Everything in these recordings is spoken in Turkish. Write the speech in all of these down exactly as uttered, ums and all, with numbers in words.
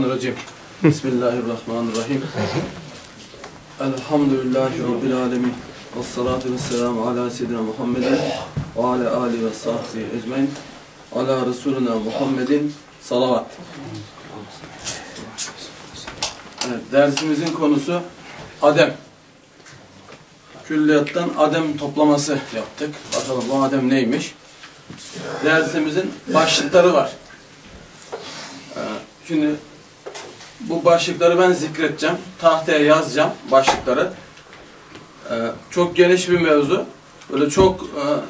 Mineşşeytanirracim. Bismillahirrahmanirrahim. Elhamdülillahi Rabbil alemin. Vessalatu vesselamu ala seyyidina Muhammedin ve ala alihi ve sahbihi ecmaîn. Ala Resulina Muhammedin salavat. Evet, dersimizin konusu Adem. Külliyattan Adem toplaması yaptık. Bakalım bu Adem neymiş? Dersimizin başlıkları var. Şimdi bu başlıkları ben zikredeceğim. Tahtaya yazacağım başlıkları. Çok geniş bir mevzu. Böyle çok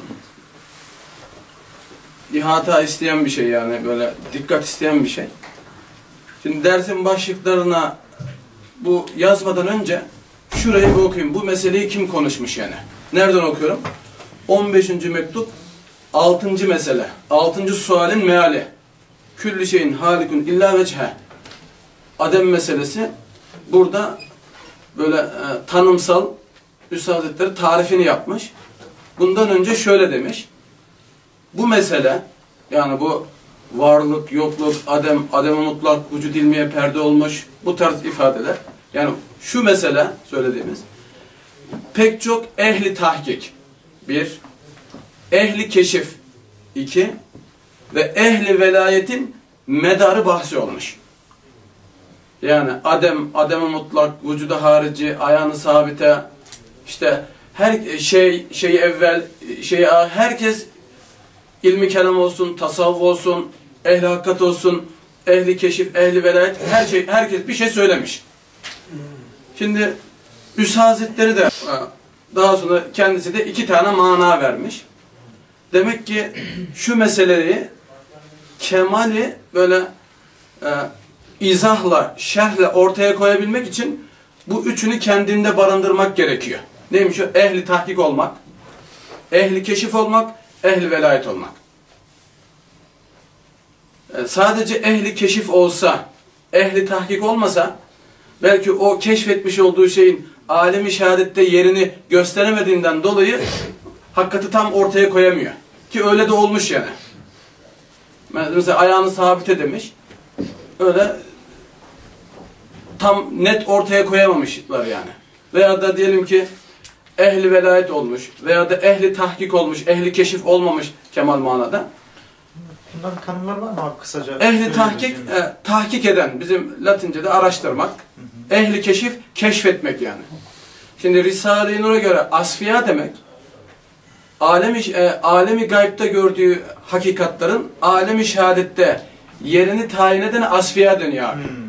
ihata isteyen bir şey yani. Böyle dikkat isteyen bir şey. Şimdi dersin başlıklarına bu yazmadan önce şurayı bir okuyayım. Bu meseleyi kim konuşmuş yani? Nereden okuyorum? on beşinci mektup altıncı mesele. altıncı sualin meali. Küllü şeyin halikun illa veçhe. Adem meselesi. Burada böyle e, tanımsal Üstad Hazretleri tarifini yapmış. Bundan önce şöyle demiş. Bu mesele, yani bu varlık, yokluk, Adem, Adem-i mutlak, vücud ilmiye perde olmuş, bu tarz ifadeler. Yani şu mesele söylediğimiz pek çok ehli tahkik. Bir, ehli keşif. İki, ve ehli velayetin medarı bahsi olmuş. Yani Adem, Adem-i mutlak, vücuda harici, ayağını sabite, işte her şey, şey evvel, şey herkes ilmi kelam olsun, tasavvuf olsun, ehli hakikat olsun, ehli keşif, ehli velayet, her şey, herkes bir şey söylemiş. Şimdi Üstad Hazretleri de daha sonra kendisi de iki tane mana vermiş. Demek ki şu meseleyi kemali böyle e, izahla, şerhle ortaya koyabilmek için bu üçünü kendinde barındırmak gerekiyor. Neymiş o? Ehli tahkik olmak, ehli keşif olmak, ehli velayet olmak. E, sadece ehli keşif olsa, ehli tahkik olmasa, belki o keşfetmiş olduğu şeyin alemi şehadette yerini gösteremediğinden dolayı hakikati tam ortaya koyamıyor. Ki öyle de olmuş yani. Mesela ayağını sabite demiş. Öyle tam net ortaya koyamamışlar yani. Veya da diyelim ki ehli velayet olmuş veya da ehli tahkik olmuş, ehli keşif olmamış kemal manada. Bunların tanımlar var mı abi kısaca? Ehli tahkik, e, tahkik eden, bizim Latince'de araştırmak. Hı hı. Ehli keşif, keşfetmek yani. Şimdi Risale-i Nur'a göre asfiya demek, alemi, e, alemi gaybta gördüğü hakikatların alemi şehadette yerini tayin eden asfiya deniyor abi. Hmm.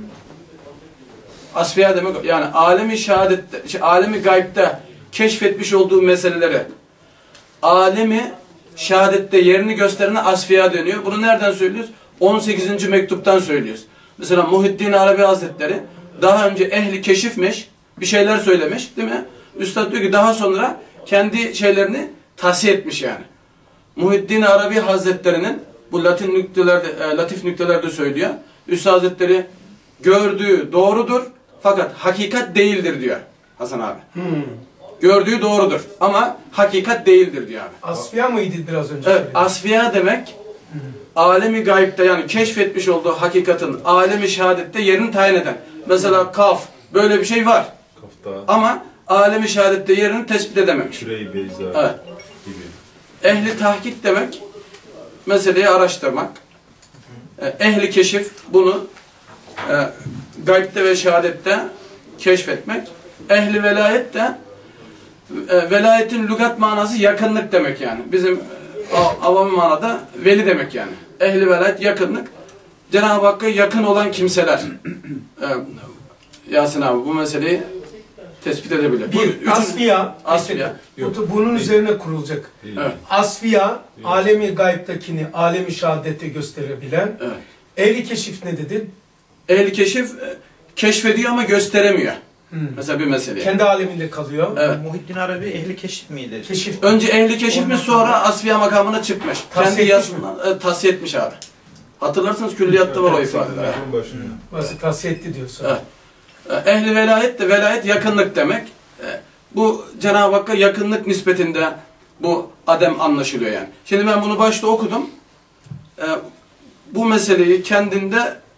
Asfiya demek yani alemi şehadette, şey, alemi gaybta keşfetmiş olduğu meseleleri alemi şehadette yerini gösterene asfiya deniyor. Bunu nereden söylüyoruz? on sekizinci mektuptan söylüyoruz. Mesela Muhiddin Arabi Hazretleri daha önce ehli keşifmiş, bir şeyler söylemiş, değil mi? Üstad diyor ki daha sonra kendi şeylerini tahsiye etmiş yani. Muhiddin Arabi Hazretleri'nin bu Latin nüktelerde, e, latif nüktelerde söylüyor. Üstad Hazretleri gördüğü doğrudur fakat hakikat değildir diyor Hasan abi. Hmm. Gördüğü doğrudur ama hakikat değildir diyor abi. Asfiya mıydı biraz önce? Evet, asfiya demek hmm. alemi gaybte yani keşfetmiş olduğu hakikatin alemi şehadette yerini tayin eden. Mesela kaf böyle bir şey var. Kafta. Ama alemi şehadette yerini tespit edememiş. Küre-i Beyza evet. Gibi. Ehli tahkik demek meseleyi araştırmak. Ehli keşif bunu e, gaybte ve şehadette keşfetmek. Ehli velayet de e, velayetin lügat manası yakınlık demek yani. Bizim e, avam manada veli demek yani. Ehli velayet yakınlık. Cenab-ı Hakk'a yakın olan kimseler. e, Yasin abi bu meseleyi tespit edebilir. Bir, bu, asfiya, asfiya. Bunun üzerine kurulacak. Evet. Asfiya, evet. Alemi gaybtakini, alemi şehadette gösterebilen. Evet. Ehli keşif ne dedin? Ehli keşif keşfediyor ama gösteremiyor. Hmm. Mesela bir mesele. Kendi aleminde kalıyor. Evet. Muhiddin Arabi ehli keşif miydi? Keşif. Önce ehli keşif mi sonra asfiya makamına çıkmış. Kendi yazısından tavsiye etmiş abi. Hatırlarsınız külliyatta var o ifadeler. Nasıl tavsiye etti diyorsun? Evet. Ehli velayet de velayet yakınlık demek. Bu Cenab-ı Hakk'a yakınlık nispetinde bu Adem anlaşılıyor yani. Şimdi ben bunu başta okudum. Bu meseleyi kendinde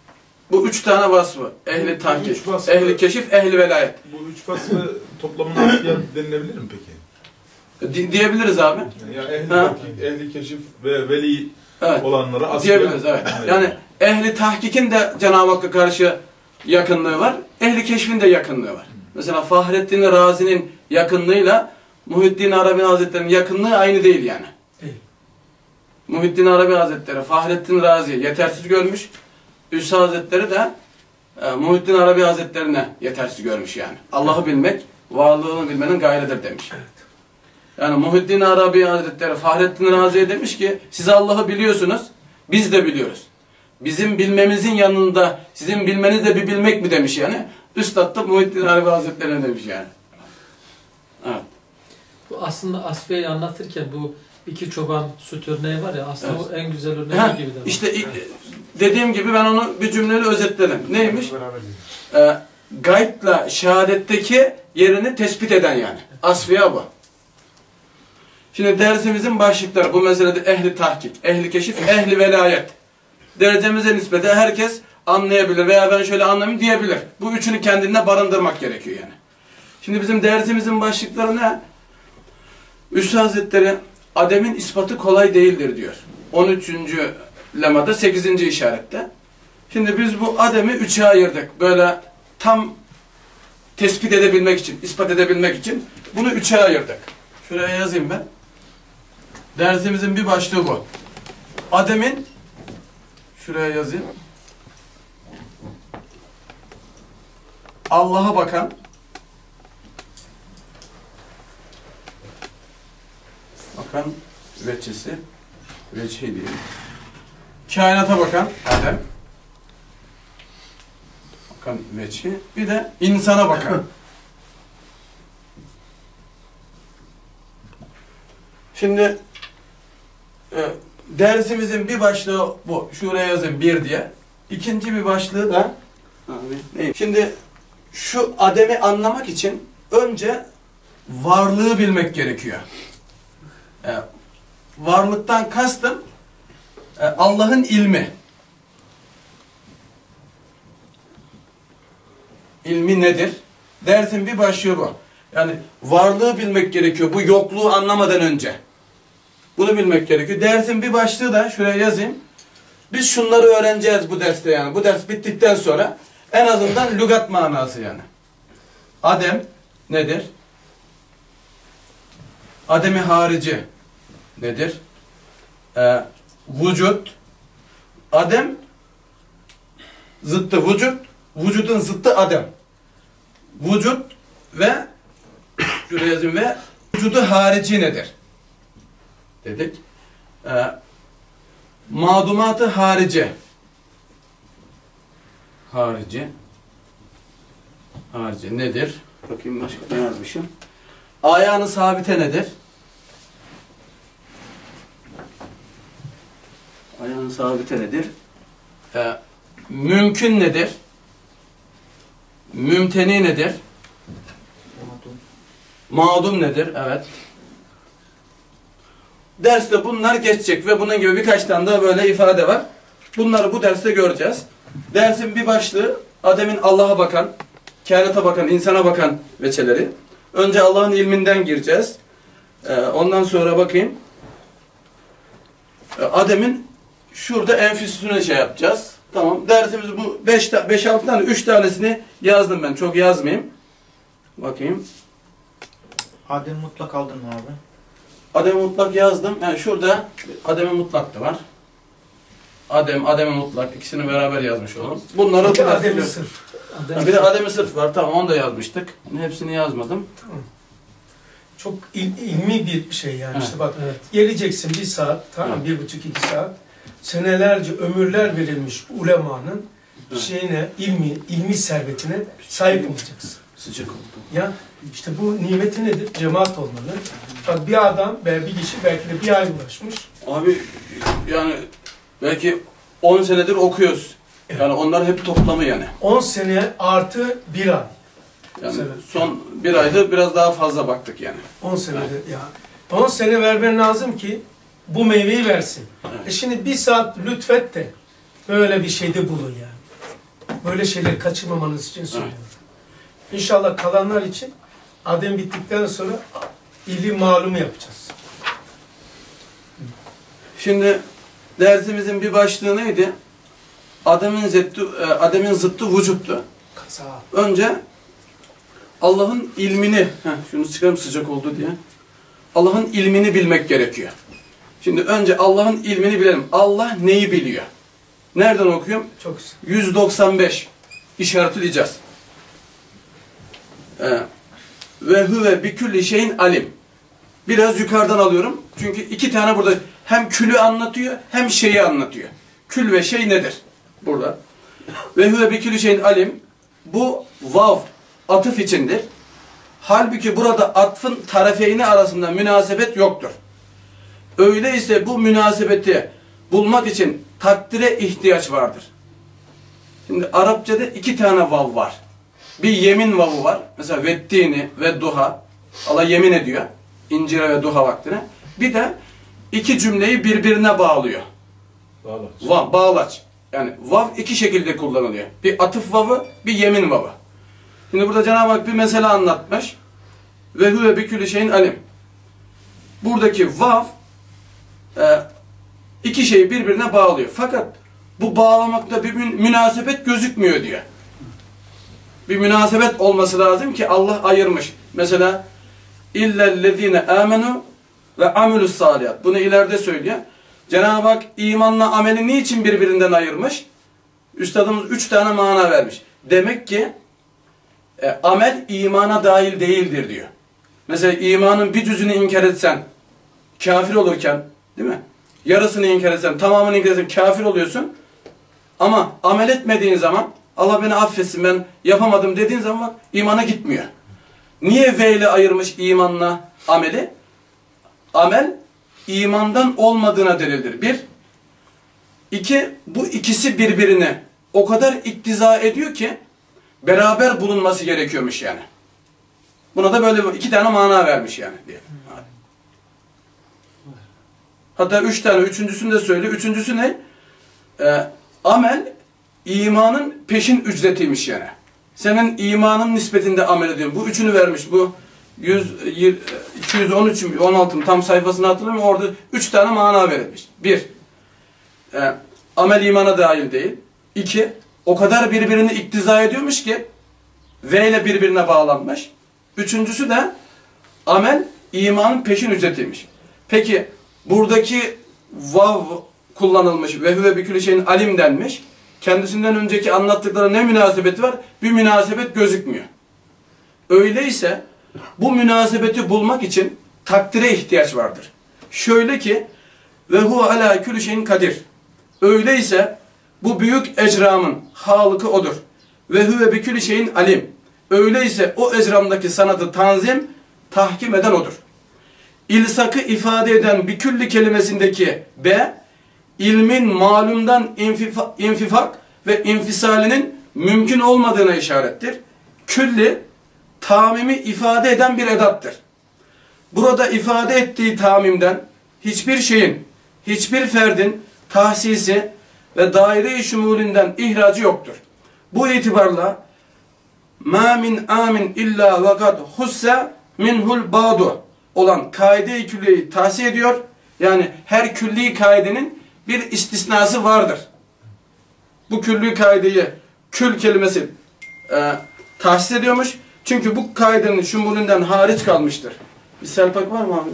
Bu üç tane vasfı. Ehli Bu tahkik, üç vasfı- ehli keşif, ehli velayet. Bu üç faslı toplamına asfiya denilebilir mi peki? Di diyebiliriz abi. Yani ya ehli Ha. tahkik, ehli keşif ve veli Evet. olanlara asfiya Diyebiliriz, evet. denilebilir. Yani ehli tahkikin de Cenab-ı Hakk'a karşı yakınlığı var. Ehli keşfin de yakınlığı var. Mesela Fahrettin Razi'nin yakınlığıyla Muhyiddin Arabi Hazretleri'nin yakınlığı aynı değil yani. Değil. Muhyiddin Arabi Hazretleri Fahrettin Razi'yi yetersiz görmüş. Üssü Hazretleri de e, Muhyiddin Arabi Hazretleri'ne yetersiz görmüş yani. Allah'ı bilmek, varlığını bilmenin gayrıdır demiş. Evet. Yani Muhyiddin Arabi Hazretleri Fahrettin Razi'ye demiş ki siz Allah'ı biliyorsunuz, biz de biliyoruz. Bizim bilmemizin yanında sizin bilmeniz de bir bilmek mi demiş yani. Üstad da Muhyiddin Arabi Hazretleri'ne demiş yani. Evet. Bu aslında Asfiye'yi anlatırken bu iki çoban süt örneği var ya aslında Evet. o en güzel örneği Ha, gibi de. işte dediğim gibi ben onu bir cümleyle özetledim. Neymiş? Ee, gaybla şehadetteki yerini tespit eden yani. Asfiya bu. Şimdi dersimizin başlıkları bu meselede ehli tahkik, ehli keşif, ehli velayet. Derecemize nispete herkes anlayabilir veya ben şöyle anlamayayım diyebilir. Bu üçünü kendinde barındırmak gerekiyor yani. Şimdi bizim dersimizin başlıkları ne? Üstad Hazretleri Adem'in ispatı kolay değildir diyor. on üçüncü lemada sekizinci işarette. Şimdi biz bu Adem'i üçe ayırdık. Böyle tam tespit edebilmek için, ispat edebilmek için bunu üçe ayırdık. Şuraya yazayım ben. Dersimizin bir başlığı bu. Adem'in şuraya yazayım. Allah'a bakan bakan veçhesi veçhi diyelim. Kainata bakan Adem. Bakan veçhi. Bir de insana bakan. Şimdi e, dersimizin bir başlığı bu. Şuraya yazın bir diye. İkinci bir başlığı da abi, neyim? Şimdi şu Adem'i anlamak için önce varlığı bilmek gerekiyor. E, varlıktan kastım e, Allah'ın ilmi. İlmi nedir? Dersin bir başlığı bu. Yani varlığı bilmek gerekiyor bu yokluğu anlamadan önce. Bunu bilmek gerekiyor. Dersin bir başlığı da şuraya yazayım. Biz şunları öğreneceğiz bu derste yani. Bu ders bittikten sonra en azından lügat manası yani. Adem nedir? Adem-i harici nedir? Ee, vücut. Adem zıttı vücut. Vücudun zıttı Adem. Vücut ve şuraya yazayım ve vücudu harici nedir? Dedik. Ee, madumatı harici. Harici. Harici nedir? Bakayım başka ne yazmışım. Ayağını sabite nedir? Ayağını sabite nedir? Ee, mümkün nedir? Mümteni nedir? Mağdum nedir? Evet. Derste bunlar geçecek ve bunun gibi birkaç tane daha böyle ifade var. Bunları bu derste göreceğiz. Dersin bir başlığı Adem'in Allah'a bakan, kainata bakan, insana bakan veçeleri. Önce Allah'ın ilminden gireceğiz. Ee, ondan sonra bakayım. Ee, Adem'in şurada enfüsünü şey yapacağız. Tamam. Dersimiz bu beş altı tane, üç tanesini yazdım ben. Çok yazmayayım. Bakayım. Adem mutlak aldın mı abi? Adem mutlak yazdım. Yani şurada Adem mutlak da var. Adem, Adem mutlak ikisini beraber yazmış olalım. Bunları Bir de da Adem'i sırf. Adem- bir de Adem sırf var. Tamam onu da yazmıştık. Hepsini yazmadım. Tamam. Çok il- ilmi bir şey yani. Evet. İşte bak Evet. geleceksin bir saat, tamam Evet. bir buçuk iki saat. Senelerce ömürler verilmiş ulemanın Evet. şeyine, ilmi, ilmi servetine sahip olacaksın. Sıcak oldu. Ya işte bu nimeti nedir? Cemaat olmalı. Bak bir adam, belki bir kişi belki de bir ay uğraşmış. Abi yani belki on senedir okuyoruz. Yani onlar hep toplamı yani. on sene artı bir ay. Yani Evet. son bir ayda biraz daha fazla baktık yani. on senede ya. on sene vermen lazım ki bu meyveyi versin. Evet. E şimdi bir saat lütfet de böyle bir şeyde bulun yani. Böyle şeyleri kaçırmamanız için söylüyorum. İnşallah kalanlar için Adem bittikten sonra ilim malumu yapacağız. Şimdi dersimizin bir başlığı neydi? Adem'in zıttı, Adem'in zıttı vücuttu. Önce Allah'ın ilmini, heh, şunu çıkarım sıcak oldu diye. Allah'ın ilmini bilmek gerekiyor. Şimdi önce Allah'ın ilmini bilelim. Allah neyi biliyor? Nereden okuyorum? Çok güzel. yüz doksan beş işaretleyeceğiz. Ee, ve huve bi külli şeyin alim. Biraz yukarıdan alıyorum. Çünkü iki tane burada hem külü anlatıyor hem şeyi anlatıyor. Kül ve şey nedir? Burada. Ve huve bi külli şeyin alim. Bu vav atıf içindir. Halbuki burada atfın tarafeyni arasında münasebet yoktur. Öyleyse bu münasebeti bulmak için takdire ihtiyaç vardır. Şimdi Arapçada iki tane vav var. Bir yemin vavı var. Mesela vettini ve duha. Allah yemin ediyor. İncire ve duha vaktine. Bir de iki cümleyi birbirine bağlıyor. Bağlaç. Va, bağlaç. Yani vav iki şekilde kullanılıyor. Bir atıf vavı, bir yemin vavı. Şimdi burada Cenab-ı Hak bir mesele anlatmış. Ve huve bi külli şeyin alim. Buradaki vav e, iki şeyi birbirine bağlıyor. Fakat bu bağlamakta bir münasebet gözükmüyor diyor. Bir münasebet olması lazım ki Allah ayırmış. Mesela illellezine amenu ve amilus salihat. Bunu ileride söylüyor. Cenab-ı Hak imanla ameli niçin birbirinden ayırmış? Üstadımız üç tane mana vermiş. Demek ki e, amel imana dahil değildir diyor. Mesela imanın bir cüzünü inkar etsen kafir olurken, değil mi? Yarısını inkar etsen, tamamını inkar etsen kafir oluyorsun. Ama amel etmediğin zaman Allah beni affetsin ben yapamadım dediğin zaman bak imana gitmiyor. Niye ve ile ayırmış imanla ameli? Amel imandan olmadığına delildir. Bir. İki. Bu ikisi birbirine o kadar iktiza ediyor ki beraber bulunması gerekiyormuş yani. Buna da böyle iki tane mana vermiş yani diye. Hatta üç tane, üçüncüsünü de söylüyor. Üçüncüsü ne? Ee, amel imanın peşin ücretiymiş yani. Senin imanın nispetinde amel ediyorsun. Bu üçünü vermiş. Bu yüz, iki yüz on üç, on altı tam sayfasını hatırlamıyorum. Orada üç tane mana verilmiş. Bir, e, amel imana dahil değil. İki, o kadar birbirini iktiza ediyormuş ki ve ile birbirine bağlanmış. Üçüncüsü de amel imanın peşin ücretiymiş. Peki buradaki vav kullanılmış ve huve bi külli şeyin alim denmiş. Kendisinden önceki anlattıkları ne münasebeti var? Bir münasebet gözükmüyor. Öyleyse bu münasebeti bulmak için takdire ihtiyaç vardır. Şöyle ki ve huve ala külli şeyin kadir. Öyleyse bu büyük ecramın halıkı odur. Ve huve bi külli şeyin alim. Öyleyse o ecramdaki sanatı tanzim, tahkim eden odur. İlsakı ifade eden bir külli kelimesindeki be, ilmin malumdan infifa, infifak ve infisalinin mümkün olmadığına işarettir. Külli, tamimi ifade eden bir edattır. Burada ifade ettiği tamimden hiçbir şeyin, hiçbir ferdin tahsisi ve daire-i şumulünden ihracı yoktur. Bu itibarla مَا مِنْ آمٍ اِلَّا وَقَدْ حُسَّ مِنْهُ الْبَعْدُ olan kaide-i külliyeyi tahsis ediyor. Yani her külli kaidenin bir istisnası vardır. Bu külli kaideyi kül kelimesi e, tahsis ediyormuş. Çünkü bu kaidenin şumulünden hariç kalmıştır. Bir selpak var mı abi?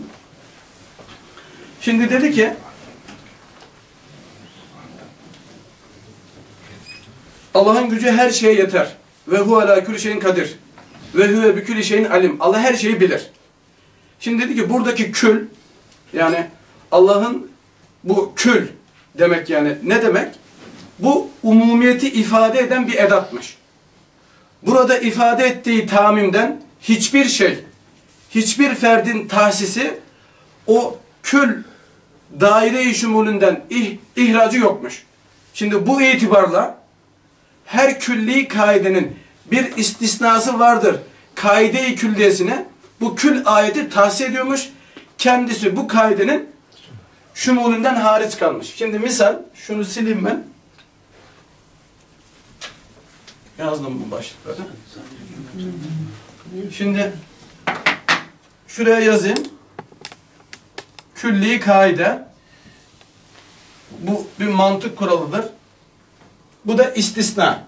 Şimdi dedi ki Allah'ın gücü her şeye yeter. Ve hu ala külli şeyin kadir. Ve huve bi külli şeyin alim. Allah her şeyi bilir. Şimdi dedi ki buradaki kül yani Allah'ın bu kül demek yani ne demek? Bu umumiyeti ifade eden bir edatmış. Burada ifade ettiği tamimden hiçbir şey, hiçbir ferdin tahsisi o kül daire-i şumulünden ih, ihracı yokmuş. Şimdi bu itibarla her külli kaidenin bir istisnası vardır. Kaide-i külliyesine bu kül ayeti tahsis ediyormuş. Kendisi bu kaidenin şumulünden hariç kalmış. Şimdi misal şunu sileyim ben. Yazdım bu başlıkları. Şimdi şuraya yazayım. Külli kaide. Bu bir mantık kuralıdır. Bu da istisna.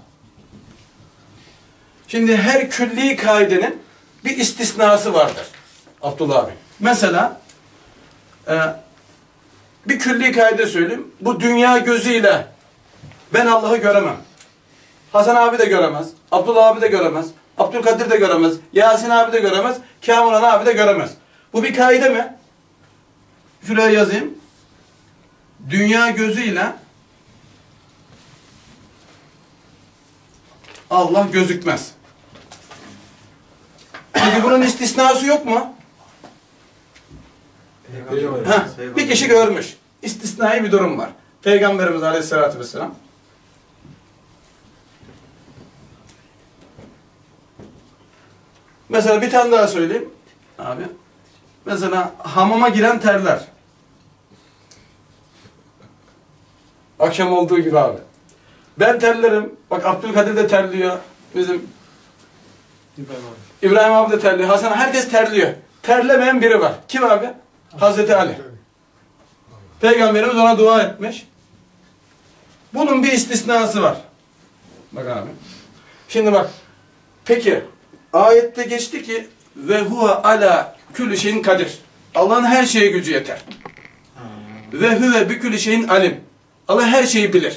Şimdi her külli kaidenin bir istisnası vardır. Abdullah abi. Mesela e, bir külli kaide söyleyeyim. Bu dünya gözüyle ben Allah'ı göremem. Hasan abi de göremez. Abdullah abi de göremez. Abdülkadir de göremez. Yasin abi de göremez. Kamuran abi de göremez. Bu bir kaide mi? Şuraya yazayım. Dünya gözüyle Allah gözükmez. Peki bunun istisnası yok mu? Ha, bir kişi görmüş. İstisnai bir durum var. Peygamberimiz Aleyhisselatü Vesselam. Mesela bir tane daha söyleyeyim. Abi. Mesela hamama giren terler. Akşam olduğu gibi abi. Ben terlerim. Bak Abdülkadir de terliyor. Bizim İbrahim abi. İbrahim abi de terliyor. Hasan, herkes terliyor. Terlemeyen biri var. Kim abi? Hazreti Ali. Peygamberimiz ona dua etmiş. Bunun bir istisnası var. Bak abi. Şimdi bak. Peki ayette geçti ki ve huve ala külli şeyin kadir. Allah'ın her şeye gücü yeter. Ve huve bi külli şeyin alim. Allah her şeyi bilir.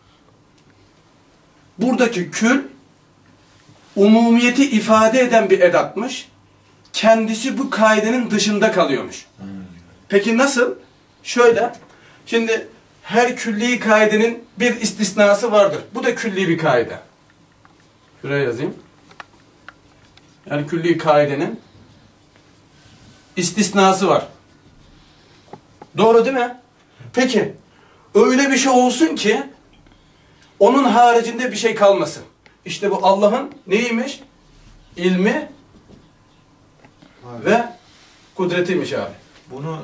Buradaki kül umumiyeti ifade eden bir edatmış. Kendisi bu kaidenin dışında kalıyormuş. Peki nasıl? Şöyle. Şimdi her külli kaidenin bir istisnası vardır. Bu da külli bir kaide. Şuraya yazayım. Yani külli kaidenin istisnası var. Doğru değil mi? Peki öyle bir şey olsun ki onun haricinde bir şey kalmasın. İşte bu Allah'ın neymiş? İlmi abi ve kudretiymiş abi. Bunu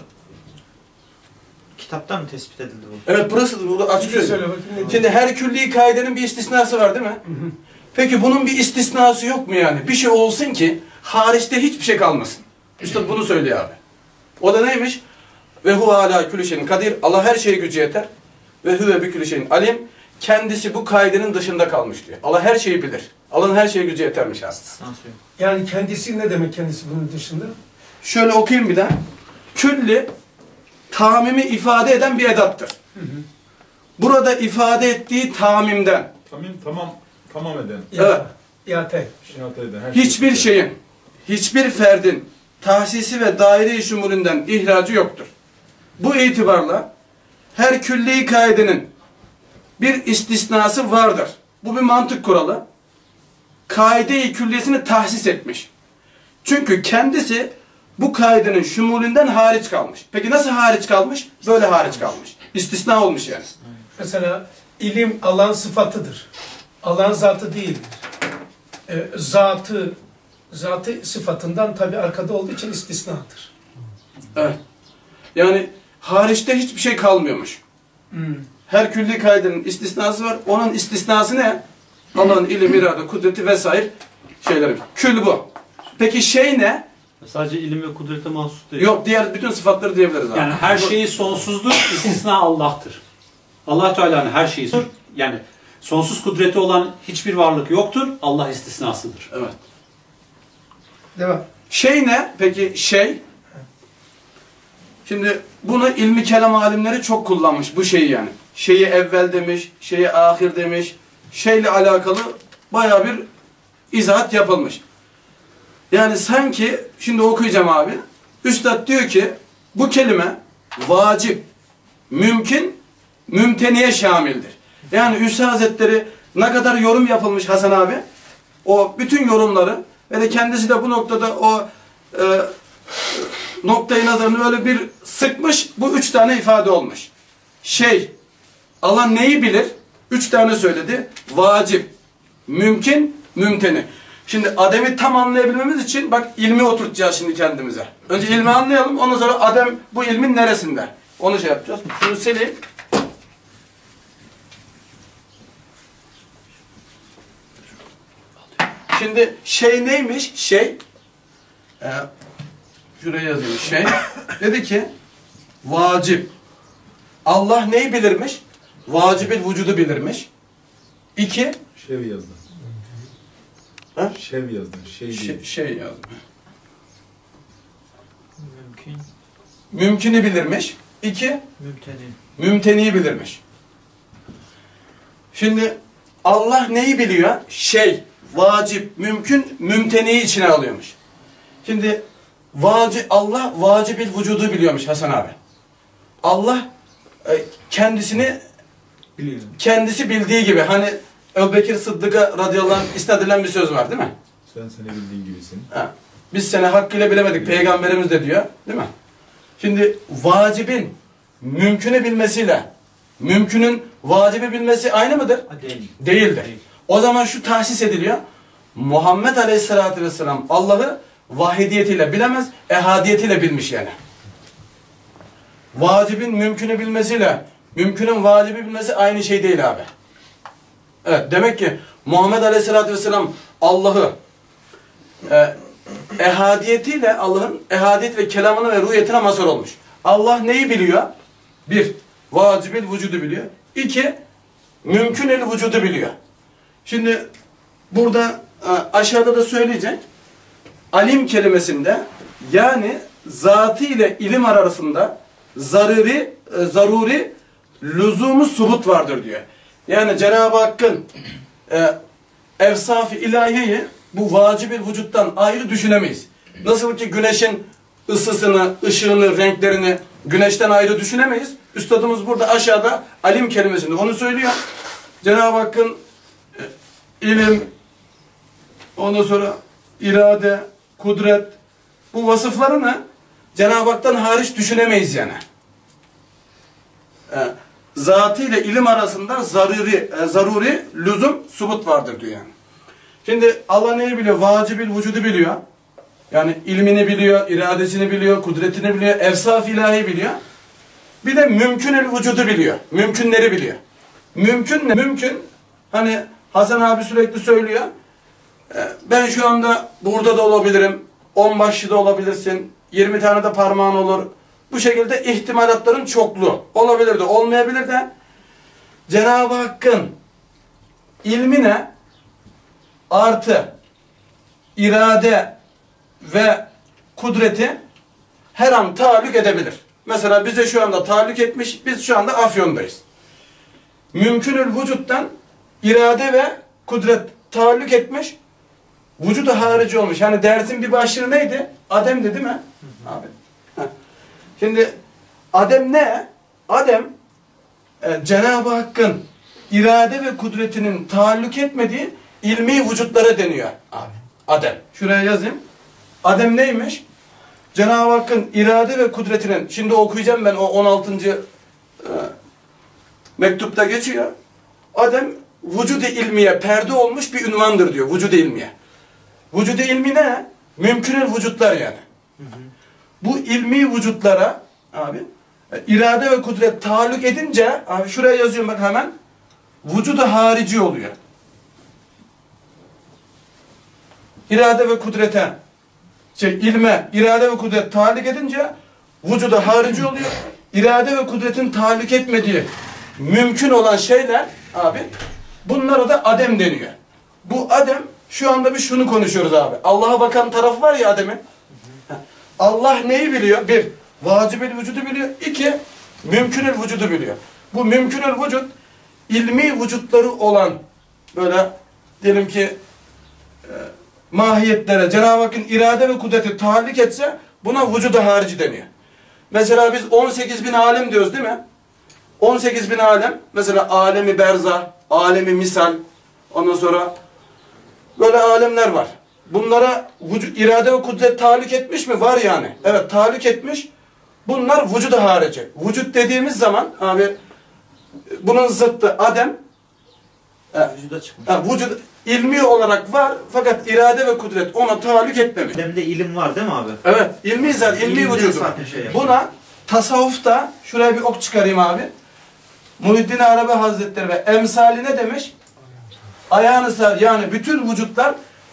kitaptan mı tespit edildi bu? Evet, burası burada açık söylüyor. Şimdi her külli kaidenin bir istisnası var değil mi? Hı hı. Peki bunun bir istisnası yok mu yani? Bir şey olsun ki hariçte hiçbir şey kalmasın. Üstad bunu söylüyor abi. O da neymiş? Ve huve ala külli şeyin kadir. Allah her şeye gücü yeter. Ve huve bi külli şeyin alim. Kendisi bu kaidenin dışında kalmış diyor. Allah her şeyi bilir. Allah'ın her şeye gücü yetermiş aslında. Yani kendisi ne demek kendisi bunun dışında? Şöyle okuyayım bir daha. Külli tamimi ifade eden bir edattır. Hı hı. Burada ifade ettiği tamimden. Tamim tamam tamam eden. Evet. İhate. Eden, hiçbir şey şeyin, hiçbir ferdin tahsisi ve daire-i şumulünden ihracı yoktur. Bu itibarla her külli kaidenin bir istisnası vardır. Bu bir mantık kuralı. Kaide-i külliyesini tahsis etmiş. Çünkü kendisi bu kaidenin şumulünden hariç kalmış. Peki nasıl hariç kalmış? Böyle hariç kalmış. İstisna olmuş yani. Mesela ilim Allah'ın sıfatıdır. Allah'ın zatı değildir. E, zatı zatı sıfatından tabi arkada olduğu için istisnadır. Evet. Yani hariçte hiçbir şey kalmıyormuş. Hmm. Her külli kaidenin istisnası var. Onun istisnası ne? Allah'ın ilim, irade, kudreti vesaire şeyleri. Kül bu. Peki şey ne? Sadece ilim ve kudrete mahsus değil. Yok, diğer bütün sıfatları diyebiliriz abi. Yani her şeyi sonsuzdur, istisna Allah'tır. Allah Teala'nın her şeyi sonsuzdur. Yani sonsuz kudreti olan hiçbir varlık yoktur. Allah istisnasıdır. Evet. Devam. Şey ne? Peki şey? Şimdi bunu ilmi kelam alimleri çok kullanmış bu şeyi yani. Şeyi evvel demiş, şeyi ahir demiş. Şeyle alakalı bayağı bir izahat yapılmış. Yani sanki, şimdi okuyacağım abi. Üstad diyor ki bu kelime vacip, mümkün, mümteniye şamildir. Yani Üstad Hazretleri ne kadar yorum yapılmış Hasan abi. O bütün yorumları ve de kendisi de bu noktada o e, noktayı nazarını öyle bir sıkmış. Bu üç tane ifade olmuş. Şey, Allah neyi bilir? Üç tane söyledi. Vacip, mümkün, mümteni. Şimdi ademi tam anlayabilmemiz için bak ilmi oturtacağız şimdi kendimize. Önce ilmi anlayalım, ondan sonra adem bu ilmin neresinde? Onu şey yapacağız. Şunu sileyim. Şimdi şey neymiş? Şey, e, şuraya yazayım şey. Dedi ki, vacip. Allah neyi bilirmiş? Vacibil vücudu bilirmiş. İki, Şev yazdın. Ha? Şev yazdın. Şey değil. şey, şey yazdım. Mümkün. Mümkünü bilirmiş. İki, Mümteni. mümteniyi bilirmiş. Şimdi Allah neyi biliyor? Şey, vacip, mümkün, mümteniyi içine alıyormuş. Şimdi vaci, Allah vacibil vücudu biliyormuş Hasan abi. Allah e, kendisini Biliyorum. kendisi bildiği gibi, hani Ebubekir Sıddık'a radıyallahu anh isnat edilen bir söz var değil mi? Sen seni bildiğin gibisin. Ha. Biz seni hakkıyla bilemedik. Peygamberimiz de diyor. Değil mi? Şimdi vacibin mümkünü bilmesiyle mümkünün vacibi bilmesi aynı mıdır? Ha, değil. Değildir. Değil. O zaman şu tahsis ediliyor. Muhammed Aleyhisselatü Vesselam Allah'ı vahidiyetiyle bilemez, ehadiyetiyle bilmiş yani. Vacibin mümkünü bilmesiyle mümkünün vacibi bilmesi aynı şey değil abi. Evet, demek ki Muhammed Aleyhisselatü Vesselam Allah'ı e, ehadiyetiyle Allah'ın ehadiyet ve kelamını ve ruhiyetine mazhar olmuş. Allah neyi biliyor? Bir, vacibil vücudu biliyor. İki, mümkünel vücudu biliyor. Şimdi burada e, aşağıda da söyleyecek. Alim kelimesinde yani zatı ile ilim arasında zaruri, e, zaruri lüzumu subut vardır diyor. Yani Cenab-ı Hakk'ın e, evsaf-ı ilahiyeyi bu vacibil vücuttan ayrı düşünemeyiz. Nasıl ki güneşin ısısını, ışığını, renklerini güneşten ayrı düşünemeyiz. Üstadımız burada aşağıda alim kelimesinde onu söylüyor. Cenab-ı Hakk'ın e, ilim, ondan sonra irade, kudret, bu vasıflarını Cenab-ı Hak'tan hariç düşünemeyiz yani. E, zatı ile ilim arasında zaruri, e, zaruri lüzum, subut vardır diyor yani. Şimdi Allah neyi biliyor? Vacibil vücudu biliyor. Yani ilmini biliyor, iradesini biliyor, kudretini biliyor, evsaf ilahi biliyor. Bir de mümkünel vücudu biliyor. Mümkünleri biliyor. Mümkün ne? Mümkün, hani Hasan abi sürekli söylüyor. Ben şu anda burada da olabilirim. On başlı da olabilirsin. Yirmi tane de parmağın olur. Bu şekilde ihtimalatların çokluğu. Olabilir de olmayabilir de. Cenab-ı Hakk'ın ilmine artı irade ve kudreti her an tahallük edebilir. Mesela bize şu anda tahallük etmiş, biz şu anda Afyon'dayız. Mümkünül vücuttan irade ve kudret tahallük etmiş, vücudu harici olmuş. Yani dersin bir başlığı neydi? Adem'di değil mi? Abi. Heh. Şimdi Adem ne? Adem e, Cenab-ı Hakk'ın irade ve kudretinin tahallük etmediği ilmi vücutlara deniyor abi. Adem. Şuraya yazayım. Adem neymiş? Cenab-ı Hakk'ın irade ve kudretinin, şimdi okuyacağım ben o on altıncı E, mektupta geçiyor. Adem vücud-i ilmiye perde olmuş bir ünvandır diyor. Vücud-i ilmiye. Vücud-i ilmi ne? Mümkünel vücutlar yani. Hı hı. Bu ilmi vücutlara abi irade ve kudret tahallük edince abi şuraya yazıyorum bak hemen. Vücudu harici oluyor. İrade ve kudrete şey ilme, irade ve kudret tahallük edince vücudu harici oluyor. İrade ve kudretin tahallük etmediği mümkün olan şeyler abi bunlara da Adem deniyor. Bu Adem şu anda biz şunu konuşuyoruz abi. Allah'a bakan tarafı var ya Adem'in. Allah neyi biliyor? Bir, vacibil vücudu biliyor. İki, mümkünel vücudu biliyor. Bu mümkünel vücut ilmi vücutları olan böyle diyelim ki e, mahiyetlere Cenab-ı Hakk'ın irade ve kudreti tahallük etse buna vücudu harici deniyor. Mesela biz on sekiz bin alem diyoruz değil mi? on sekiz bin alem. Mesela alemi berzah, alemi misal. Ondan sonra böyle alemler var. Bunlara vücut, irade ve kudret tahallük etmiş mi? Var yani. Evet tahallük etmiş. Bunlar vücudu harici. Vücut dediğimiz zaman abi bunun zıttı Adem. Vücuda çıkmış. Ha, vücut ilmi olarak var fakat irade ve kudret ona tahallük etmemiş. Adem'de ilim var değil mi abi? Evet, ilmi zat, ilmi İlimden vücudu. zaten şey yapıyor. Buna tasavvufta şuraya bir ok çıkarayım abi. Muhiddin Arabi Hazretleri ve emsali ne demiş? Ayağını sar, yani bütün vücutlar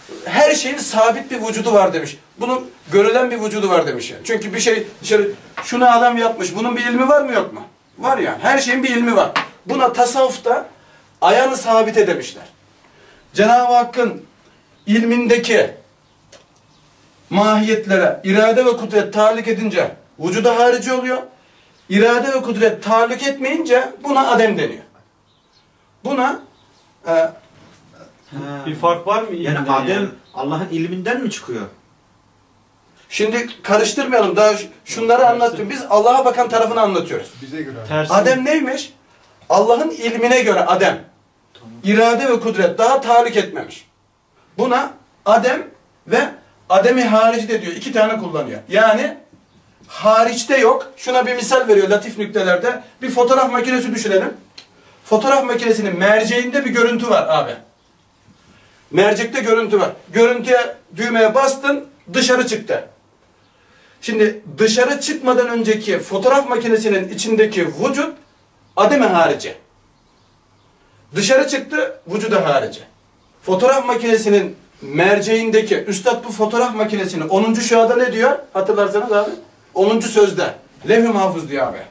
her şeyin sabit bir vücudu var demiş. Bunun görülen bir vücudu var demiş. Yani. Çünkü bir şey dışarı şunu adam yapmış. Bunun bir ilmi var mı yok mu? Var yani. Her şeyin bir ilmi var. Buna tasavvufta ayağını sabite demişler. Cenab-ı Hakk'ın ilmindeki mahiyetlere irade ve kudret tahallük edince vücuda harici oluyor. İrade ve kudret tahallük etmeyince buna adem deniyor. Buna e, Bir fark var mı? Yani ilimden Adem yani? Allah'ın ilminden mi çıkıyor? şimdi karıştırmayalım. Daha şunları anlatıyorum. Biz Allah'a bakan tarafını anlatıyoruz. Bize göre. Tersi. Adem neymiş? Allah'ın ilmine göre Adem. İrade ve kudret daha tahallük etmemiş. Buna Adem ve Adem-i harici de diyor. İki tane kullanıyor. Yani hariçte yok. Şuna bir misal veriyor latif nüktelerde. Bir fotoğraf makinesi düşünelim. Fotoğraf makinesinin merceğinde bir görüntü var abi. Mercekte görüntü var. Görüntüye düğmeye bastın, dışarı çıktı. Şimdi dışarı çıkmadan önceki fotoğraf makinesinin içindeki vücut Adem-i harici. Dışarı çıktı, vücuda harici. Fotoğraf makinesinin merceğindeki, üstad bu fotoğraf makinesini onuncu şuada ne diyor? Hatırlarsanız abi. onuncu sözde. Levh-i mahfuz diyor abi.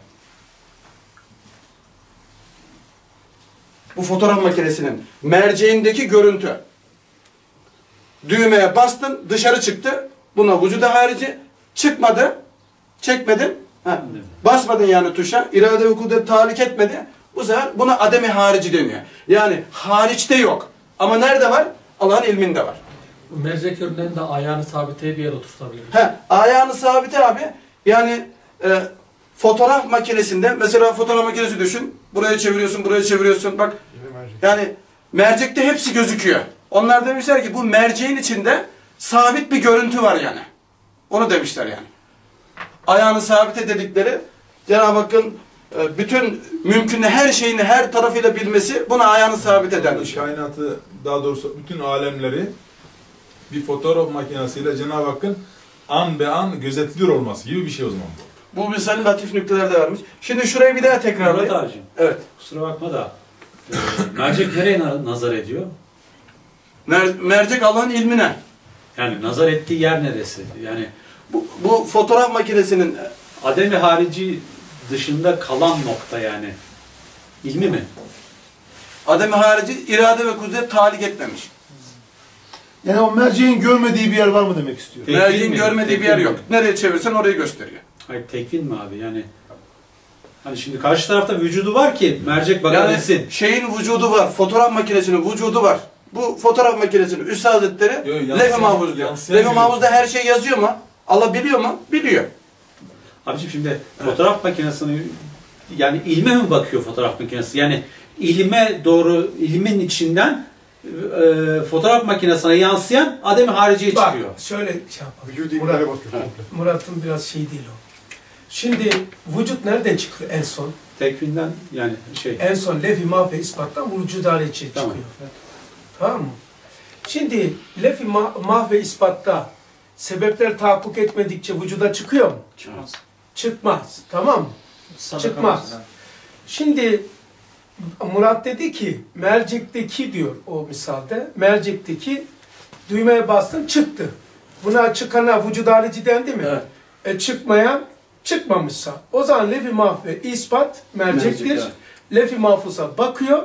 Bu fotoğraf makinesinin merceğindeki görüntü. Düğmeye bastın, dışarı çıktı. Buna vücuda harici. Çıkmadı, çekmedin. Ha. Basmadın yani tuşa. İrade ve kudret tahallük etmedi. Bu sefer buna ademi harici deniyor. Yani hariçte yok. Ama nerede var? Allah'ın ilminde var. Bu mercek örneğinde ayağını sabiteye bir yere oturtabilir. He, ayağını sabite abi. Yani e, fotoğraf makinesinde, mesela fotoğraf makinesi düşün. Buraya çeviriyorsun, buraya çeviriyorsun. Bak, yani mercekte hepsi gözüküyor. Onlar demişler ki bu merceğin içinde sabit bir görüntü var yani. Onu demişler yani. Ayağını sabite dedikleri Cenab-ı Hakk'ın e, bütün mümkünle her şeyini her tarafıyla bilmesi buna ayağını sabit edermiş. Kainatı, daha doğrusu bütün alemleri bir fotoğraf makinesiyle Cenab-ı Hakk'ın an be an gözetliyor olması gibi bir şey o zaman. Bu misali latif nüktelerde varmış. Şimdi şurayı bir daha tekrarlayayım. Murat abicim, Evet. kusura bakma da e, mercek nereye na- nazar ediyor? Mer mercek Allah'ın ilmine. Yani nazar ettiği yer neresi? Yani Bu, bu fotoğraf makinesinin Adem-i harici dışında kalan nokta yani. İlmi mi? ademi harici irade ve kudret tahallük etmemiş. Yani o merceğin görmediği bir yer var mı demek istiyor? Tekvin Merceğin mi? görmediği bir yer yok. Nereye çevirsen orayı gösteriyor. Hayır, tekvin mi abi? Yani hani şimdi karşı tarafta vücudu var ki mercek Yani bakabilsin. şeyin vücudu var, fotoğraf makinesinin vücudu var. Bu fotoğraf makinesinin Üstad Hazretleri Yo, yansıyan- Levh-i Mahfuz diyor. yansıyan Levh-i Mahfuz'da her şey yazıyor mu? Allah biliyor mu? Biliyor. Abiciğim şimdi fotoğraf makinesini yani ilme mi bakıyor fotoğraf makinesi? Yani ilme doğru, ilmin içinden e, fotoğraf makinesine yansıyan Adem-i hariciye Bak, çıkıyor. şöyle şey yapalım. Vücudu Murat, ilmine bakıyor. Murat'ın biraz şey değil o. Şimdi vücut nereden çıkıyor en son? Tekvinden yani şey. En son lef-i mahve ispattan vücut harici çıkıyor. Tamam. Tamam mı? Şimdi lef-i ma- mahve ispatta sebepler tahakkuk etmedikçe vücuda çıkıyor mu? Çıkmaz. Çıkmaz. Tamam mı? Çıkmaz. Şimdi Murat dedi ki mercekteki diyor o misalde mercekteki düğmeye bastın çıktı. Buna çıkana vücut harici dendi mi? Evet. E çıkmayan çıkmamışsa o zaman lef-i mahve ispat mercektir. Mercek, Lef-i mahfuza bakıyor.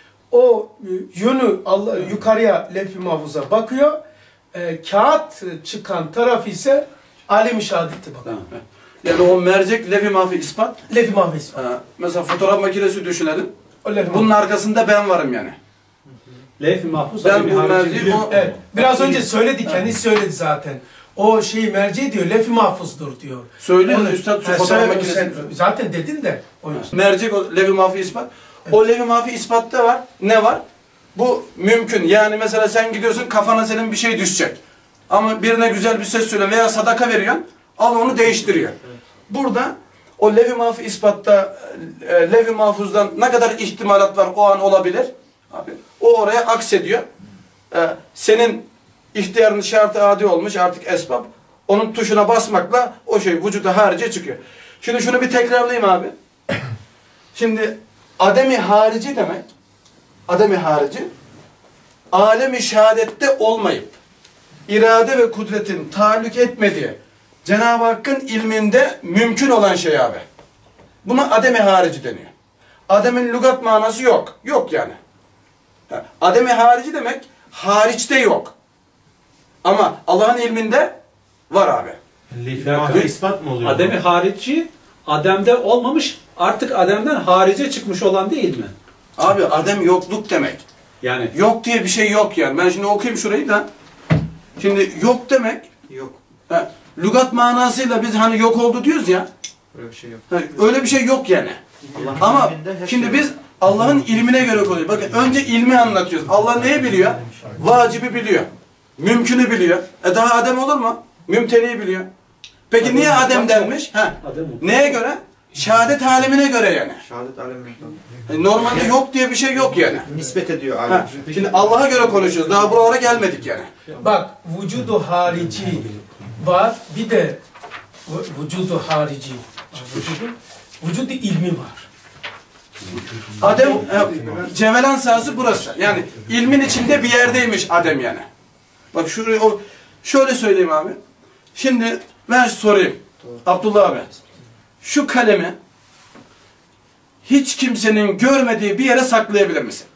O e, yönü Allah yukarıya lef-i mahfuza bakıyor. E, kağıt çıkan taraf ise alem-i şehadete bakıyor. Tamam. Yani o mercek Levh-i Mahfuz ispat. Lef-i mahve ispat. Ha, mesela fotoğraf makinesi düşünelim. O lef-i Bunun mahfuz. arkasında ben varım yani. Levh-i mahfuz Ben Adem-i bu harici merceği biliyor. bu Evet. Biraz önce söyledi, kendisi söyledi zaten. O şeyi merci diyor, lef-i mahfuzdur diyor. söylüyor Onu- üstad şu Ha, fotoğraf sen- makinesi. sen zaten dedin de. O yüzden. Mercek o Levh-i Mahfuz ispat. O Levh-i Mahfuz ispatta var. Ne var? Bu mümkün. Yani mesela sen gidiyorsun kafana senin bir şey düşecek. Ama birine güzel bir söz söyle veya sadaka veriyorsun. Allah onu değiştiriyor. Burada o Levh-i Mahfuz ispatta e, Levh-i Mahfuz'dan ne kadar ihtimalat var o an olabilir? Abi, o oraya aksediyor. E, senin ihtiyarın şartı adi olmuş artık esbab. Onun tuşuna basmakla o şey vücuda harici çıkıyor. Şimdi şunu bir tekrarlayayım abi. Şimdi ademi harici demek, ademi harici, alemi şehadette olmayıp, irade ve kudretin taalluk etmediği Cenab-ı Hakk'ın ilminde mümkün olan şey abi. Buna adem-i harici deniyor. Ademin lügat manası yok. Yok yani. Adem-i harici demek hariçte yok. Ama Allah'ın ilminde var abi. Liflaka ispat mı oluyor? Adem-i harici, Adem'de olmamış, artık Adem'den harice çıkmış olan değil mi? Abi adem yokluk demek. Yani Yok diye bir şey yok yani. Ben şimdi okuyayım şurayı da. Şimdi yok demek, Yok. he, lügat manasıyla biz hani yok oldu diyoruz ya. Öyle bir şey yok. he, Öyle bir şey yok yani. Allah'ın Ama ilminde her şimdi şey biz Allah'ın ilmine göre konuşuyoruz. Bakın önce ilmi anlatıyoruz. Allah neyi biliyor? Vacibi biliyor. Mümkünü biliyor. E daha adem olur mu? Mümteniyi biliyor. Peki Adem niye mutlak adem yok. denmiş? Ha. Adem mutlak. Neye göre? Şehadet alemine göre yani. Şehadet aleminde. E, Normalde yok diye bir şey yok yani. Nispet ediyor Ha. alem. Şimdi Allah'a göre konuşuyoruz. Daha buralara gelmedik yani. Bak vücudu harici var, bir de vü- vücudu harici. Vücudu, vücudu ilmi var. Adem, e, Cevelan sahası burası. Yani ilmin içinde bir yerdeymiş Adem yani. Bak şurayı o şöyle söyleyeyim abi. Şimdi ben sorayım. Abdullah abi. Şu kalemi hiç kimsenin görmediği bir yere saklayabilir misin?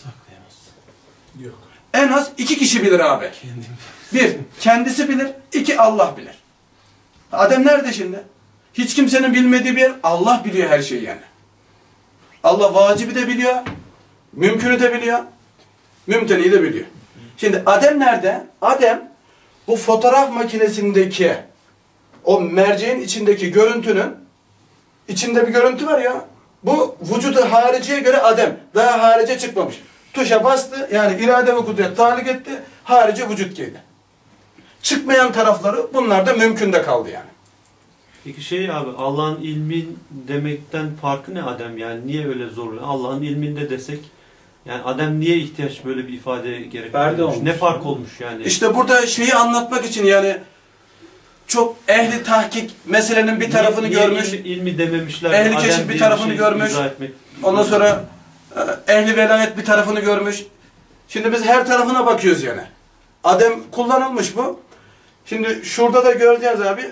Yok. En az iki kişi bilir abi. Bir, kendisi bilir. İki, Allah bilir. Adem nerede şimdi? Hiç kimsenin bilmediği bir yer. Allah biliyor her şeyi yani. Allah vacibi de biliyor. Mümkünü de biliyor. Mümteniyi de biliyor. Şimdi Adem nerede? Adem bu fotoğraf makinesindeki o merceğin içindeki görüntünün içinde bir görüntü var ya. Bu vücudu hariciye göre Adem. Daha harice çıkmamış. Tuşa bastı. Yani irade ve kudret tahrik etti. Harici vücut geldi. Çıkmayan tarafları bunlar da mümkünde kaldı yani. Peki şey abi, Allah'ın ilmin demekten farkı ne Adem, yani niye öyle zorluyor? Allah'ın ilminde desek, yani Adem niye ihtiyaç böyle bir ifadeye gerek Perde duymuş? olmuş. Ne fark olmuş yani? İşte burada şeyi anlatmak için yani çok ehli tahkik meselenin bir tarafını Niye- niye görmüş. Ilmi, ilmi dememişler. Ehli Adem keşif bir diye tarafını şey görmüş. izah etmek. Ondan sonra e, ehli velayet bir tarafını görmüş. Şimdi biz her tarafına bakıyoruz yani. Adem kullanılmış bu. Şimdi şurada da göreceğiz abi.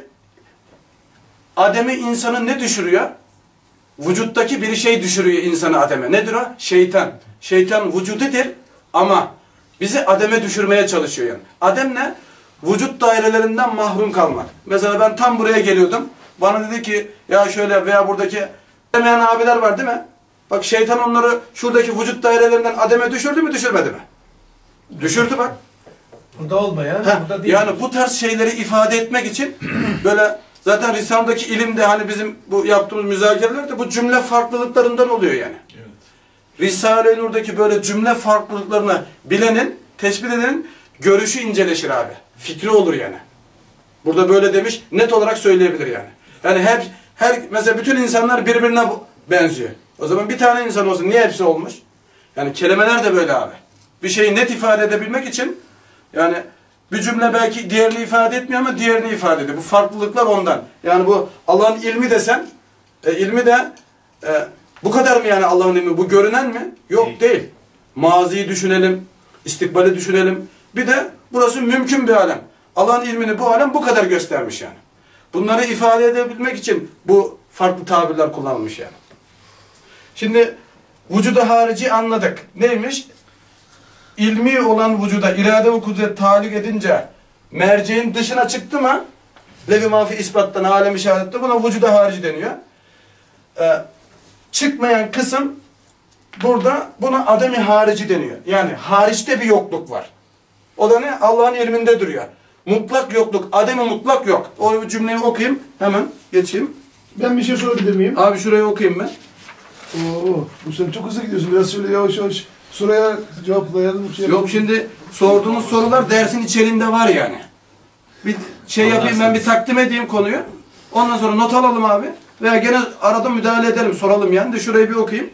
Adem'i insanı ne düşürüyor? Vücuttaki bir şey düşürüyor insanı Adem'e. Nedir o? Şeytan. Şeytan vücududur ama bizi Adem'e düşürmeye çalışıyor yani. Adem ne? Vücut dairelerinden mahrum kalmak. Mesela ben tam buraya geliyordum. Bana dedi ki ya şöyle veya buradaki demeyen abiler var değil mi? Bak şeytan onları şuradaki vücut dairelerinden Adem'e düşürdü mü düşürmedi mi? Düşürdü bak. Burada olmayan, Heh, burada değil. yani bu tarz şeyleri ifade etmek için böyle zaten Risale'deki ilim de hani bizim bu yaptığımız müzakereler de bu cümle farklılıklarından oluyor yani. Evet. Risale-i Nur'daki böyle cümle farklılıklarını bilenin, tespit edenin görüşü inceleşir abi. Fikri olur yani. Burada böyle demiş, net olarak söyleyebilir yani. Yani her, her mesela bütün insanlar birbirine benziyor. O zaman bir tane insan olsun, niye hepsi olmuş? Yani kelimeler de böyle abi. Bir şeyi net ifade edebilmek için yani bir cümle belki diğerini ifade etmiyor ama diğerini ifade ediyor. Bu farklılıklar ondan. Yani bu Allah'ın ilmi desen, e, ilmi de e, bu kadar mı yani Allah'ın ilmi? Bu görünen mi? Yok değil. değil. Maziyi düşünelim, istikbali düşünelim. Bir de burası mümkün bir alem. Allah'ın ilmini bu alem bu kadar göstermiş yani. Bunları ifade edebilmek için bu farklı tabirler kullanılmış yani. Şimdi vücudu harici anladık. Neymiş? İlmi olan vücuda irade ve kudret taalluk edince merceğin dışına çıktı mı lev-i mafi ispattan alem-i şehadette buna vücuda harici deniyor. Ee, çıkmayan kısım burada buna adem-i harici deniyor. Yani hariçte bir yokluk var. O da ne? Allah'ın ilminde duruyor. Mutlak yokluk, adem-i mutlak yok. O cümleyi okuyayım, hemen geçeyim. Ben bir şey sorabilir miyim? Abi şurayı okuyayım ben. Oo, bu sen çok hızlı gidiyorsun. Biraz şöyle yavaş yavaş soruya cevaplayalım. Şey Yok şimdi sorduğunuz sorular dersin içeriğinde var yani. Bir şey yapayım ben bir takdim edeyim konuyu. Ondan sonra not alalım abi. Veya gene arada müdahale edelim soralım yani de şurayı bir okuyayım.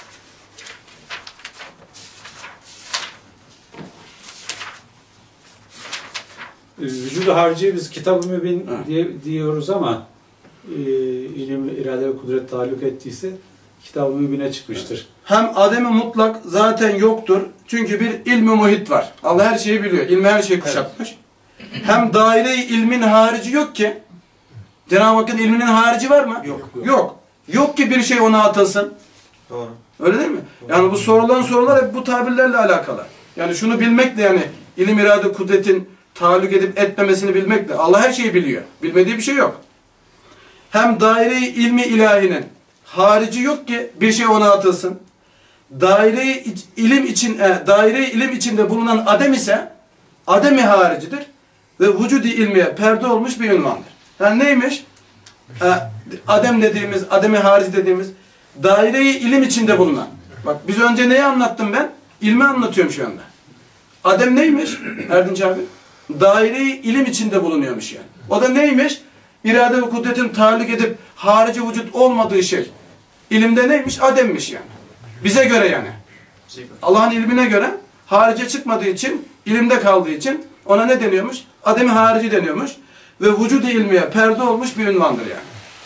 Vücudu harici biz Kitab-ı Mübin Evet. diye, diyoruz ama e, ilim, irade ve kudret taalluk ettiyse Kitab-ı Mübin'e çıkmıştır. Hem ademi mutlak zaten yoktur. Çünkü bir ilmi muhit var. Allah her şeyi biliyor. İlmi her şeyi kuşatmış. Hem daire-i ilmin harici yok ki. Cenab-ı Hakk'ın ilminin harici var mı? Yok. Yok. Yok ki bir şey ona atılsın. Doğru. Öyle değil mi? Yani bu sorulan sorular hep bu tabirlerle alakalı. Yani şunu bilmekle, yani ilim, irade, kudretin taalluk edip etmemesini bilmekle. Allah her şeyi biliyor. Bilmediği bir şey yok. Hem daire-i ilmi ilahinin harici yok ki bir şey ona atılsın. Daire-i ilim için, e, daire-i ilim içinde bulunan adem ise ademi haricidir ve vücud-i ilmiye perde olmuş bir ünvandır. Yani neymiş? E, adem dediğimiz, ademi harici dediğimiz daire-i ilim içinde bulunan. Bak biz önce neyi anlattım ben? İlmi anlatıyorum şu anda. Adem neymiş Erdinç abi? Daire-i ilim içinde bulunuyormuş yani. O da neymiş? İrade ve kudretin taalluk edip harici vücut olmadığı şey. İlimde neymiş? Ademmiş yani. Bize göre yani. Allah'ın ilmine göre harice çıkmadığı için, ilimde kaldığı için ona ne deniyormuş? Ademi harici deniyormuş. Ve vücud-i ilmiye perde olmuş bir ünvandır yani.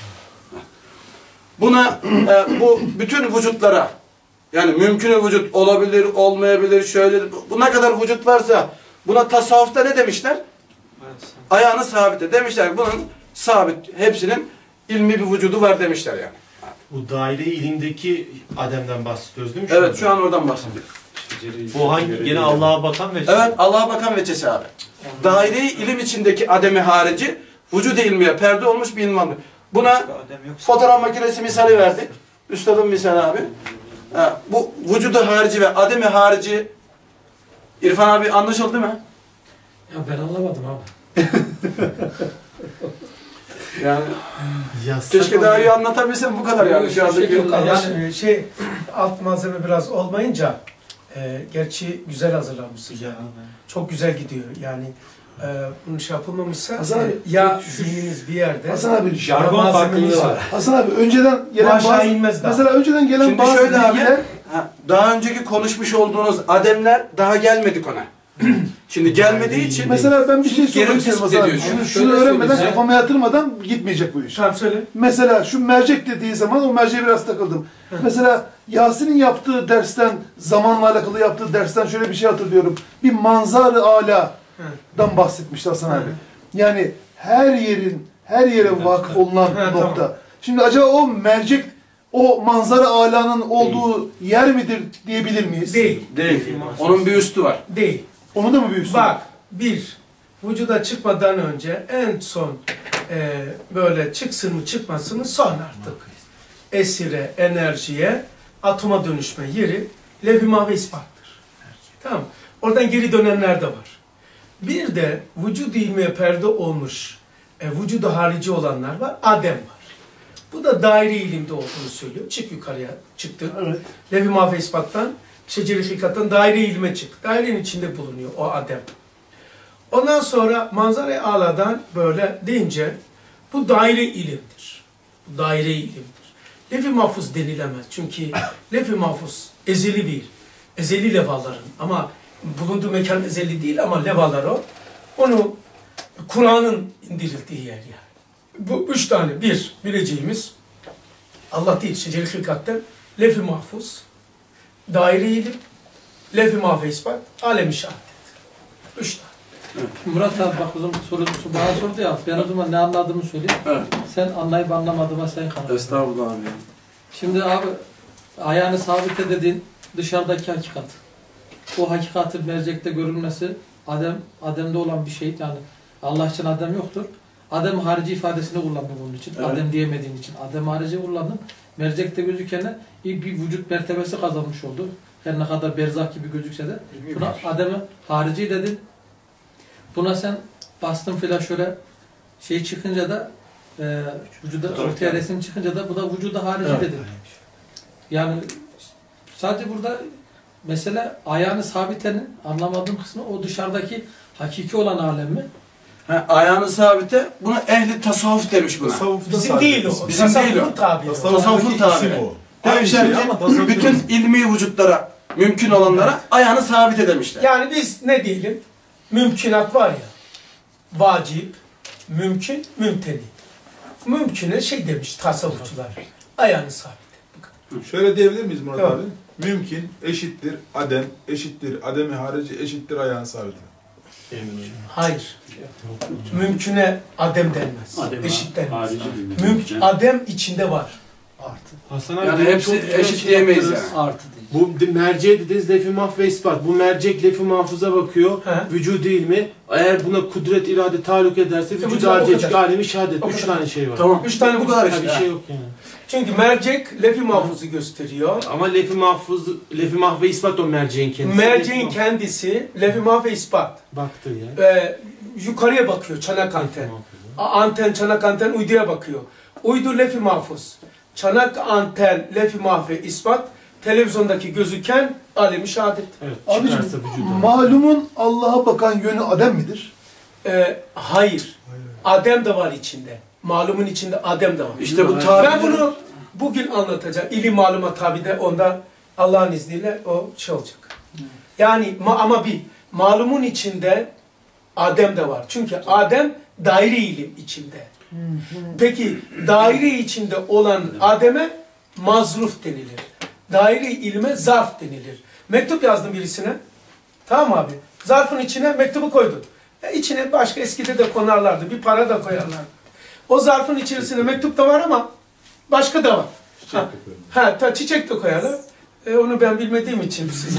Buna, e, bu bütün vücutlara, yani mümkün vücut olabilir, olmayabilir, şöyle, bu ne kadar vücut varsa buna tasavvufta ne demişler? Ayağını sabite demişler. Bunun sabit, hepsinin ilmi bir vücudu var demişler yani. Bu daire ilimdeki Adem'den bahsediyoruz değil mi? Evet, şu an oradan bahsediyoruz. Bu hangi? Gene Allah'a bakan ve Evet, Allah'a bakan veçesi abi. Daire-i ilim içindeki ademi harici, vücud-i ilmiye perde olmuş bir ilmandır. Buna fotoğraf makinesi misali verdik. Üstadın misali abi. Ha, bu vücudu harici ve ademi harici, İrfan abi anlaşıldı mı? Ya ben anlamadım abi. Yani Yazsak keşke daha iyi oluyor. anlatabilsem, bu kadar yani. Şu andaki Yok, Yani yani şey, alt malzeme biraz olmayınca, e, gerçi güzel hazırlanmışsın yani. Çok güzel gidiyor yani. E, bunun şey yapılmamışsa Hasan abi, e, ya zihniniz bir yerde, Hasan abi, Jargon ya malzemeniz farklılığı var. var. Hasan abi önceden Bu gelen aşağı bazı, inmez daha. mesela önceden gelen Şimdi bazı şöyle abi, bilgiler, ha, daha önceki konuşmuş olduğunuz ademler daha gelmedik ona. Şimdi gelmediği için mesela ben bir şey sormak Geri istiyorum tespit Hasan abi. ediyorsun. Şunu, Şöyle şunu öğrenmeden söyleyeyim. kafama yatırmadan gitmeyecek bu iş. Tamam söyle. Mesela şu mercek dediği zaman o merceğe biraz takıldım. Mesela Yasin'in yaptığı dersten, zamanla alakalı yaptığı dersten şöyle bir şey hatırlıyorum. Bir manzar-ı ala'dan bahsetmişti Hasan abi. Yani her yerin, her yere vakıf olunan Ha, nokta. tamam. Şimdi acaba o mercek, o manzara alanın olduğu yer midir diyebilir miyiz? Değil. değil. Onun bir üstü var. Değil. Onu da mı büyüsün? Bak, bir, vücuda çıkmadan önce en son e, böyle çıksın mı çıkmasın mı son artık. Esire, enerjiye, atoma dönüşme yeri levh-i mahve ispattır. Tamam. Oradan geri dönenler de var. Bir de vücud ilmiye perde olmuş, e, vücudu harici olanlar var, Adem var. Bu da daire ilimde olduğunu söylüyor. Çık yukarıya, çıktı. Evet. Levh-i mahve ispattan, şeceri hilkattan daire ilme çık. Dairenin içinde bulunuyor o Adem. Ondan sonra manzara-i aladan böyle deyince bu daire ilimdir. Bu daire ilimdir. Levh-i mahfuz denilemez. Çünkü levh-i mahfuz ezeli bir, ezeli levhaların ama bulunduğu mekan ezeli değil ama levhalar o. Onu Kur'an'ın indirildiği yer yani. Bu üç tane, bir, bileceğimiz Allah değil, şeceri hilkatten levh-i mahfuz, daire ilim, levh-i mahve ispat, alem-i şehadet. Üç tane. Murat abi bak o zaman sorusu bana sordu ya. Ben o zaman ne anladığımı söyleyeyim. Evet. Sen anlayıp anlamadığıma sen karar ver. Estağfurullah abi. Şimdi abi ayağını sabite dediğin dışarıdaki hakikat. O hakikatin mercekte görülmesi Adem, Adem'de olan bir şey. Yani Allah için Adem yoktur. Adem harici ifadesini kullandım bunun için. Evet. Adem diyemediğin için. Adem harici kullandım. Mercekte gözükene bir vücut mertebesi kazanmış oldu. Her ne kadar berzak gibi gözükse de. Buna Adem'e harici dedin. Buna sen bastın filan şöyle şey çıkınca da e, vücuda ortaya resim çıkınca da bu da vücuda harici Evet. dedin. Yani sadece burada mesela ayağını sabitenin anlamadığım kısmı o dışarıdaki hakiki olan alem mi? Ha, ayağını sabite, buna ehli tasavvuf demiş buna. Tasavvufta Bizim sadece değil o. ismi. Bizim değil o. Tasavvufun tabiri o. Tasavvufun Tasavvuftaki tabiri. isim o. Demişler Aynı ki şey ama tasavvuf bütün değil. ilmi vücutlara, mümkün olanlara ayağını sabite demişler. Yani biz ne diyelim? Mümkünat var ya. Vacip, mümkün, mümteni. Mümküne şey demiş tasavvufçular. Ayağını sabit. Şöyle diyebilir miyiz Murat Evet. abi? Mümkün eşittir adem, eşittir ademi harici, eşittir ayağın sabiti. Hayır. Mümküne adem denmez. Adem, Eşit denmez. harici bir Mümkün, adem içinde var. Artı. Hasan abi, Yani demin hepsi çok güzel eşit şey diyemeyiz yaptınız. yani. Artı değil. Bu de- merceğe dediniz lef-i mahf ve ispat. Bu mercek lef-i mahfuza bakıyor. He. Vücudu ilmi. Eğer buna kudret, irade taluk ederse vücudu vücudu o harcaya kadar. çıkıyor. Alemi şehadet. O Üç kadar. tane şey var. Tamam. Üç tane bu kadar Ha, işte. bir şey yok yani. Çünkü mercek lef-i mahfuzu gösteriyor. Ama lef-i mahfuz, lef-i mahf ve ispat o merceğin kendisi. Merceğin Lef-i mahf- kendisi lef-i mahf ve ispat. Baktı ya. Ee, yukarıya bakıyor çanak anten. A- Anten, çanak anten uyduya bakıyor. Uydu lef-i mahfuz. Çanak anten, lef-i mahf ve ispat. Televizyondaki gözüken alemi şehadet. Evet. Abicim, Çıkarsa vücudu. malumun Allah'a bakan yönü adem midir? Ee, hayır. Adem de var içinde. Malumun içinde adem de var. İşte bu Ben tabirleri bunu bugün anlatacağım. İlim maluma tabi de ondan Allah'ın izniyle o şey olacak. Yani ma ama bir malumun içinde Adem de var. Çünkü Adem daire ilim içinde. Peki daire içinde olan Adem'e mazruf denilir. Daire ilme zarf denilir. Mektup yazdım birisine. Tamam mı abi? Zarfın içine mektubu koydun. E içine başka eskide de konarlardı. Bir para da koyarlardı. O zarfın içerisinde mektup da var ama başka da var. Ha, ha ta çiçek de koyarlar. E, onu ben bilmediğim için size.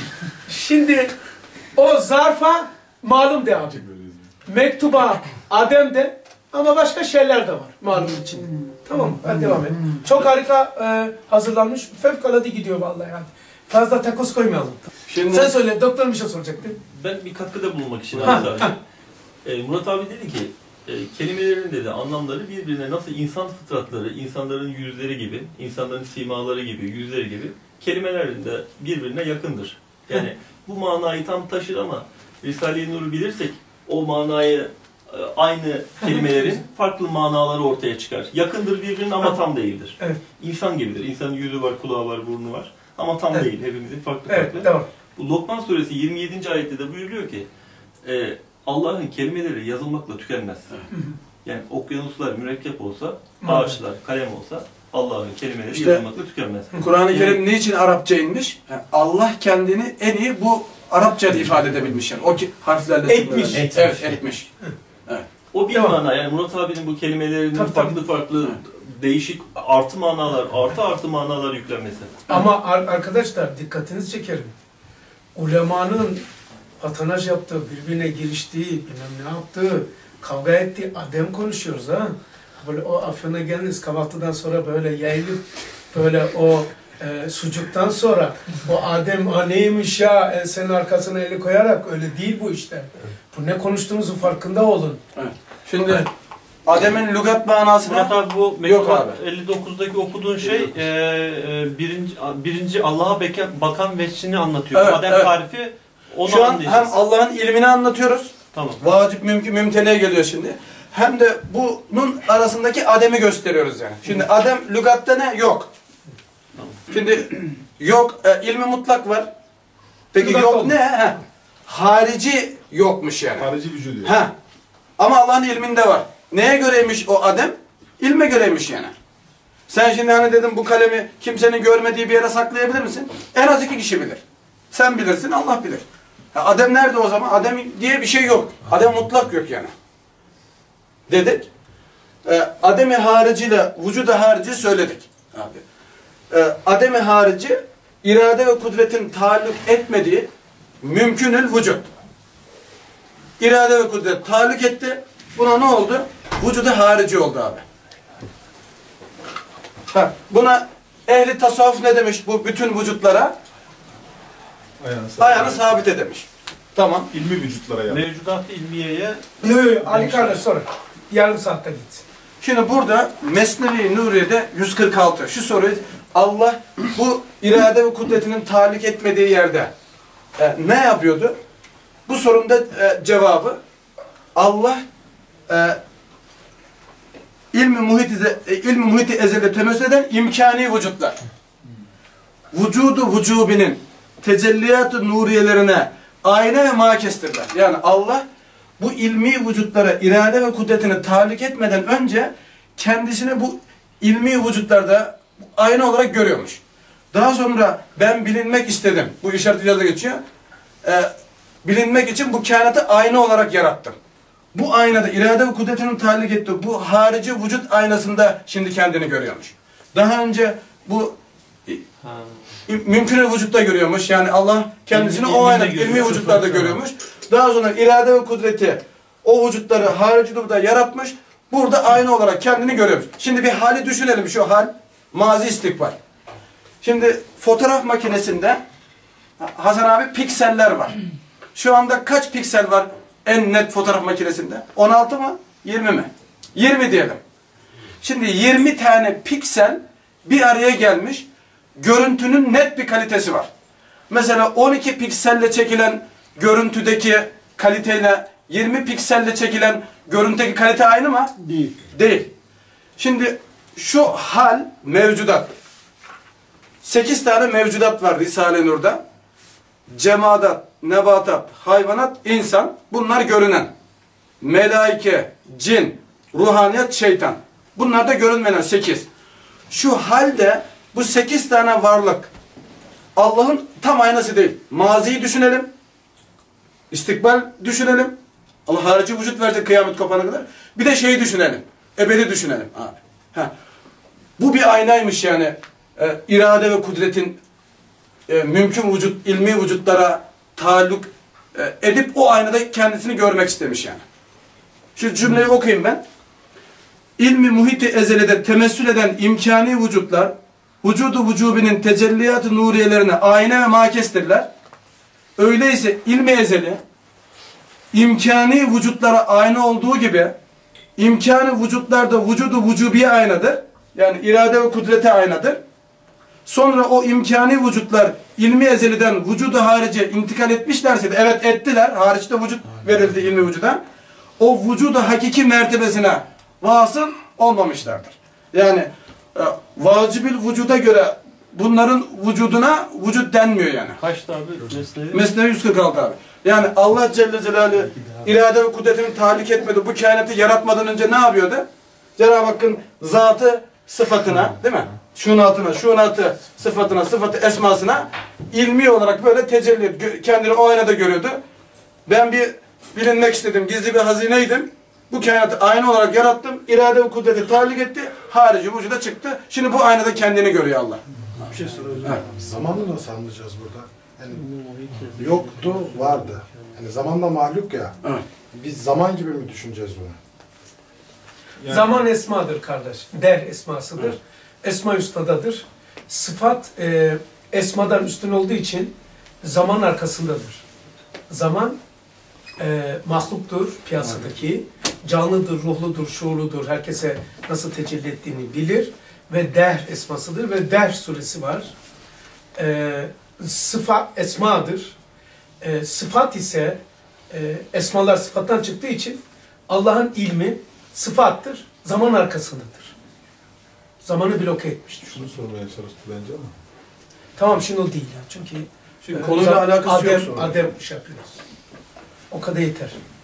Şimdi o zarfa malum de abi. Mektuba Adem de ama başka şeyler de var malum içinde. Tamam mı? Hadi devam et. Çok harika e, hazırlanmış. Fevkalade gidiyor vallahi yani. Fazla takoz koymayalım. Şimdi Sen söyle, doktor bir şey soracaktı. Ben bir katkıda bulunmak için Ha, abi sadece. E, Murat abi dedi ki, e, kelimelerin dedi anlamları birbirine nasıl insan fıtratları, insanların yüzleri gibi, insanların simaları gibi, yüzleri gibi kelimelerin de birbirine yakındır. Yani bu manayı tam taşır ama Risale-i Nur'u bilirsek o manayı e, aynı kelimelerin farklı manaları ortaya çıkar. Yakındır birbirine ama tam değildir. Evet. İnsan gibidir. İnsanın yüzü var, kulağı var, burnu var ama tam Evet. değil. Hepimizin farklı Evet, farklı. tamam. Bu Lokman suresi yirmi yedinci ayette de buyuruyor ki e, Allah'ın kelimeleri yazılmakla tükenmez. Yani okyanuslar mürekkep olsa, ağaçlar kalem olsa Allah'ın kelimeleri İşte, yazılmakla tükenmez. Kur'an-ı Kerim niçin Arapça inmiş? Yani Allah kendini en iyi bu Arapçada ifade edebilmiş yani. O ki harflerle Etmiş. çıkıyor. Etmiş. Evet, etmiş. O bir Tamam. mana yani Murat abinin bu kelimelerinin Tabii, farklı tabii. farklı değişik artı manalar, artı artı manalar yüklenmesi. Ama ar- arkadaşlar dikkatinizi çekerim. Ulemanın patanaj yaptığı, birbirine giriştiği, bilmem ne yaptığı, kavga ettiği Adem konuşuyoruz ha. Böyle o Afyon'a geldiniz kahvaltıdan sonra böyle yayılıp böyle o e, sucuktan sonra o Adem ha neymiş ya ensenin arkasına eli koyarak öyle değil bu işte. Bu ne konuştuğumuzun farkında olun. Şimdi Adem'in lügat manasına Murat abi bu Yok mektubat abi. elli dokuzdaki okuduğun şey e, e, birinci, birinci Allah'a beken, bakan veçhini anlatıyor. Evet, Adem evet. tarifi onu şu an anlayacağız. hem Allah'ın ilmini anlatıyoruz. Tamam. Vacip mümkün mümteniye geliyor şimdi. Hem de bunun arasındaki Adem'i gösteriyoruz yani. Şimdi Adem lügatta ne? Yok. Şimdi yok e, ilmi mutlak var. Peki Lügat yok olmaz. ne? He. Harici yokmuş yani. Harici vücudu. Ha. Ama Allah'ın ilminde var. Neye göreymiş o Adem? İlme göreymiş yani. Sen şimdi hani dedim bu kalemi kimsenin görmediği bir yere saklayabilir misin? En az iki kişi bilir. Sen bilirsin, Allah bilir. Ha, Adem nerede o zaman? Adem diye bir şey yok. Adem mutlak yok yani. Dedik. Ee, Adem-i hariciyle vücuda harici söyledik. Abi. Ee, Adem-i harici irade ve kudretin taalluk etmediği mümkünül vücut. İrade ve kudret taalluk etti. Buna ne oldu? Vücuda harici oldu abi. Ha, buna ehli tasavvuf ne demiş bu bütün vücutlara? Ayağını Ayağını sabit demiş. Tamam. İlmi vücutlara yani. Mevcudat-ı ilmiyeye Yok yok Ali kardeş sonra. Yarım saatte gitsin. Şimdi burada Mesnevi Nuriye'de yüz kırk altı. Şu soruyu Allah bu irade ve kudretinin taalluk etmediği yerde e, ne yapıyordu? Bu sorunun da e, cevabı Allah e, ilmi muhiti e, ilmi muhiti ezelde temsil eden imkani vücutlar. Vücudu vücubinin tecelliyat-ı nuriyelerine ayna ve makestirler. Yani Allah bu ilmi vücutlara irade ve kudretini taalluk etmeden önce kendisini bu ilmi vücutlarda ayna olarak görüyormuş. Daha sonra ben bilinmek istedim. Bu işaret yazıda geçiyor. Ee, bilinmek için bu kainatı ayna olarak yarattım. Bu aynada irade ve kudretinin tahlik ettiği bu harici vücut aynasında şimdi kendini görüyormuş. Daha önce bu Ha. mümkün vücutta görüyormuş. Yani Allah kendisini İlmi- o aynada, ilminde ilmi görüyor. vücutlarda Sıfır, görüyormuş. Daha sonra irade ve kudreti o vücutları harici durumda yaratmış. Burada ayna olarak kendini görüyormuş. Şimdi bir hali düşünelim, şu hal. Mazi istikbal. Şimdi fotoğraf makinesinde Hasan abi pikseller var. Şu anda kaç piksel var en net fotoğraf makinesinde? on altı mı? yirmi mi? yirmi diyelim. Şimdi yirmi tane piksel bir araya gelmiş. Görüntünün net bir kalitesi var. Mesela on iki pikselle çekilen görüntüdeki kaliteyle yirmi pikselle çekilen görüntüdeki kalite aynı mı? Değil. Değil. Şimdi şu hal mevcudat. sekiz tane mevcudat var Risale-i Nur'da. Cemadat, nebatat, hayvanat, insan. Bunlar görünen. Melaike, cin, ruhaniyet, şeytan. Bunlar da görünmeyen sekiz. Şu halde bu sekiz tane varlık Allah'ın tam aynası değil. Maziyi düşünelim. İstikbal düşünelim. Allah harici vücut verecek kıyamet kopana kadar. Bir de şeyi düşünelim. Ebedi düşünelim abi. Ha. Bu bir aynaymış yani. Ee, irade ve kudretin e, mümkün vücut, ilmi vücutlara taalluk e, edip o aynada kendisini görmek istemiş yani. Şu cümleyi okuyayım ben. İlmi muhiti ezelede temessül eden imkani vücutlar vücudu vücubinin tecelliyat-ı nuriyelerine ayna ve makestirler. Öyleyse ilmi ezeli imkani vücutlara ayna olduğu gibi imkani vücutlarda vücudu vücubiye aynadır. Yani irade ve kudrete aynadır. Sonra o imkani vücutlar ilmi ezeliden vücudu harice intikal etmişlerse de evet ettiler. Hariçte vücut verildi ilmi vücuda. O vücudu hakiki mertebesine vasıl olmamışlardır. Yani e, vacibül vücuda göre bunların vücuduna vücut denmiyor yani. Kaçtı abi? Mesnevi? Mesnevi yüz kırk altı abi. Yani Allah Celle Celaluhu irade ve kudretini tahlik etmedi. Bu kainatı yaratmadan önce ne yapıyordu? Cenab-ı Hakk'ın zatı sıfatına, değil mi? Şunatına, şunatı sıfatına, sıfatı esmasına ilmi olarak böyle tecelli ediyor. Kendini o aynada görüyordu. Ben bir bilinmek istedim. Gizli bir hazineydim. Bu kainatı ayna olarak yarattım. İrade ve kudreti tahlik etti. Harici vücuda çıktı. Şimdi bu aynada kendini görüyor Allah. Bir şey soracağım. Evet. Zamanı nasıl anlayacağız burada? Yani yoktu, vardı. Yani zamanla mahluk ya. Evet. Biz zaman gibi mi düşüneceğiz bunu? Yani, zaman esmadır kardeş. Der esmasıdır. Evet. Esma üstadadır. Sıfat e, esmadan üstün olduğu için zaman arkasındadır. Zaman e, mahluktur piyasadaki. Canlıdır, ruhludur, şuurludur. Herkese nasıl tecelli ettiğini bilir. Ve der esmasıdır. Ve der suresi var. E, sıfat esmadır. E, sıfat ise e, esmalar sıfattan çıktığı için Allah'ın ilmi sıfattır. Zaman arkasındadır. Zamanı bloke etmiştir. Şunu sormaya çalıştı bence ama. Tamam şimdi o değil ya. Çünkü, Çünkü konuyla alakası Adem, yok sonra. Adem şey yapıyoruz. O kadar yeter. O.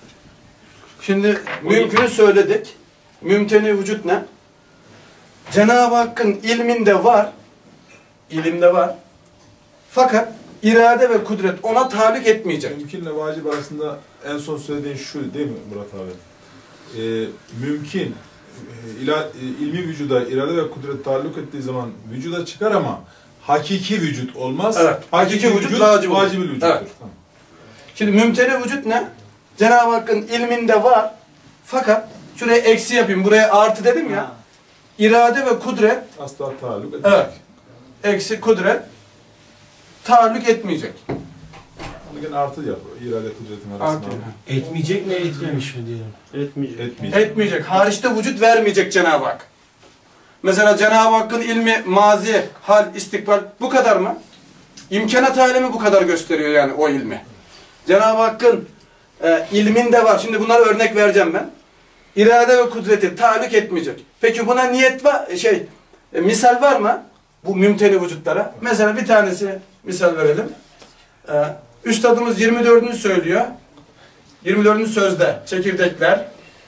Şimdi mümkünü söyledik. Mümteni vücut ne? Cenab-ı Hakk'ın ilminde var. İlimde var. Fakat irade ve kudret ona tahrik etmeyecek. Mümkünle vacip arasında en son söylediğin şu değil mi Murat abi? Ee, mümkün e, ila, e, ilmi vücuda irade ve kudret taalluk ettiği zaman vücuda çıkar ama hakiki vücut olmaz. Evet. Hakiki, hakiki vücut, vücut vacib vacibül vücuttur. Evet. Tamam. Şimdi mümteni vücut ne? Cenab-ı Hakk'ın ilminde var. Fakat şuraya eksi yapayım, buraya artı dedim ya. Ha. İrade ve kudret asla taalluk etmeyecek. Evet. Eksi kudret taalluk etmeyecek. Bugün artı yap. İrade kudretin arasında. Etmeyecek mi, etmemiş mi diyelim? Etmeyecek. Etmeyecek. Etmeyecek. Hariçte vücut vermeyecek Cenab-ı Hak. Mesela Cenab-ı Hakk'ın ilmi, mazi, hal, istikbal bu kadar mı? İmkanat alemi bu kadar gösteriyor yani o ilmi. Cenab-ı Hakk'ın e, ilminde var. Şimdi bunlara örnek vereceğim ben. İrade ve kudreti taalluk etmeyecek. Peki buna niyet var, şey, e, misal var mı? Bu mümteni vücutlara. Mesela bir tanesi misal verelim. E, Üstadımız yirmi dördünü söylüyor. yirmi dördüncü sözde çekirdekler,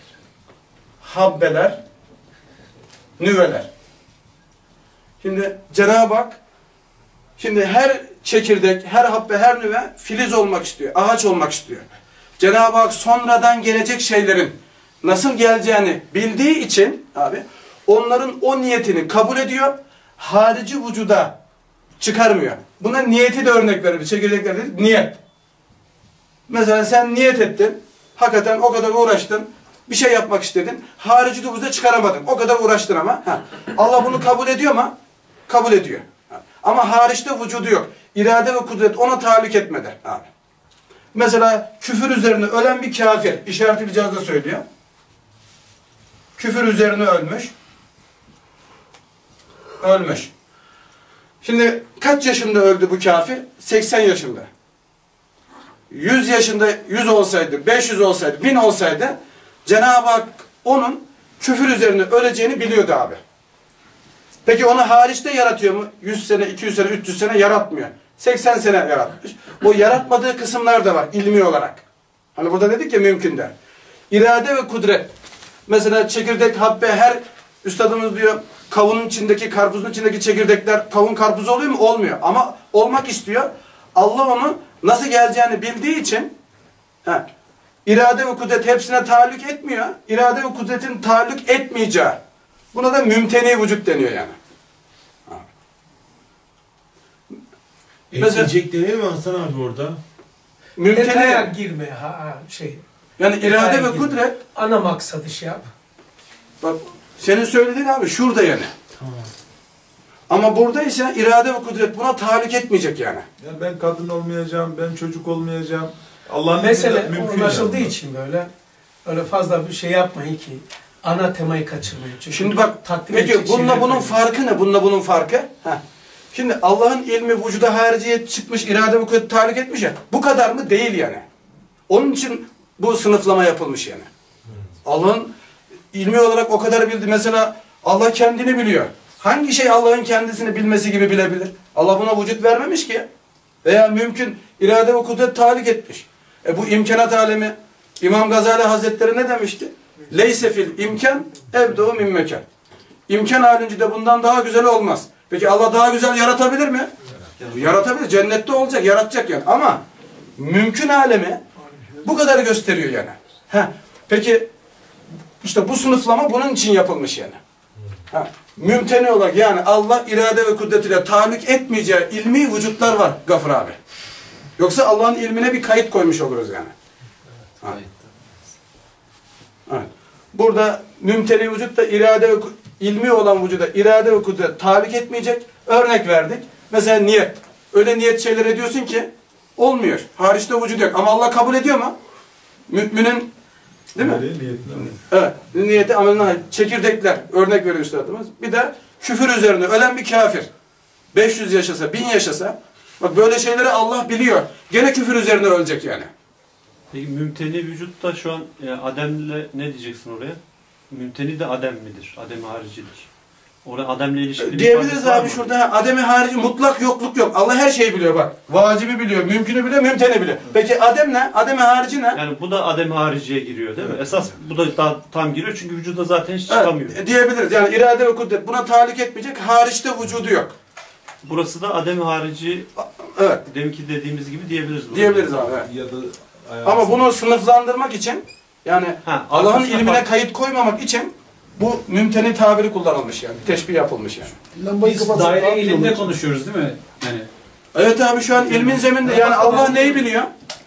habbeler, nüveler. Şimdi Cenab-ı Hak Şimdi her çekirdek, her hap ve her nüve filiz olmak istiyor, ağaç olmak istiyor. Cenab-ı Hak sonradan gelecek şeylerin nasıl geleceğini bildiği için abi onların o niyetini kabul ediyor, harici vücuda çıkarmıyor. Buna niyeti de örnek verir. Çekirdekler dedik, niyet. Mesela sen niyet ettin, hakikaten o kadar uğraştın, bir şey yapmak istedin, harici vücuda çıkaramadın. O kadar uğraştın ama. Ha. Allah bunu kabul ediyor mu? Kabul ediyor. Ha. Ama hariçte vücudu yok. İrade ve kudret ona tahallük etmedi abi. Mesela küfür üzerine ölen bir kafir, işaret-i icazda söylüyor. Küfür üzerine ölmüş. Ölmüş. Şimdi kaç yaşında öldü bu kafir? seksen yaşında. yüz yaşında yüz olsaydı, beş yüz olsaydı, bin olsaydı Cenab-ı Hak onun küfür üzerine öleceğini biliyordu abi. Peki onu hariçte yaratıyor mu? yüz sene, iki yüz sene, üç yüz sene yaratmıyor. seksen sene yaratmış. O yaratmadığı kısımlar da var ilmi olarak. Hani burada dedik ya mümkün der. İrade ve kudret. Mesela çekirdek, habbe, her üstadımız diyor kavunun içindeki, karpuzun içindeki çekirdekler kavun karpuzu oluyor mu? Olmuyor. Ama olmak istiyor. Allah onu nasıl geleceğini bildiği için he, irade ve kudret hepsine tahallük etmiyor. İrade ve kudretin tahallük etmeyeceği. Buna da mümteni vücut deniyor yani. Ekleyecek denir mi Hasan abi orada? Detaya Mümteni. girme ha şey. Yani irade Detaya ve girme. kudret. Ana maksadı şey yap. Bak senin söylediğin abi şurada yani. Tamam. Ama burada ise irade ve kudret buna tahallük etmeyecek yani. Yani ben kadın olmayacağım, ben çocuk olmayacağım. Allah'ın Mesele izniyle mümkün anlaşıldığı yani. için böyle öyle fazla bir şey yapmayın ki ana temayı kaçırmayın. Çünkü Şimdi bak takdim peki edecek bununla şeyler bunun koyuyor. farkı ne? Bununla bunun farkı? Heh. Şimdi Allah'ın ilmi vücuda hariciye çıkmış, irade ve kudret tahallük etmiş ya. Bu kadar mı? Değil yani. Onun için bu sınıflama yapılmış yani. Allah'ın ilmi olarak o kadar bildi. Mesela Allah kendini biliyor. Hangi şey Allah'ın kendisini bilmesi gibi bilebilir? Allah buna vücut vermemiş ki. Veya mümkün irade ve kudret tahallük etmiş. E bu imkanat alemi İmam Gazali Hazretleri ne demişti? Leyse fil imkan ebdu min mekan. İmkan halince de bundan daha güzel olmaz. Peki Allah daha güzel yaratabilir mi? Yaratabilir. Cennette olacak, yaratacak yani. Ama mümkün alemi bu kadar gösteriyor yani. Heh. Peki işte bu sınıflama bunun için yapılmış yani. Ha. Mümteni olarak yani Allah irade ve kudretiyle tahallük etmeyeceği ilmi vücutlar var Gafur abi. Yoksa Allah'ın ilmine bir kayıt koymuş oluruz yani. Ha. Evet. Burada mümteni vücut da irade ve ilmi olan vücuda irade ve kudret tahallük etmeyecek. Örnek verdik. Mesela niyet. Öyle niyet şeyler ediyorsun ki olmuyor. Hariçte vücut yok. Ama Allah kabul ediyor mu? Müminin değil mi? Evet. Niyeti ameline ait. Çekirdekler. Örnek veriyor üstadımız. Bir de küfür üzerine ölen bir kafir. beş yüz yaşasa, bin yaşasa. Bak böyle şeyleri Allah biliyor. Gene küfür üzerine ölecek yani. Peki mümteni vücutta şu an yani Adem'le ne diyeceksin oraya? Mümteni de Adem midir? Adem haricidir. Orada Adem'le ilişkili diyebiliriz abi şurada Adem'i harici mutlak yokluk yok. Allah her şeyi biliyor bak. Vacibi biliyor, mümkünü biliyor, mümteni biliyor. Peki Adem ne? Adem'i harici ne? Yani bu da Adem hariciye giriyor değil mi? Esas bu da daha tam giriyor çünkü vücuda zaten hiç çıkamıyor. Evet, diyebiliriz. Yani irade ve kudret buna tahallük etmeyecek. Hariçte vücudu yok. Burası da Adem harici. Evet. Deminki dediğimiz gibi diyebiliriz. Diyebiliriz abi. Evet. Ya da ama bunu sınıflandırmak için yani Allah'ın ilmine fark... kayıt koymamak için bu mümteni tabiri kullanılmış yani. Teşbih yapılmış yani. Biz daire ilimde konuşuyoruz değil mi? Yani. Evet abi şu an ilmin zeminde yani Allah neyi biliyor?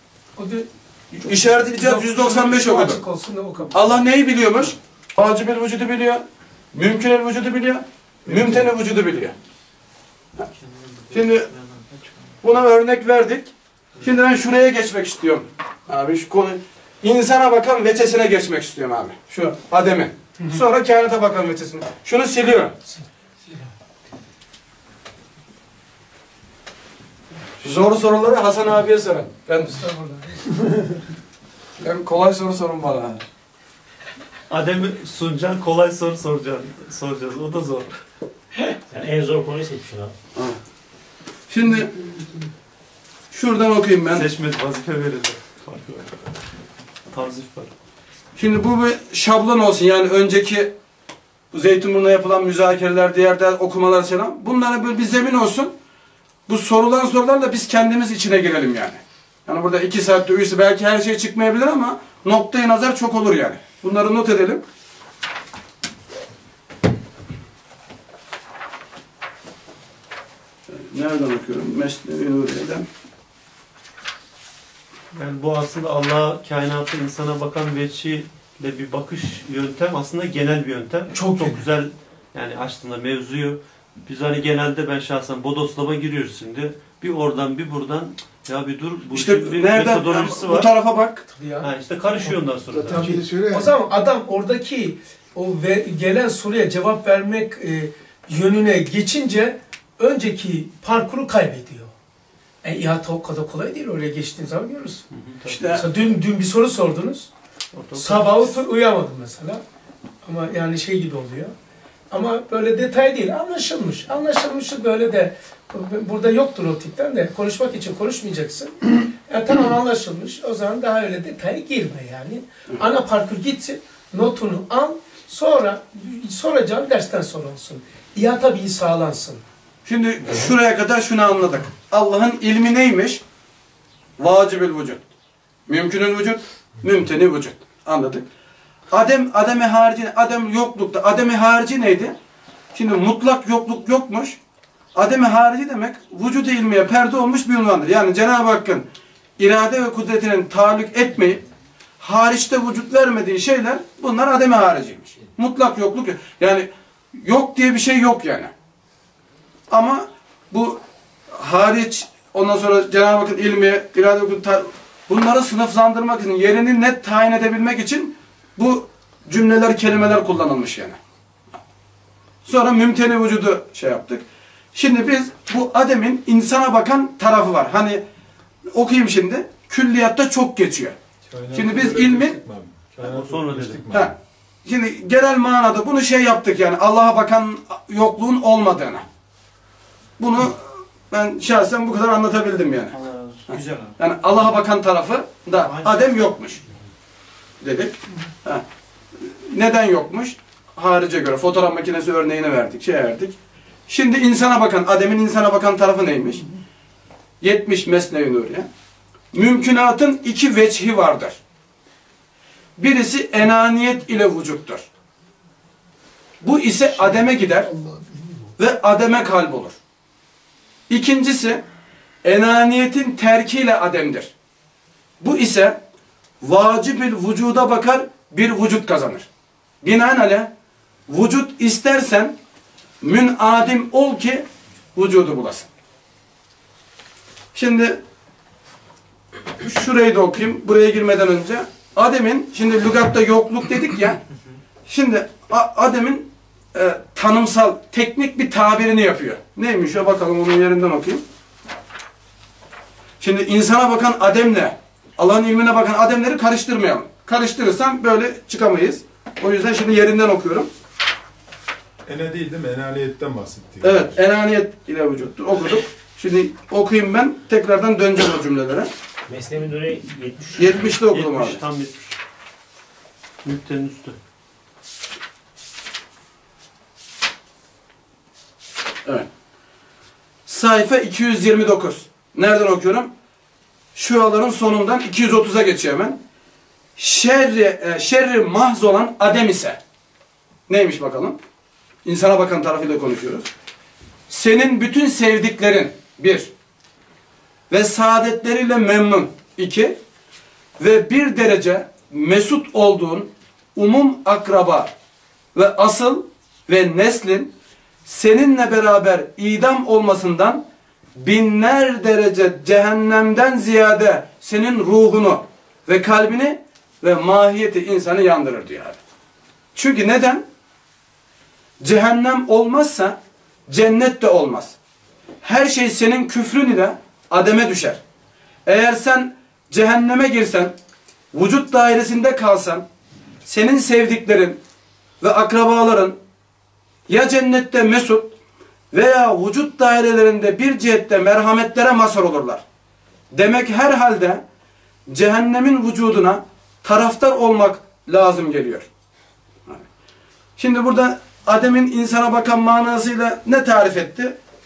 İşaret edeceğiz yüz doksan beş okudu. Allah neyi biliyormuş? Vacibül vücudu biliyor. Mümkünel vücudu biliyor. Mümteni vücudu biliyor. Şimdi buna örnek verdik. Şimdi ben şuraya geçmek istiyorum. Abi şu konu insana bakan veçesine geçmek istiyorum abi. Şu Adem'in. Sonra kainata bakan veçesine. Şunu siliyorum. Zor soruları Hasan abiye sorun. Ben ben kolay soru sorun bana. Adem'i sunacaksın, kolay soru soracaksın. Soracağız. O da zor. Yani en zor konuyu seçmişsin abi. Şimdi şuradan okuyayım ben. Seçmedi, vazife verildi. Tavzif var. Şimdi bu bir şablon olsun yani önceki Zeytinburnu'na yapılan müzakereler, diğer ders okumalar falan. Bunlara böyle bir zemin olsun. bu sorulan sorularla biz kendimiz içine girelim yani. Yani burada iki saatte, üç saatte belki her şey çıkmayabilir ama noktayı nazar çok olur yani. Bunları not edelim. Nereden okuyorum? Mesnevi Nuriye'den. Yani bu aslında Allah'a, kainata, insana bakan veçiyle bir bakış yöntem aslında genel bir yöntem. Çok, çok güzel yani açtığında mevzuyu. Biz hani genelde ben şahsen bodoslama giriyoruz şimdi. Bir oradan bir buradan ya bir dur bu işte bir nereden, metodolojisi bu var. tarafa bak. Ha, işte karışıyor ondan sonra. O zaman adam oradaki o ve, gelen soruya cevap vermek e, yönüne geçince önceki parkuru kaybediyor. E, ihata o kadar kolay değil. Oraya geçtiğin zaman görürsün. Hı hı, işte, mesela dün, dün bir soru sordunuz. Sabah uyuyamadım mesela. Ama yani şey gibi oluyor. Ama böyle detay değil. Anlaşılmış. Anlaşılmışı böyle de burada yoktur o tipten de. Konuşmak için konuşmayacaksın. Yani tamam anlaşılmış. O zaman daha öyle detaya girme yani. Ana parkur gitsin. Notunu al. Sonra soracağın dersten sonra olsun. İhata bir sağlansın. Şimdi şuraya kadar şunu anladık. Allah'ın ilmi neymiş? Vacibül vücut. Mümkünün vücut, mümteni vücut. Anladık. Adem, Adem'i harici, Adem yoklukta. Adem'i harici neydi? Şimdi mutlak yokluk yokmuş. Adem'i harici demek, vücut-u ilmiye perde olmuş bir ünvandır. Yani Cenab-ı Hakk'ın irade ve kudretinin taalluk etmeyip, hariçte vücut vermediği şeyler, bunlar Adem'i hariciymiş. Mutlak yokluk yok. Yani yok diye bir şey yok yani. Ama bu hariç, ondan sonra Cenab-ı Hakk'ın ilmi, irade ve kudret, bunları sınıflandırmak için, yerini net tayin edebilmek için bu cümleler, kelimeler kullanılmış yani. Sonra mümteni vücudu şey yaptık. Şimdi biz bu Adem'in insana bakan tarafı var. Hani okuyayım şimdi. Külliyatta çok geçiyor. Şimdi biz ilmin sonra dedim. Ha, şimdi genel manada bunu şey yaptık yani Allah'a bakan yokluğun olmadığını. Bunu ben şahsen bu kadar anlatabildim yani. Güzel abi. Yani Allah'a bakan tarafı da Adem yokmuş dedik. Ha. Neden yokmuş? Harice göre fotoğraf makinesi örneğini verdik, şey verdik. Şimdi insana bakan, Adem'in insana bakan tarafı neymiş? yetmiş Mesnevi Nuriye. Mümkünatın iki veçhi vardır. Birisi enaniyet ile vücuttur. Bu ise Adem'e gider ve Adem'e kalp olur. İkincisi enaniyetin terkiyle Adem'dir. Bu ise vacibül vücuda bakar, bir vücut kazanır. Binaenaleyh vücut istersen münadim ol ki vücudu bulasın. Şimdi şurayı da okuyayım. Buraya girmeden önce Adem'in, şimdi lügatta yokluk dedik ya, şimdi Adem'in e, tanımsal, teknik bir tabirini yapıyor. Neymiş o, bakalım onun yerinden okuyayım. Şimdi insana bakan Adem'le Allah'ın ilmine bakan Adem'leri karıştırmayalım. Karıştırırsam böyle çıkamayız. O yüzden şimdi yerinden okuyorum. Ene değil değil mi? Enaniyetten bahsettik. Evet, enaniyet ile vücuttur. Okuduk. Şimdi okuyayım ben. Tekrardan döneceğim o cümlelere. Mesnevi Nuriye yetmiş. yetmişte okudum yetmiş, abi. Tam yetmiş. Müktenin üstü. Evet. Sayfa iki yüz yirmi dokuz. Nereden okuyorum? Şuraların sonundan iki yüz otuza geçiyor hemen. Şerri, e, şerri mahz olan Adem ise. Neymiş bakalım? İnsana bakan tarafıyla konuşuyoruz. Senin bütün sevdiklerin bir. Ve saadetleriyle memnun iki. Ve bir derece mesut olduğun umum akraba ve asıl ve neslin seninle beraber idam olmasından binler derece cehennemden ziyade senin ruhunu ve kalbini ve mahiyeti insanı yandırır diyor abi. Çünkü neden? Cehennem olmazsa cennet de olmaz. Her şey senin küfrün ile Adem'e düşer. Eğer sen cehenneme girsen, vücut dairesinde kalsan, senin sevdiklerin ve akrabaların ya cennette mesut veya vücut dairelerinde bir cihette merhametlere mazhar olurlar. Demek herhalde cehennemin vücuduna taraftar olmak lazım geliyor. Şimdi burada Adem'in insana bakan manasıyla ne tarif etti?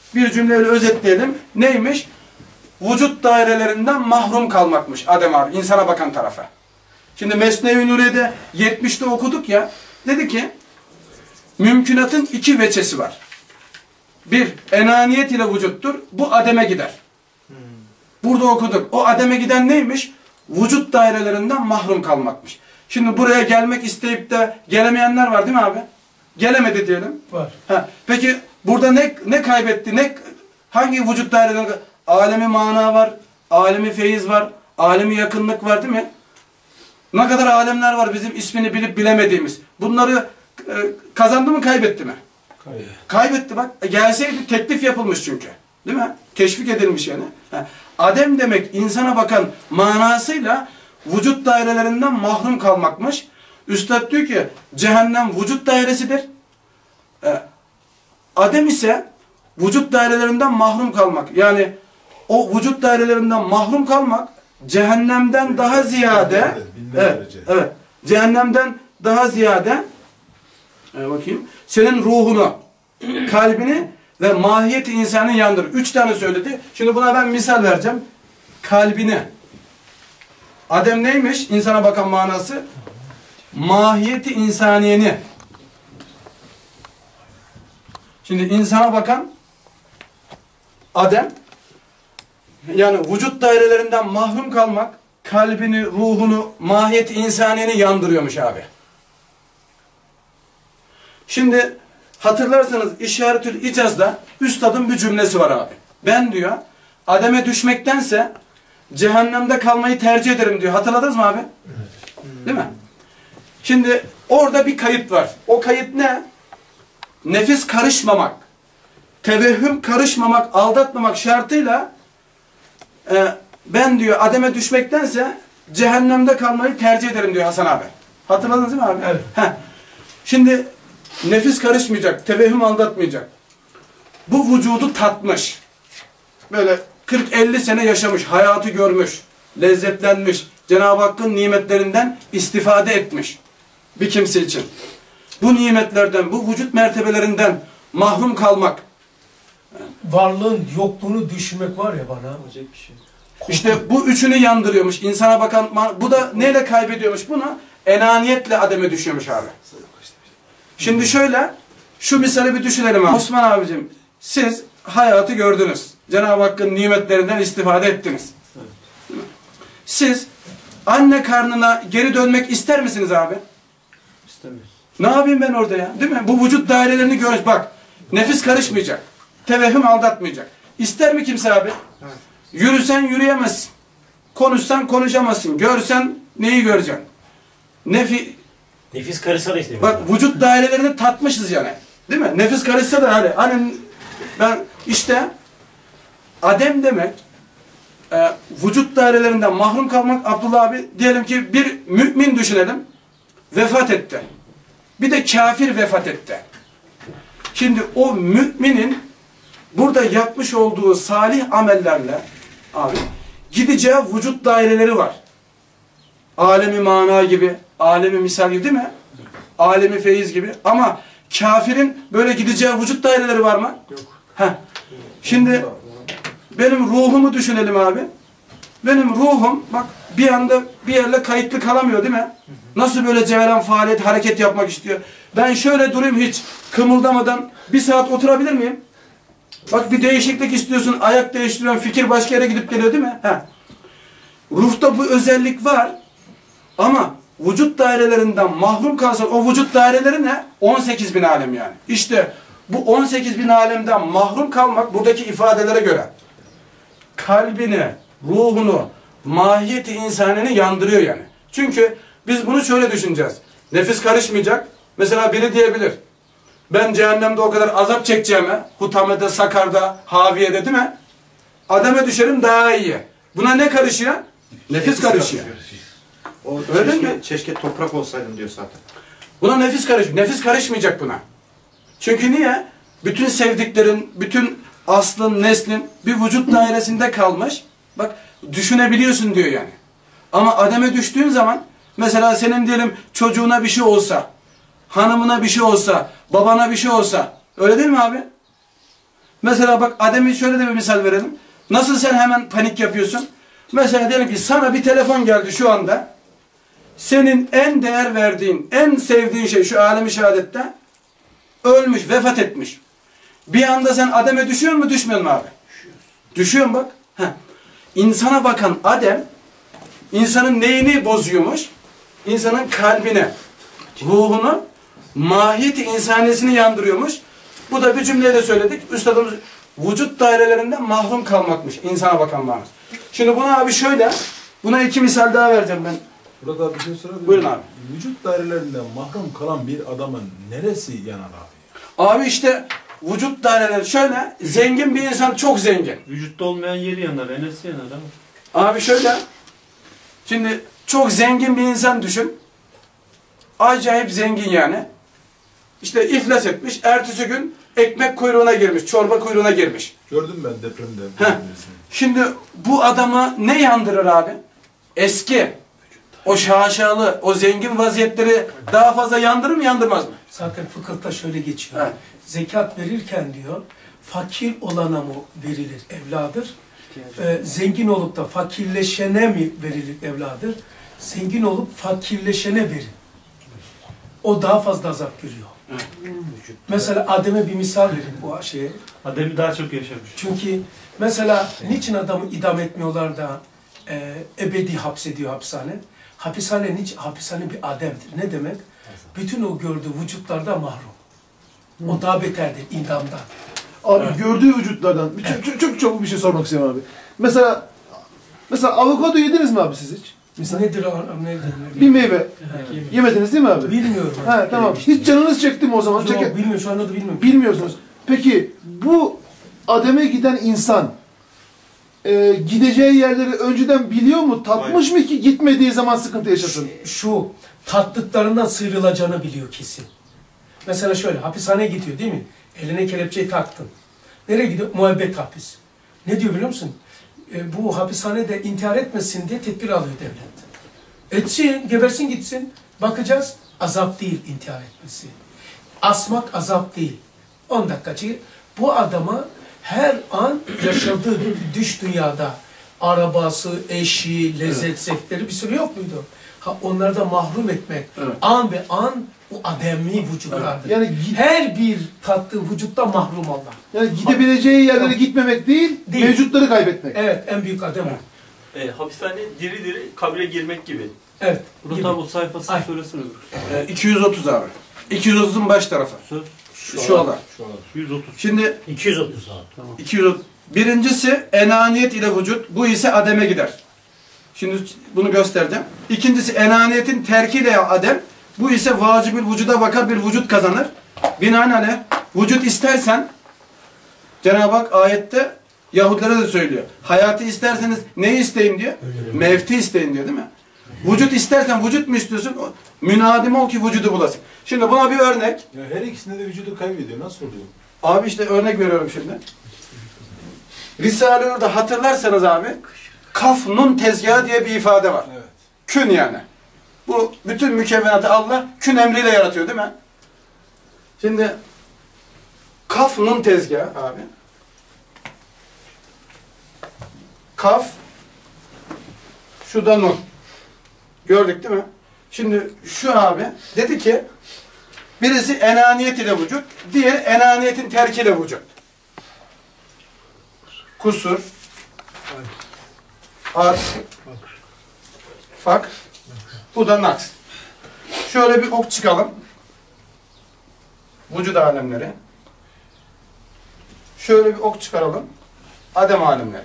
Bir cümleyle özetleyelim. Neymiş? Vücut dairelerinden mahrum kalmakmış Adem abi, insana bakan tarafa. Şimdi Mesnevi Nuri'de yetmişte okuduk ya, dedi ki mümkünatın iki veçesi var. Bir, enaniyet ile vücuttur. Bu Adem'e gider. Burada okuduk. O Adem'e giden neymiş? Vücut dairelerinden mahrum kalmakmış. Şimdi buraya gelmek isteyip de gelemeyenler var değil mi abi? Gelemedi diyelim. Var. Ha, peki burada ne ne kaybetti? Ne hangi vücut dairelerinde? Alemi mana var, alemi feyiz var, alemi yakınlık var değil mi? Ne kadar alemler var bizim ismini bilip bilemediğimiz. Bunları e, kazandı mı, kaybetti mi? Kaybetti. Kaybetti bak. E, gelseydi teklif yapılmış çünkü. Değil mi? Teşvik edilmiş yani. Ha. Adem demek insana bakan manasıyla vücut dairelerinden mahrum kalmakmış. Üstad diyor ki cehennem vücut dairesidir. E, Adem ise vücut dairelerinden mahrum kalmak. Yani o vücut dairelerinden mahrum kalmak cehennemden daha ziyade evet, evet, cehennemden daha ziyade e, bakayım senin ruhunu, kalbini ve mahiyeti insanın yandırır. Üç tane söyledi. Şimdi buna ben misal vereceğim. Kalbini. Adem neymiş? İnsana bakan manası. Mahiyeti insaniyeni. Şimdi insana bakan Adem, yani vücut dairelerinden mahrum kalmak, kalbini, ruhunu, mahiyeti insaniyeni yandırıyormuş abi. Şimdi hatırlarsanız İşaretül İcaz'da üstadın bir cümlesi var abi. Ben diyor, Adem'e düşmektense cehennemde kalmayı tercih ederim diyor. Hatırladınız mı abi? Değil mi? Şimdi orada bir kayıt var. O kayıt ne? Nefis karışmamak, tevehhüm karışmamak, aldatmamak şartıyla e, ben diyor Adem'e düşmektense cehennemde kalmayı tercih ederim diyor Hasan abi. Hatırladınız değil mi abi? Evet. Heh. Şimdi nefis karışmayacak, tevehhüm aldatmayacak. Bu vücudu tatmış. Böyle kırk elli sene yaşamış, hayatı görmüş, lezzetlenmiş, Cenab-ı Hakk'ın nimetlerinden istifade etmiş bir kimse için. Bu nimetlerden, bu vücut mertebelerinden mahrum kalmak. Varlığın yokluğunu düşünmek var ya bana. İşte bu üçünü yandırıyormuş. İnsana bakan, bu da neyle kaybediyormuş bunu? Enaniyetle Adem'e düşüyormuş abi. Şimdi şöyle, şu misali bir düşünelim abi. Osman abicim, siz hayatı gördünüz. Cenab-ı Hakk'ın nimetlerinden istifade ettiniz. Siz anne karnına geri dönmek ister misiniz abi? İstemiyoruz. Ne yapayım ben orada ya? Değil mi? Bu vücut dairelerini gör. Bak, nefis karışmayacak. Tevehhüm aldatmayacak. İster mi kimse abi? Evet. Yürüsen yürüyemezsin. Konuşsan konuşamazsın. Görsen neyi göreceksin? Nefi... Nefis karışsa da istemiyor. Bak, vücut dairelerini tatmışız yani. Değil mi? Nefis karışsa da hani, hani ben işte Adem demek e, vücut dairelerinden mahrum kalmak. Abdullah abi, diyelim ki bir mümin düşünelim. Vefat etti. Bir de kafir vefat etti. Şimdi o müminin burada yapmış olduğu salih amellerle abi gideceği vücut daireleri var. Alemi mana gibi, alemi misal gibi değil mi? Alemi feyiz gibi. Ama kafirin böyle gideceği vücut daireleri var mı? Yok. Heh. Şimdi benim ruhumu düşünelim abi. Benim ruhum bak bir anda bir yerle kayıtlı kalamıyor değil mi? Nasıl böyle cevelen faaliyet, hareket yapmak istiyor. Ben şöyle durayım hiç kımıldamadan bir saat oturabilir miyim? Bak bir değişiklik istiyorsun, ayak değiştiriyorsun, fikir başka yere gidip geliyor değil mi? Heh. Ruhta bu özellik var ama vücut dairelerinden mahrum kalsan o vücut daireleri ne? on sekiz bin alem yani. İşte bu on sekiz bin alemden mahrum kalmak buradaki ifadelere göre kalbini, ruhunu, mahiyeti insanını yandırıyor yani. Çünkü biz bunu şöyle düşüneceğiz. Nefis karışmayacak. Mesela biri diyebilir. Ben cehennemde o kadar azap çekeceğime, Hutame'de, Sakar'da, Haviye'de değil mi? Adem'e düşerim daha iyi. Buna ne karışıyor? Nefis karışıyor. O öyle çeşke, mi? Çeşke toprak olsaydım diyor zaten. Buna nefis karışıyor. Nefis karışmayacak buna. Çünkü niye? Bütün sevdiklerin, bütün aslın, neslin bir vücut dairesinde kalmış. Bak düşünebiliyorsun diyor yani. Ama Adem'e düştüğün zaman mesela senin diyelim çocuğuna bir şey olsa, hanımına bir şey olsa, babana bir şey olsa öyle değil mi abi? Mesela bak Adem'i şöyle de bir misal verelim. Nasıl sen hemen panik yapıyorsun? Mesela diyelim ki sana bir telefon geldi şu anda. Senin en değer verdiğin, en sevdiğin şey şu alem-i şehadette ölmüş, vefat etmiş. Bir anda sen Adem'e düşüyor mu, düşmüyor mu abi? Düşüyorsun bak. Heh. İnsana bakan Adem, insanın neyini bozuyormuş? İnsanın kalbine, ruhunu, mahiyeti insaniyesini yandırıyormuş. Bu da bir cümleyle söyledik. Üstadımız vücut dairelerinden mahrum kalmakmış insana bakan manası. Şimdi buna abi şöyle, buna iki misal daha vereceğim ben. Burada abi bir şey sorabilir miyim? Buyurun abi. Vücut dairelerinden mahrum kalan bir adamın neresi yanar abi? Abi işte vücut daireleri şöyle, zengin bir insan çok zengin. Vücutta olmayan yeri yanar, enesi yanar ama. Abi şöyle, şimdi çok zengin bir insan düşün. Acayip zengin yani. İşte iflas etmiş, ertesi gün ekmek kuyruğuna girmiş, çorba kuyruğuna girmiş. Gördüm ben depremde. Heh. Şimdi bu adamı ne yandırır abi? Eski, o şaşalı, o zengin vaziyetleri daha fazla yandırır mı, yandırmaz mı? Zaten fıkıhta şöyle geçiyor. Evet. Zekat verirken diyor, fakir olana mı verilir evladır? Ee, zengin olup da fakirleşene mi verilir evladır? Zengin olup fakirleşene verin. O daha fazla azap görüyor. Evet. Mesela Adem'e bir misal verin bu şeye. Adem'i daha çok yaşamış. Çünkü mesela niçin adamı idam etmiyorlar da e, ebedi hapsediyor hapishane? Hapishane niçin? Hapishane bir ademdir. Ne demek? Bütün o gördüğü vücutlarda mahrum. O daha beterdir idamdan. Abi Evet. gördüğü vücutlardan bir çok, çok çok çabuk bir şey sormak istiyorum abi. Mesela mesela avokado yediniz mi abi siz hiç? Mesela Nedir o? Nedir? bir meyve. Evet. Yemediniz değil mi abi? Bilmiyorum. Ha tamam. Hiç canınız çekti mi o zaman? Yok, Çeke... bilmiyorum. Şu anda da bilmiyorum. Bilmiyorsunuz. Peki bu Adem'e giden insan e, gideceği yerleri önceden biliyor mu? Tatmış mı ki gitmediği zaman sıkıntı yaşasın? Şu tattıklarından sıyrılacağını biliyor kesin. Mesela şöyle hapishaneye gidiyor değil mi? Eline kelepçeyi taktın. Nereye gidiyor? Muhabbet hapis. Ne diyor biliyor musun? E, bu hapishanede intihar etmesin diye tedbir alıyor devlet. Etsin, gebersin gitsin. Bakacağız. Azap değil intihar etmesi. Asmak azap değil. on dakika çekil. Bu adama her an yaşadığı düş dünyada arabası, eşi, lezzet zevkleri bir sürü yok muydu? Ha, onlardan mahrum etmek. Evet. An ve an bu ademi vücutlardır. Yani git- her bir tattığı vücutta mahrum Allah. Yani gidebileceği yerlere gitmemek değil, Değil. mevcutları kaybetmek. Evet, en büyük adem o. E, hapishane diri diri kabre girmek gibi. Evet. Murat gibi. abi o sayfasını Ay. söylesene. Ee, iki yüz otuz abi. iki yüz otuzun baş tarafı. Söz. Şu, şu olan. yüz otuz. Şimdi iki yüz otuz abi. Tamam. iki yüz otuz. Birincisi enaniyet ile vücut. Bu ise Adem'e gider. Şimdi bunu göstereceğim. İkincisi enaniyetin terkiyle Adem. Bu ise vacibül vücuda bakar bir vücut kazanır. Binaenaleyh vücut istersen Cenab-ı Hak ayette Yahudilere de söylüyor. Hayatı isterseniz neyi isteyin diyor? Mevti isteyin diyor değil mi? Vücut istersen vücut mu istiyorsun? O, münadim ol ki vücudu bulasın. Şimdi buna bir örnek. Ya her ikisinde de vücudu kaybediyor. Nasıl oluyor? Abi işte örnek veriyorum şimdi. Risale-i Nur'da hatırlarsanız abi kaf nun tezgahı diye bir ifade var. Evet. Kün yani. Bu bütün mükevvenatı Allah kün emriyle yaratıyor değil mi? Şimdi kaf nun tezgahı abi. Kaf şu da nun. Gördük değil mi? Şimdi şu abi dedi ki birisi enaniyet ile vücut, diğeri enaniyetin terkiyle vücut. Kusur, arz, fak, bu da naks. Şöyle bir ok çıkalım. Vücut alemleri. Şöyle bir ok çıkaralım. Adem alemleri.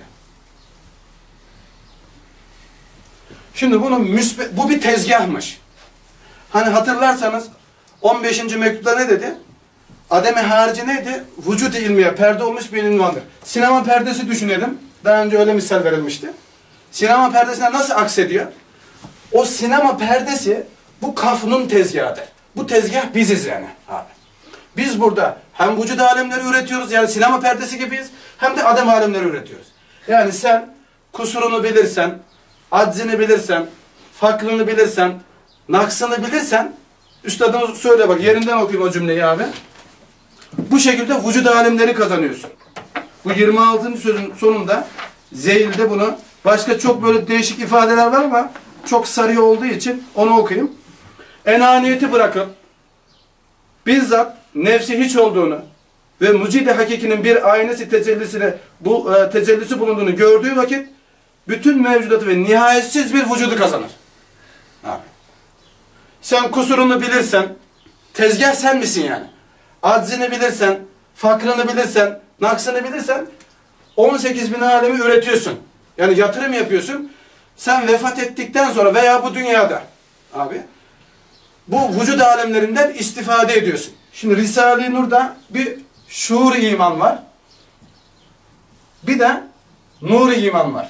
Şimdi bunun müsbet, bu bir tezgahmış. Hani hatırlarsanız on beşinci mektupta ne dedi? Adem-i harici neydi? Vücut-i ilmiye perde olmuş bir ünvandır. Sinema perdesi düşünelim. Daha önce öyle misal verilmişti. Sinema perdesine nasıl aksediyor? O sinema perdesi bu kafnun tezgahıdır. Bu tezgah biziz yani abi. Biz burada hem vücut alemleri üretiyoruz yani sinema perdesi gibiyiz hem de Adem alemleri üretiyoruz. Yani sen kusurunu bilirsen, aczini bilirsen, fakrını bilirsen, naksını bilirsen, üstadımız söyle bak yerinden okuyayım o cümleyi abi. Bu şekilde vücut alemleri kazanıyorsun. Bu yirmi altıncı sözün sonunda Zeyl'de bunu, başka çok böyle değişik ifadeler var ama çok sarı olduğu için onu okuyayım. Enaniyeti bırakıp bizzat nefsi hiç olduğunu ve mucid-i hakikinin bir aynesi tecellisine bu e, tecellisi bulunduğunu gördüğü vakit bütün mevcudatı ve nihayetsiz bir vücudu kazanır. Abi. Sen kusurunu bilirsen, tezgah sen misin yani? Aczini bilirsen, fakrını bilirsen, naksını bilirsen on sekiz bin alemi üretiyorsun. Yani yatırım yapıyorsun. Sen vefat ettikten sonra veya bu dünyada abi bu vücut alemlerinden istifade ediyorsun. Şimdi Risale-i Nur'da bir şuur iman var. Bir de nur iman var.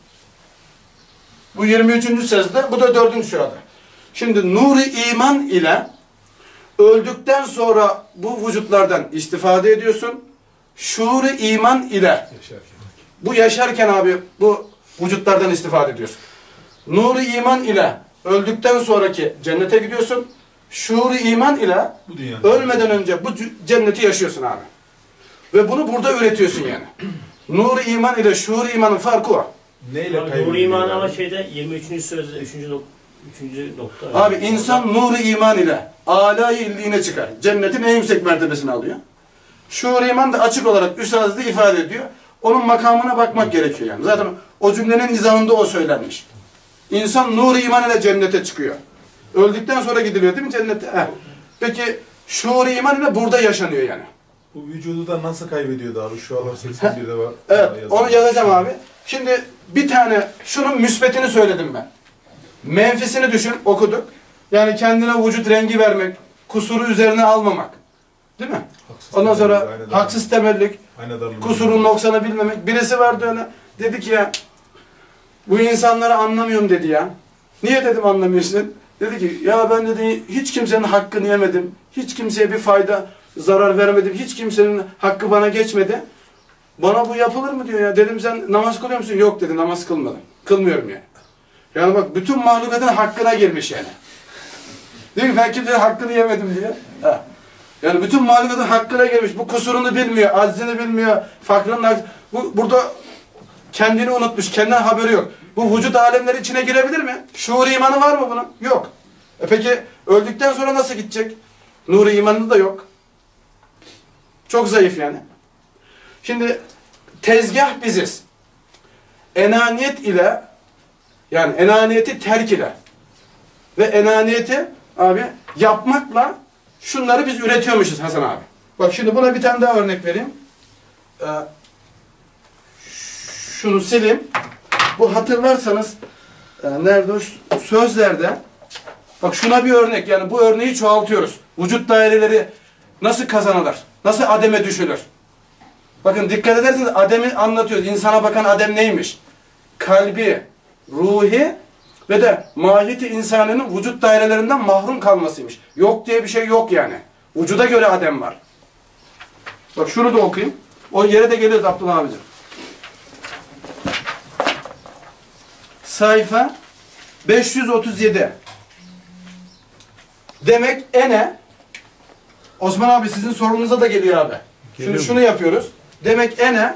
Bu yirmi üçüncü sözde, bu da dördüncü şurada. Şimdi nur-i iman ile öldükten sonra bu vücutlardan istifade ediyorsun. Şuur-u iman ile yaşarken. Bu yaşarken abi bu vücutlardan istifade ediyorsun. Nur-u iman ile öldükten sonraki cennete gidiyorsun. Şuur-u iman ile ölmeden önce bu cenneti yaşıyorsun abi. Ve bunu burada üretiyorsun yani. Nur-u iman ile şuur-u imanın farkı o. Neyle Nur-u iman ama şeyde yirmi üçüncü sözde üçüncü nok üçüncü nokta. Abi insan nur-u iman ile âlâ-i illiğine çıkar. Cennetin en yüksek mertebesini alıyor. Şuur-u iman da açık olarak üst sözde ifade ediyor. Onun makamına bakmak gerekiyor yani. Zaten o cümlenin izahında o söylenmiş. İnsan nur-u iman ile cennete çıkıyor. Öldükten sonra gidiliyor değil mi cennete? Heh. Peki şuur-u iman ile burada yaşanıyor yani. Bu vücudu da nasıl kaybediyordu abi? Şu an seksen birde var. Evet, onu yazacağım abi. Şimdi bir tane şunun müsbetini söyledim ben. Menfisini düşün, okuduk. Yani kendine vücut rengi vermek, kusuru üzerine almamak. Değil mi? Haksız Ondan sonra temellik, haksız temellik, kusurun noksanı bilmemek. Birisi vardı öyle, dedi ki ya, bu insanları anlamıyorum dedi ya. Niye dedim anlamıyorsun? Dedi ki, ya ben dedi hiç kimsenin hakkını yemedim, hiç kimseye bir fayda, zarar vermedim, hiç kimsenin hakkı bana geçmedi. Bana bu yapılır mı diyor ya. Dedim sen namaz kılıyor musun? Yok dedi, namaz kılmadım. Kılmıyorum yani. Yani bak bütün mahlukatın hakkına girmiş yani. Değil mi? Ben kimsenin hakkını yemedim diye. Ha. Yani bütün mahlukatın hakkına girmiş. Bu kusurunu bilmiyor, aczini bilmiyor, fakrının bu burada kendini unutmuş, kendinden haberi yok. Bu vücut alemleri içine girebilir mi? Şuur imanı var mı bunun? Yok. E peki öldükten sonra nasıl gidecek? Nur imanı da yok. Çok zayıf yani. Şimdi tezgah biziz. Enaniyet ile yani enaniyeti terk ile ve enaniyeti abi yapmakla şunları biz üretiyormuşuz Hasan abi. Bak şimdi buna bir tane daha örnek vereyim. Ee, şunu sileyim. Bu hatırlarsanız e, nerede o sözlerde bak şuna bir örnek yani bu örneği çoğaltıyoruz. Vücut daireleri nasıl kazanılır? Nasıl ademe düşülür? Bakın dikkat ederseniz ademi anlatıyoruz. İnsana bakan adem neymiş? Kalbi, ruhi ve de mahiyeti insanının vücut dairelerinden mahrum kalmasıymış. Yok diye bir şey yok yani. Vücuda göre adem var. Bak şunu da okuyayım. O yere de geliyoruz Abdullah abicim. Sayfa beş yüz otuz yedi. Demek ene Osman abi sizin sorunuza da geliyor abi. Geliyor Şimdi şunu mu? yapıyoruz. Demek ene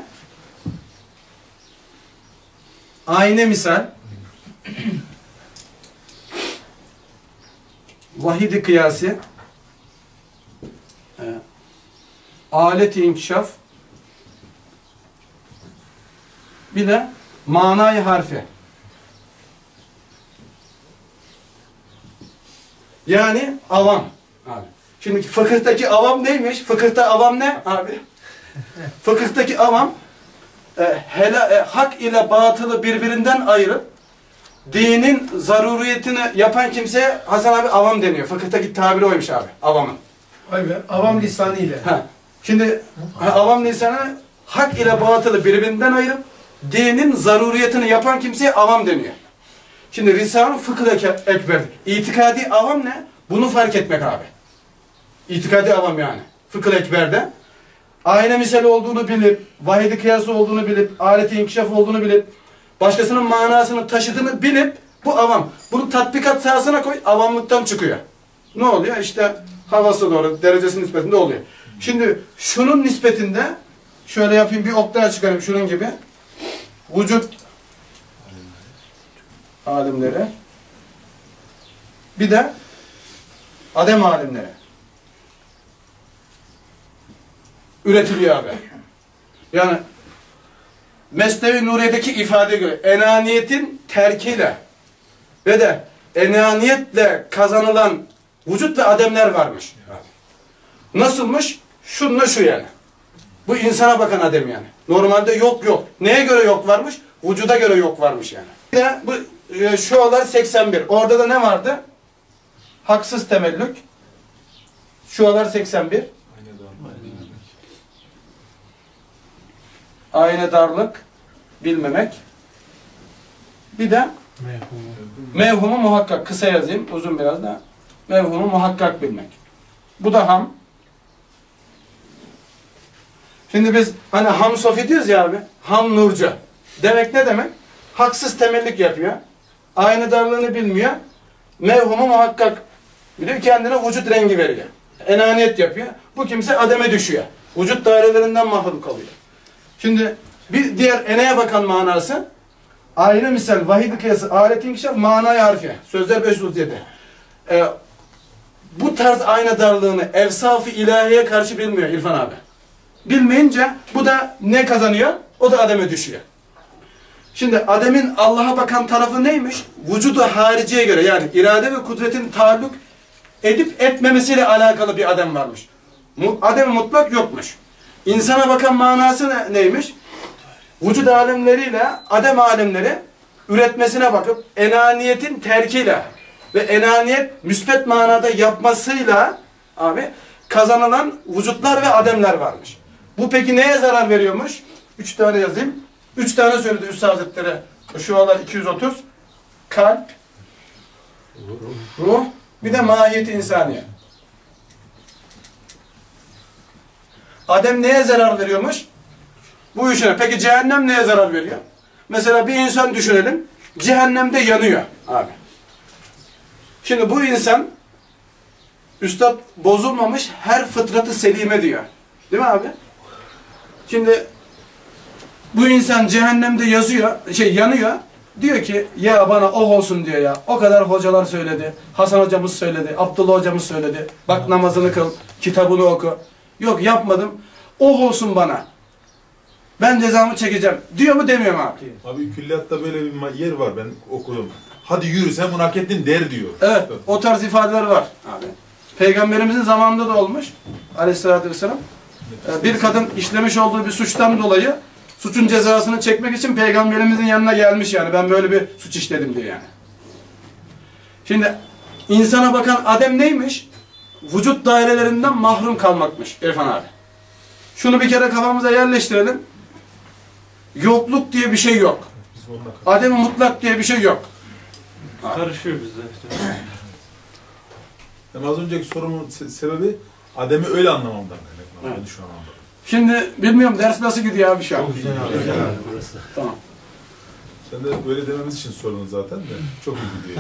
ayne misal vahid-i kıyasi e, alet-i inkişaf bir de manayı harfi. Yani avam. Abi. Şimdi fıkıhtaki avam neymiş? Fıkıhta avam ne abi? Fıkıhtaki avam e, hela, e, hak ile batılı birbirinden ayırıp dinin zaruriyetini yapan kimseye Hasan abi avam deniyor. Fıkıhtaki tabiri oymuş abi. Avamın. Vay be. Avam lisanı ile. Ha. Şimdi ha, avam lisanı hak ile batılı birbirinden ayırıp dinin zaruriyetini yapan kimseye avam deniyor. Şimdi Risale-i Fıkıh Ekber. İtikadi avam ne? Bunu fark etmek abi. İtikadi avam yani. Fıkıh Ekber'de. Ayna misali olduğunu bilip, vahid-i kıyası olduğunu bilip, alet-i inkişaf olduğunu bilip, başkasının manasını taşıdığını bilip, bu avam. Bunu tatbikat sahasına koy, avamlıktan çıkıyor. Ne oluyor? İşte havası doğru, derecesi nispetinde oluyor. Şimdi şunun nispetinde şöyle yapayım, bir ok daha çıkarayım şunun gibi. Vücut alimleri. Bir de Adem alimleri. Üretiliyor abi. Yani Mesnevi Nuriye'deki ifadeye göre enaniyetin terkiyle ve de enaniyetle kazanılan vücut ve ademler varmış. Nasılmış? Şununla şu yani. Bu insana bakan adem yani. Normalde yok yok. Neye göre yok varmış? Vücuda göre yok varmış yani. Bir de bu şualar seksen bir. Orada da ne vardı? Haksız temellük. Şualar seksen bir. Aynedarlık, bilmemek. Bir de mevhumu muhakkak. Kısa yazayım, uzun biraz da. Mevhumu muhakkak bilmek. Bu da ham. Şimdi biz hani ham sofi diyoruz ya abi. Ham nurcu. Demek ne demek? Haksız temellik yapıyor. Aynedarlığını bilmiyor. Mevhumu muhakkak biliyor. Kendine vücut rengi veriyor. Enaniyet yapıyor. Bu kimse ademe düşüyor. Vücut dairelerinden mahrum kalıyor. Şimdi bir diğer eneye bakan manası aynı misal vahid-i kıyası alet inkişaf manayı harfi. Sözler beş yüz otuz yedi. Ee, bu tarz aynadarlığını evsaf-ı ilahiye karşı bilmiyor İrfan abi. Bilmeyince bu da ne kazanıyor? O da ademe düşüyor. Şimdi ademin Allah'a bakan tarafı neymiş? Vücudu hariciye göre yani irade ve kudretin taalluk edip etmemesiyle alakalı bir adem varmış. Adem mutlak yokmuş. İnsana bakan manası ne, neymiş? Vücut alemleriyle adem alemleri üretmesine bakıp enaniyetin terkiyle ve enaniyet müspet manada yapmasıyla abi kazanılan vücutlar ve ademler varmış. Bu peki neye zarar veriyormuş? Üç tane yazayım. Üç tane söyledi Üstad Hazretleri. Şualar iki yüz otuz. Kalp, ruh, bir de mahiyeti insaniye. Adem neye zarar veriyormuş? Bu işine. Peki cehennem neye zarar veriyor? Mesela bir insan düşünelim. Cehennemde yanıyor abi. Şimdi bu insan Üstad bozulmamış her fıtratı selime diyor. Değil mi abi? Şimdi bu insan cehennemde yazıyor, şey yanıyor. Diyor ki ya bana oh olsun diyor ya. O kadar hocalar söyledi. Hasan hocamız söyledi. Abdullah hocamız söyledi. Bak namazını kıl. Kitabını oku. Yok yapmadım. Oh olsun bana. Ben cezamı çekeceğim. Diyor mu demiyor mu abi? Abi külliyatta böyle bir yer var ben okudum. Hadi yürü sen bunu hak ettin der diyor. Evet. O tarz ifadeler var abi. Peygamberimizin zamanında da olmuş. Aleyhissalatü vesselam. Bir kadın işlemiş olduğu bir suçtan dolayı suçun cezasını çekmek için peygamberimizin yanına gelmiş yani. Ben böyle bir suç işledim diye yani. Şimdi insana bakan adem neymiş? Vücut dairelerinden mahrum kalmakmış İrfan abi. Şunu bir kere kafamıza yerleştirelim. Yokluk diye bir şey yok. Adem-i mutlak diye bir şey yok. Karışıyor bizde işte. Yani az önceki sorumun se sebebi Adem'i öyle anlamamdan kaynaklanıyor. Evet. Şu an anladım. Şimdi bilmiyorum ders nasıl gidiyor abi şu an? Çok güzel abi. Güzel abi burası. Tamam. Sen de böyle dememiz için sorun zaten de. Çok iyi gidiyor.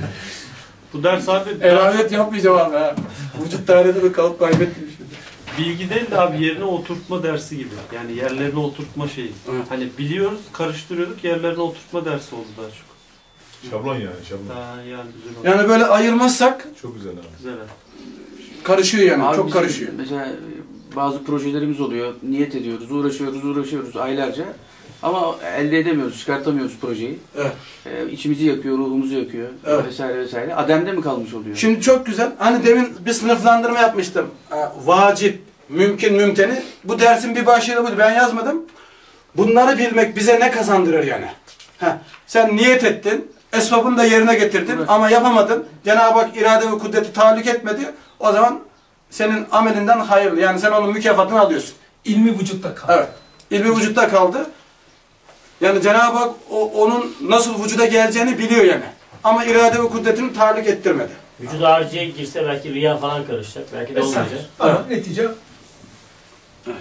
Bu ders abi... Elanet yapmayacağım abi ha. Vücut daireleri kalıp kaybettim şimdi. Bilgi değil de abi yerine oturtma dersi gibi. Yani yerlerine oturtma şeyi. Evet. Hani biliyoruz, karıştırıyorduk, yerlerine oturtma dersi oldu daha çok. Şablon yani, şablon. Ha, yani, güzel oldu. Yani böyle ayırmazsak... Çok güzel abi. Güzel abi. Karışıyor yani, abi çok karışıyor. Mesela bazı projelerimiz oluyor, niyet ediyoruz, uğraşıyoruz, uğraşıyoruz aylarca. Ama elde edemiyoruz, çıkartamıyoruz projeyi. Evet. Ee, içimizi yakıyor, ruhumuzu yakıyor evet. vesaire vesaire. Adem'de mi kalmış oluyor? Şimdi çok güzel. Hani demin bir sınıflandırma yapmıştım. Vacip, mümkün, mümteni. Bu dersin bir başlığı buydu. Ben yazmadım. Bunları bilmek bize ne kazandırır yani? Heh. Sen niyet ettin, esbabını da yerine getirdin evet. ama yapamadın. Cenab-ı Hak irade ve kudreti tahallük etmedi. O zaman senin amelinden hayırlı. Yani sen onun mükafatını alıyorsun. İlmi vücutta kaldı. Evet. İlmi vücutta kaldı. Yani Cenab-ı Hak o, onun nasıl vücuda geleceğini biliyor yani. Ama irade ve kudretini tahallük ettirmedi. Vücuda hariciye girse belki riya falan karışacak. Belki de olmayacak. Evet. Netice. Evet.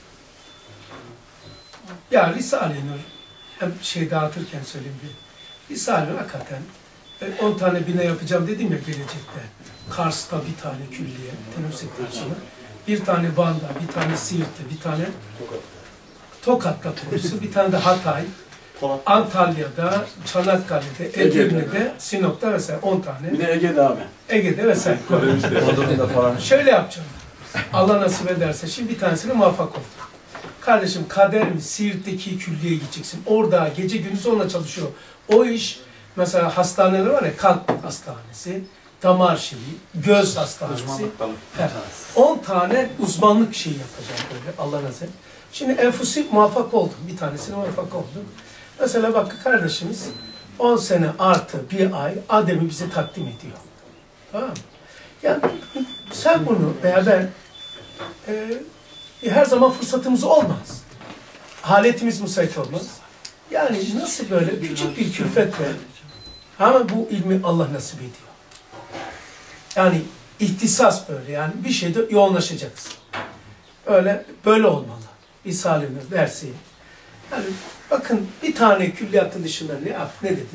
Ya Risale-i Nur hem şey dağıtırken söyleyeyim bir. Risale-i Nur hakikaten on tane bina yapacağım dedim ya gelecekte. Kars'ta bir tane külliye, teneffüs ettiğim sonra. Bir tane Van'da, bir tane Siirt'te, bir tane Tokat'ta kursu, bir tane de Hatay, Antalya'da, Çanakkale'de, Edirne'de, Sinop'ta vesaire on tane. Bir de Ege'de abi. Ege'de vesaire. falan. Şöyle yapacağım. Allah nasip ederse şimdi bir tanesine muvaffak oldum. Kardeşim kader mi? Siirt'teki külliyeye gideceksin. Orada gece gündüz onunla çalışıyor. O iş mesela hastaneler var ya, kalp hastanesi, damar şeyi, göz hastanesi. on tane uzmanlık şeyi yapacağım böyle Allah nasip. Şimdi enfusi muvaffak oldum. Bir tanesine muvaffak oldum. Mesela bak kardeşimiz on sene artı bir ay Adem'i bize takdim ediyor. Tamam mı? Yani sen bunu veya ben e, her zaman fırsatımız olmaz. Haletimiz müsait olmaz. Yani nasıl böyle küçük bir külfetle ama bu ilmi Allah nasip ediyor. Yani ihtisas böyle yani bir şeyde yoğunlaşacaksın. Öyle böyle olmalı. İsa'nın dersi. Yani bakın bir tane külliyatın dışında ne yap, ne dedi?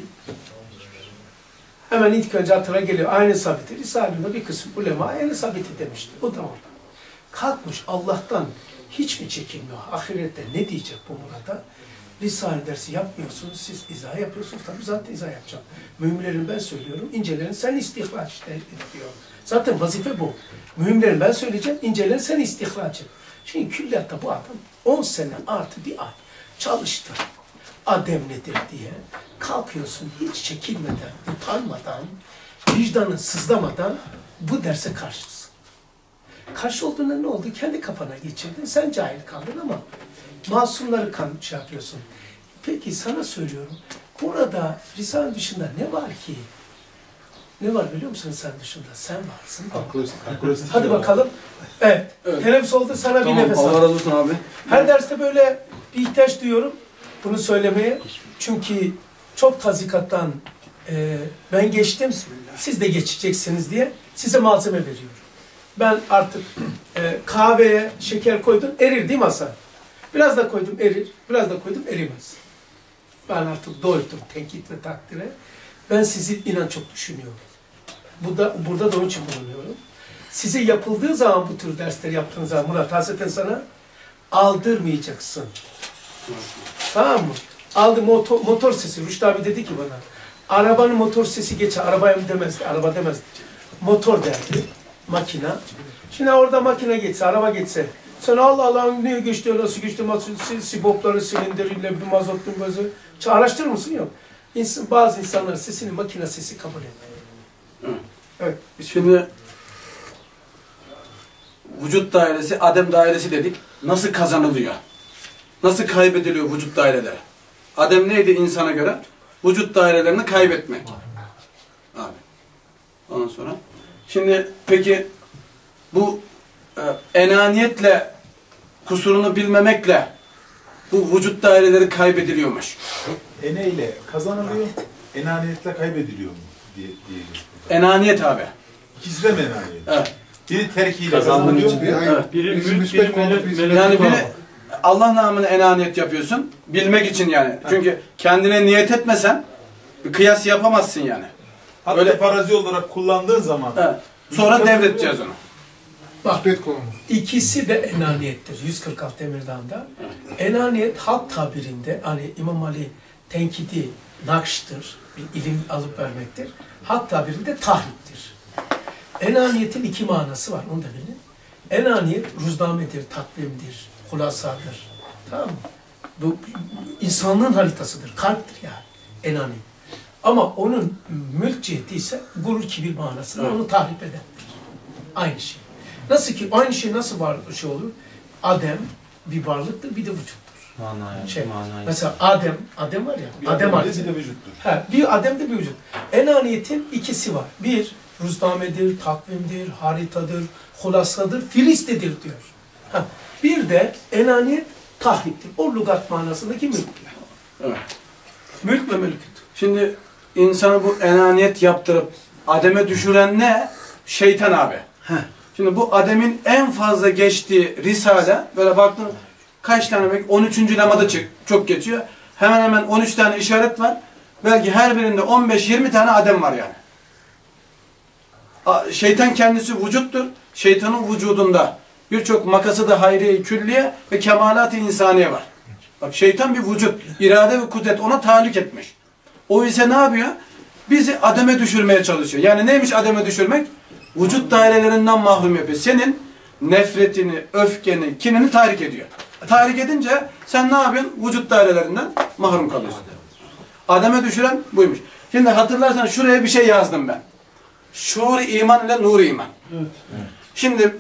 Hemen ilk önce hatıra geliyor. Aynı sabiti. Risale'nin bir kısım ulema aynı sabiti demişti. O da orada. Kalkmış Allah'tan hiç mi çekinmiyor? Ahirette ne diyecek bu burada? Risale dersi yapmıyorsunuz, siz izah yapıyorsunuz. Tabii zaten izah yapacağım. Mühimlerin ben söylüyorum, incelerin sen istihraç diyor. Zaten vazife bu. Mühimlerin ben söyleyeceğim, incelerin sen istihraç et. Şimdi külliyatta bu adam on sene artı bir ay çalıştı. Adem nedir diye kalkıyorsun hiç çekinmeden, utanmadan, vicdanın sızlamadan bu derse karşısın. Karşı olduğunda ne oldu? Kendi kafana geçirdin. Sen cahil kaldın ama masumları kan şey yapıyorsun. Peki sana söylüyorum. Burada Risale dışında ne var ki? Ne var biliyor musun sen dışında? Sen varsın. Hadi bakalım. Evet. evet. Teneffüs oldu sana tamam, bir nefes al. Allah razı olsun abi. Her derste böyle bir ihtiyaç duyuyorum bunu söylemeye. Çünkü çok tazikattan e, ben geçtim. Siz de geçeceksiniz diye size malzeme veriyorum. Ben artık e, kahveye şeker koydum. Erir değil mi Hasan? Biraz da koydum erir. Biraz da koydum erimez. Ben artık doydum tenkit ve takdire. Ben sizi inan çok düşünüyorum. Burada, burada da onun için bulunuyorum. Size yapıldığı zaman bu tür dersleri yaptığınız zaman Murat hasreten sana aldırmayacaksın. Tamam mı? Aldı motor, motor sesi. Rüştü abi dedi ki bana arabanın motor sesi geçer. Arabaya mı demezdi? Araba demezdi. Motor derdi. Makina. Şimdi orada makine geçse, araba geçse sen Allah Allah niye geçti, nasıl geçti, sibopları, silindiriyle, bir mazotlu, gözü. Araştırır mısın? Yok. İnsan, bazı insanlar sesini makine sesi kabul ediyor. Evet. Şimdi vücut dairesi, Adem dairesi dedik. Nasıl kazanılıyor? Nasıl kaybediliyor vücut daireleri? Adem neydi insana göre? Vücut dairelerini kaybetmek. Abi. Ondan sonra. Şimdi peki bu e, enaniyetle, kusurunu bilmemekle bu vücut daireleri kaybediliyormuş. Eneyle kazanılıyor, enaniyetle kaybediliyor mu diye diyelim. Enaniyet abi. İkisi de mi enaniyet? Evet. Biri terkiyle kazanılıyor. Evet. Biri mülk, biri melek. Yani biri Allah namına enaniyet yapıyorsun. Bilmek için yani. Evet. Çünkü kendine niyet etmesen bir kıyas yapamazsın yani. Hatta öyle farazi olarak kullandığın zaman. Evet. Sonra devredeceğiz onu. Bak, ikisi de enaniyettir. yüz kırk altı Emirdağ'da. Enaniyet halk tabirinde, hani İmam Ali tenkidi nakştır, bir ilim alıp vermektir. Halk tabirinde tahriptir. Enaniyetin iki manası var, onu da bilin. Enaniyet ruznamedir, takvimdir, hulasadır. Tamam mı? Bu insanlığın haritasıdır, kalptir yani enaniyet. Ama onun mülk ciheti ise gurur kibir manasında evet. Onu tahrip edendir. Aynı şey. Nasıl ki aynı şey nasıl var şey olur? Adem bir varlıktır, bir de vücuttur. Manaya, şey, manaya. Mesela Adem, Adem var ya, bir Adem Adem de bir de vücuttur. He, bir Adem de bir vücut. Enaniyetin ikisi var. Bir, ruznamedir, takvimdir, haritadır, hulasadır, filistedir diyor. Ha, bir de enaniyet tahriptir. O lügat manasındaki mülk. Evet. Mülk ve mülküt. Şimdi insanı bu enaniyet yaptırıp Adem'e düşüren ne? Şeytan abi. Heh. Şimdi bu Adem'in en fazla geçtiği Risale, böyle baktım kaç tane belki on üçüncü lemada çık, çok geçiyor. Hemen hemen on üç tane işaret var. Belki her birinde on beş yirmi tane Adem var yani. Şeytan kendisi vücuttur. Şeytanın vücudunda birçok makası da hayriye, külliye ve kemalat-ı insaniye var. Bak şeytan bir vücut, irade ve kudret ona tahallük etmiş. O ise ne yapıyor? Bizi ademe düşürmeye çalışıyor. Yani neymiş ademe düşürmek? Vücut dairelerinden mahrum yapıyor. Senin nefretini, öfkeni, kinini tahrik ediyor. Tahrik edince sen ne yapıyorsun? Vücut dairelerinden mahrum kalıyorsun. Ademe düşüren buymuş. Şimdi hatırlarsan şuraya bir şey yazdım ben. Şuur iman ile nur iman. Evet. Şimdi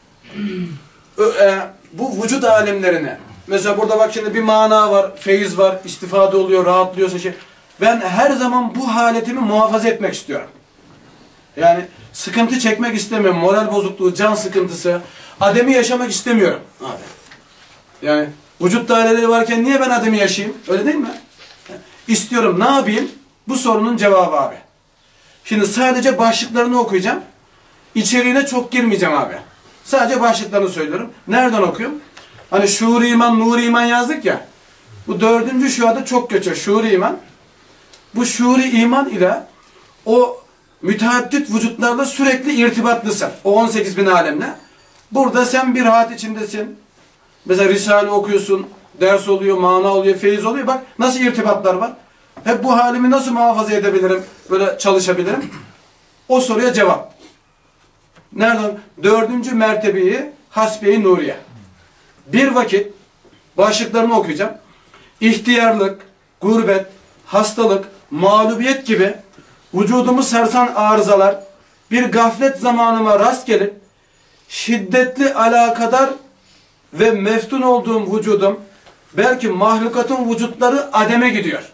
e, bu vücut alemlerine mesela burada bak şimdi bir mana var, feyiz var, istifade oluyor, rahatlıyorsun şey. Ben her zaman bu haletimi muhafaza etmek istiyorum. Yani sıkıntı çekmek istemiyorum. Moral bozukluğu, can sıkıntısı. Ademi yaşamak istemiyorum abi. Yani vücut daireleri varken niye ben ademi yaşayayım? Öyle değil mi? İstiyorum. Ne yapayım? Bu sorunun cevabı abi. Şimdi sadece başlıklarını okuyacağım. İçeriğine çok girmeyeceğim abi. Sadece başlıklarını söylüyorum. Nereden okuyorum? Hani şuur iman, nur iman yazdık ya. Bu dördüncü şuada çok geçiyor. Şuur iman. Bu şuur iman ile o müteaddit vücutlarla sürekli irtibatlısın. O on sekiz bin alemle. Burada sen bir rahat içindesin. Mesela Risale okuyorsun. Ders oluyor, mana oluyor, feyiz oluyor. Bak nasıl irtibatlar var. Hep bu halimi nasıl muhafaza edebilirim? Böyle çalışabilirim. O soruya cevap. Nereden? Dördüncü mertebeyi hasbe-i nuriye. Bir vakit başlıklarını okuyacağım. İhtiyarlık, gurbet, hastalık, mağlubiyet gibi vücudumu sarsan arızalar bir gaflet zamanıma rast gelip şiddetli alakadar ve meftun olduğum vücudum belki mahlukatın vücutları ademe gidiyor.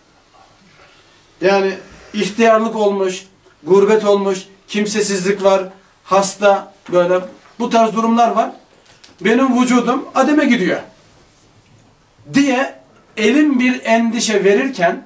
Yani ihtiyarlık olmuş, gurbet olmuş, kimsesizlik var, hasta böyle bu tarz durumlar var. Benim vücudum ademe gidiyor diye elim bir endişe verirken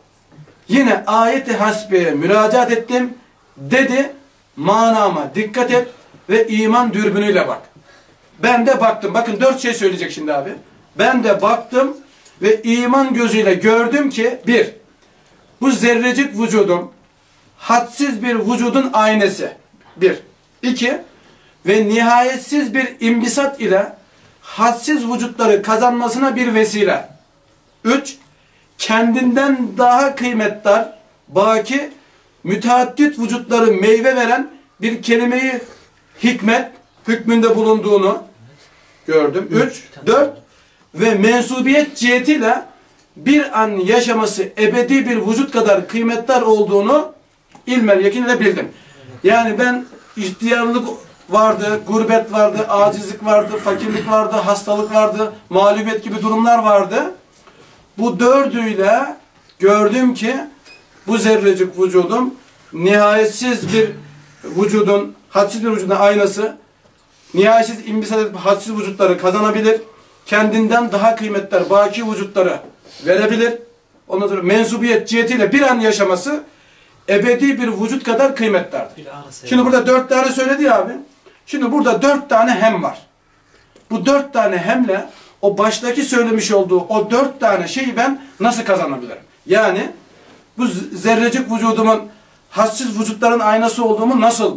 yine ayet-i hasbeye müracaat ettim. Dedi manama dikkat et ve iman dürbünüyle bak. Ben de baktım. Bakın dört şey söyleyecek şimdi abi. Ben de baktım ve iman gözüyle gördüm ki bir, bu zerrecik vücudum hadsiz bir vücudun aynası. Bir. İki, ve nihayetsiz bir imbisat ile hadsiz vücutları kazanmasına bir vesile. Üç, kendinden daha kıymetdar, baki, müteaddit vücutları meyve veren bir kelimeyi hikmet hükmünde bulunduğunu gördüm. Üç, dört, ve mensubiyet cihetiyle bir an yaşaması ebedi bir vücut kadar kıymetdar olduğunu ilmel yakinle bildim. Yani ben ihtiyarlık vardı, gurbet vardı, acizlik vardı, fakirlik vardı, hastalık vardı, mağlubiyet gibi durumlar vardı. Bu dördüyle gördüm ki bu zerrecik vücudum nihayetsiz bir vücudun, hadsiz bir vücudun aynası, nihayetsiz imbisat edip hadsiz vücutları kazanabilir, kendinden daha kıymetler, baki vücutları verebilir. Ondan sonra mensubiyet cihetiyle bir an yaşaması ebedi bir vücut kadar kıymetlerdir. Şimdi burada dört tane söyledi ya abi. Şimdi burada dört tane hem var. Bu dört tane hemle o baştaki söylemiş olduğu o dört tane şeyi ben nasıl kazanabilirim? Yani bu zerrecik vücudumun hadsiz vücutların aynası olduğumu nasıl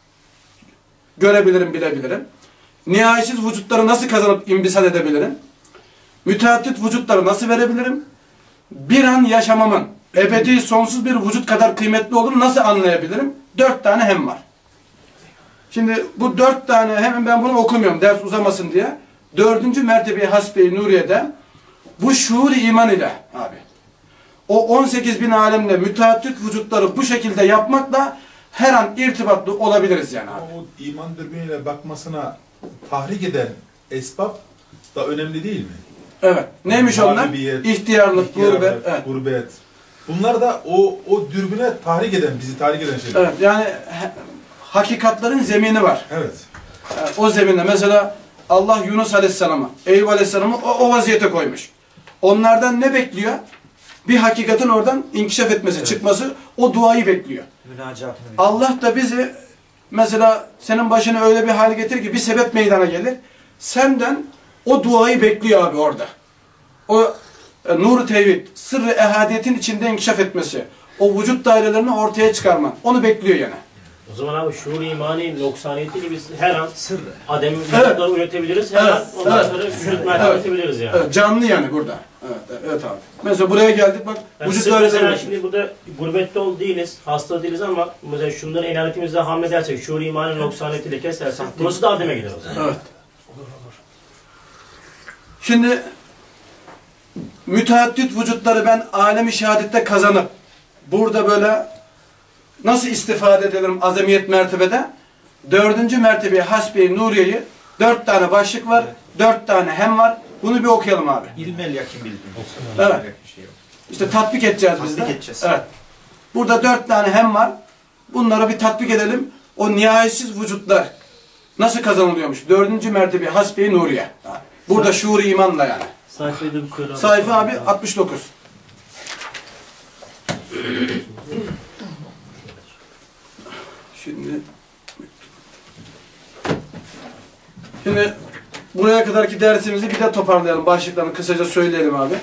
görebilirim, bilebilirim? Nihayetsiz vücutları nasıl kazanıp imbisat edebilirim? Müteaddit vücutları nasıl verebilirim? Bir an yaşamamın ebedi sonsuz bir vücut kadar kıymetli olduğunu nasıl anlayabilirim? Dört tane hem var. Şimdi bu dört tane hem ben bunu okumuyorum ders uzamasın diye. Dördüncü mertebeyi hasbe-i nuriyede bu şuur iman ile abi o on sekiz bin alemle müteaddit vücutları bu şekilde yapmakla her an irtibatlı olabiliriz yani abi. O iman dürbünüyle bakmasına tahrik eden esbab da önemli değil mi? Evet. Neymiş yani onlar? İhtiyarlık, İhtiyarlık, gurbet. Evet. gurbet. Bunlar da o o dürbüne tahrik eden, bizi tahrik eden şeyler. Evet. Yani he, hakikatların zemini var. Evet. Yani o zeminde mesela Allah Yunus Aleyhisselam'ı, Eyüp Aleyhisselam'ı o, o vaziyete koymuş. Onlardan ne bekliyor? Bir hakikatin oradan inkişaf etmesi, evet, çıkması, o duayı bekliyor. Allah da bizi mesela senin başına öyle bir hal getirir ki bir sebep meydana gelir. Senden o duayı bekliyor abi orada. O e, nur-u tevhid, sırrı ehadiyetin içinde inkişaf etmesi, o vücut dairelerini ortaya çıkarman, onu bekliyor yani. O zaman abi şuur imani noksaniyetiyle biz her an adem vücutları evet üretebiliriz. Her evet, an ondan evet, sonra vücut mertebe üretebiliriz yani. Evet, canlı yani burada. Evet, evet abi. Mesela buraya geldik bak. Yani vücut sırf mesela daireleri. şimdi burada gurbette ol değiliz, hasta değiliz ama mesela şunların enayetimizde hamledersek, şuur imanın noksaniyetiyle kesersek, burası da Adem'e gider o zaman. Evet. Şimdi müteaddit vücutları ben alem-i şehadette kazanıp burada böyle nasıl istifade edebilirim azamiyet mertebede? Dördüncü mertebeye hasbi nuriyeyi dört tane başlık var, dört tane hem var. Bunu bir okuyalım abi. İlmel yakin bildim. Evet. İşte tatbik edeceğiz biz de. Tatbik edeceğiz. Evet. Burada dört tane hem var. Bunları bir tatbik edelim. O nihayetsiz vücutlar nasıl kazanılıyormuş? Dördüncü mertebe hasbi nuriye. Burada şuur imanla yani. Sayfayı da bir söyle. Sayfa abi altmış dokuz. Şimdi Şimdi buraya kadarki dersimizi bir de toparlayalım. Başlıklarını kısaca söyleyelim abi.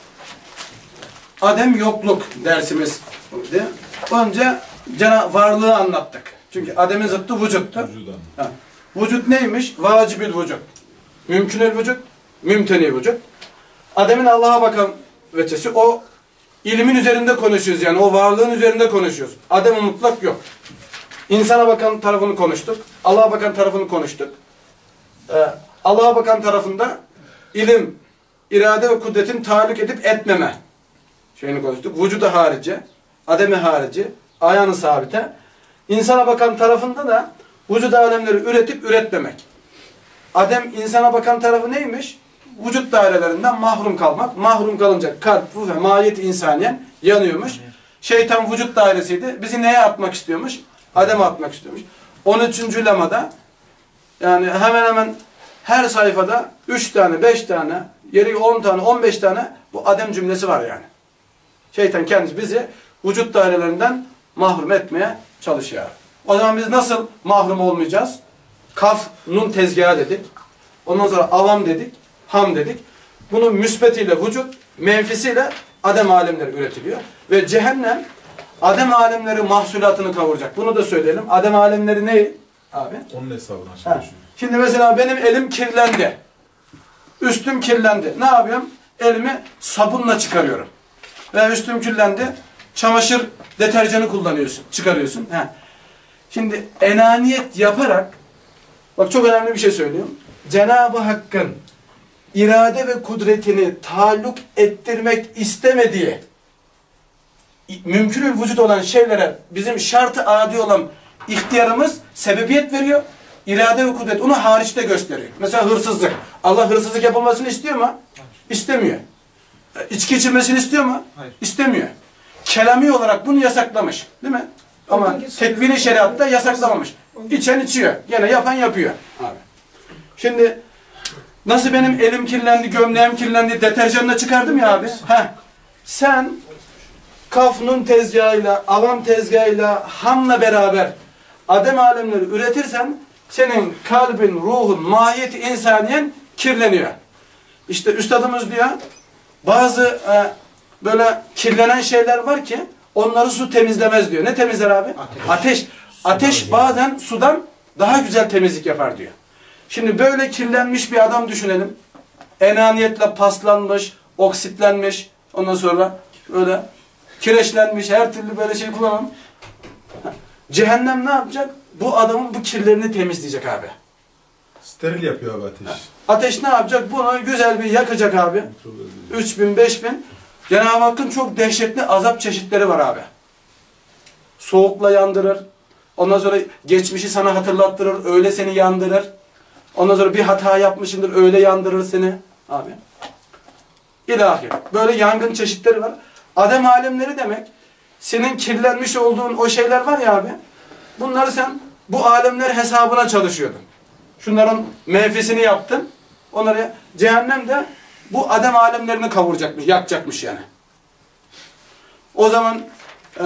Adem yokluk dersimiz. Önce Cenab-ı varlığı anlattık. Çünkü Adem'in zıttı vücuttu. Ha. Vücut neymiş? Vacibül vücut. Mümkünül vücut, mümteni vücut. Adem'in Allah'a bakan veçesi o ilmin üzerinde konuşuyoruz yani. O varlığın üzerinde konuşuyoruz. Adem'in mutlak yok. İnsana bakan tarafını konuştuk. Allah'a bakan tarafını konuştuk. Ee, Allah'a bakan tarafında ilim, irade ve kudretin taalluk edip etmeme şeyini konuştuk. Vücudu harici, ademi harici, ayağını sabite. İnsana bakan tarafında da vücut alemleri üretip üretmemek. Adem insana bakan tarafı neymiş? Vücut dairelerinden mahrum kalmak. Mahrum kalınca kalp, ruh ve mahiyet-i insaniyen yanıyormuş. Şeytan vücut dairesiydi. Bizi neye atmak istiyormuş? Adem'e atmak istiyormuş. on üçüncü lemada yani hemen hemen her sayfada üç tane, beş tane, yeri on tane, on beş tane bu Adem cümlesi var yani. Şeytan kendisi bizi vücut dairelerinden mahrum etmeye çalışıyor. O zaman biz nasıl mahrum olmayacağız? Kaf, nun tezgahı dedik. Ondan sonra avam dedik, ham dedik. Bunun müsbetiyle vücut, menfisiyle Adem alemleri üretiliyor. Ve cehennem Adem alemleri mahsulatını kavuracak. Bunu da söyleyelim. Adem alemleri ne abi? Onun hesabına Ha. çalışıyor. Şimdi mesela benim elim kirlendi. Üstüm kirlendi. Ne yapıyorum? Elimi sabunla çıkarıyorum. Ve üstüm kirlendi. Çamaşır deterjanı kullanıyorsun. Çıkarıyorsun. Ha. Şimdi enaniyet yaparak bak çok önemli bir şey söylüyorum. Cenab-ı Hakk'ın irade ve kudretini taalluk ettirmek istemediği mümkünül vücut olan şeylere bizim şart-ı adi olan ihtiyarımız sebebiyet veriyor. İrade ve kudret onu hariçte gösteriyor. Mesela hırsızlık. Allah hırsızlık yapılmasını istiyor mu? İstemiyor. İçki içilmesini istiyor mu? Hayır. İstemiyor. Kelami olarak bunu yasaklamış. Değil mi? Ama tekvini şeriatta yasaklamamış. İçen içiyor. Gene yapan yapıyor. Abi. Şimdi nasıl benim elim kirlendi, gömleğim kirlendi, deterjanla çıkardım ya abi. Heh. Sen kafnun tezgahıyla, avam tezgahıyla, hamla beraber Adem alemleri üretirsen senin kalbin, ruhun, mahiyeti insaniyen kirleniyor. İşte üstadımız diyor bazı e, böyle kirlenen şeyler var ki onları su temizlemez diyor. Ne temizler abi? Ateş. Ateş, Ateş bazen sudan daha güzel temizlik yapar diyor. Şimdi böyle kirlenmiş bir adam düşünelim. Enaniyetle paslanmış, oksitlenmiş, ondan sonra böyle kireçlenmiş, her türlü böyle şey kullanalım. Cehennem ne yapacak? Bu adamın bu kirlerini temizleyecek abi. Steril yapıyor abi ateş. Ateş ne yapacak? Bunu güzel bir yakacak abi. üç bin, beş bin. Cenab-ı Hakk'ın çok dehşetli azap çeşitleri var abi. Soğukla yandırır. Ondan sonra geçmişi sana hatırlattırır. Öyle seni yandırır. Ondan sonra bir hata yapmışındır. Öyle yandırır seni. Abi. İlahi. Böyle yangın çeşitleri var. Adem alemleri demek. Senin kirlenmiş olduğun o şeyler var ya abi. Bunları sen bu alemler hesabına çalışıyordun. Şunların menfisini yaptın. Onları cehennem de bu Adem alemlerini kavuracakmış, yakacakmış yani. O zaman e,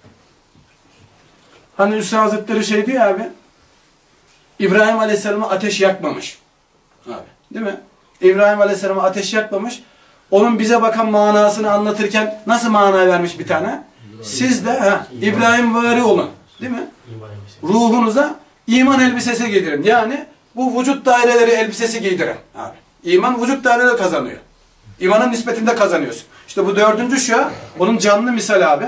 hani Hüsnü Hazretleri şey diyor abi. İbrahim Aleyhisselam'a ateş yakmamış. Abi, değil mi? İbrahim Aleyhisselam'a ateş yakmamış. Onun bize bakan manasını anlatırken nasıl mana vermiş bir tane? Siz de ha, İbrahim vari olun. Değil mi? Ruhunuza iman elbisesi giydirin. Yani bu vücut daireleri elbisesi giydirin. Abi. İman vücut daireleri kazanıyor. İmanın nispetinde kazanıyorsun. İşte bu dördüncü şua, onun canlı misali abi.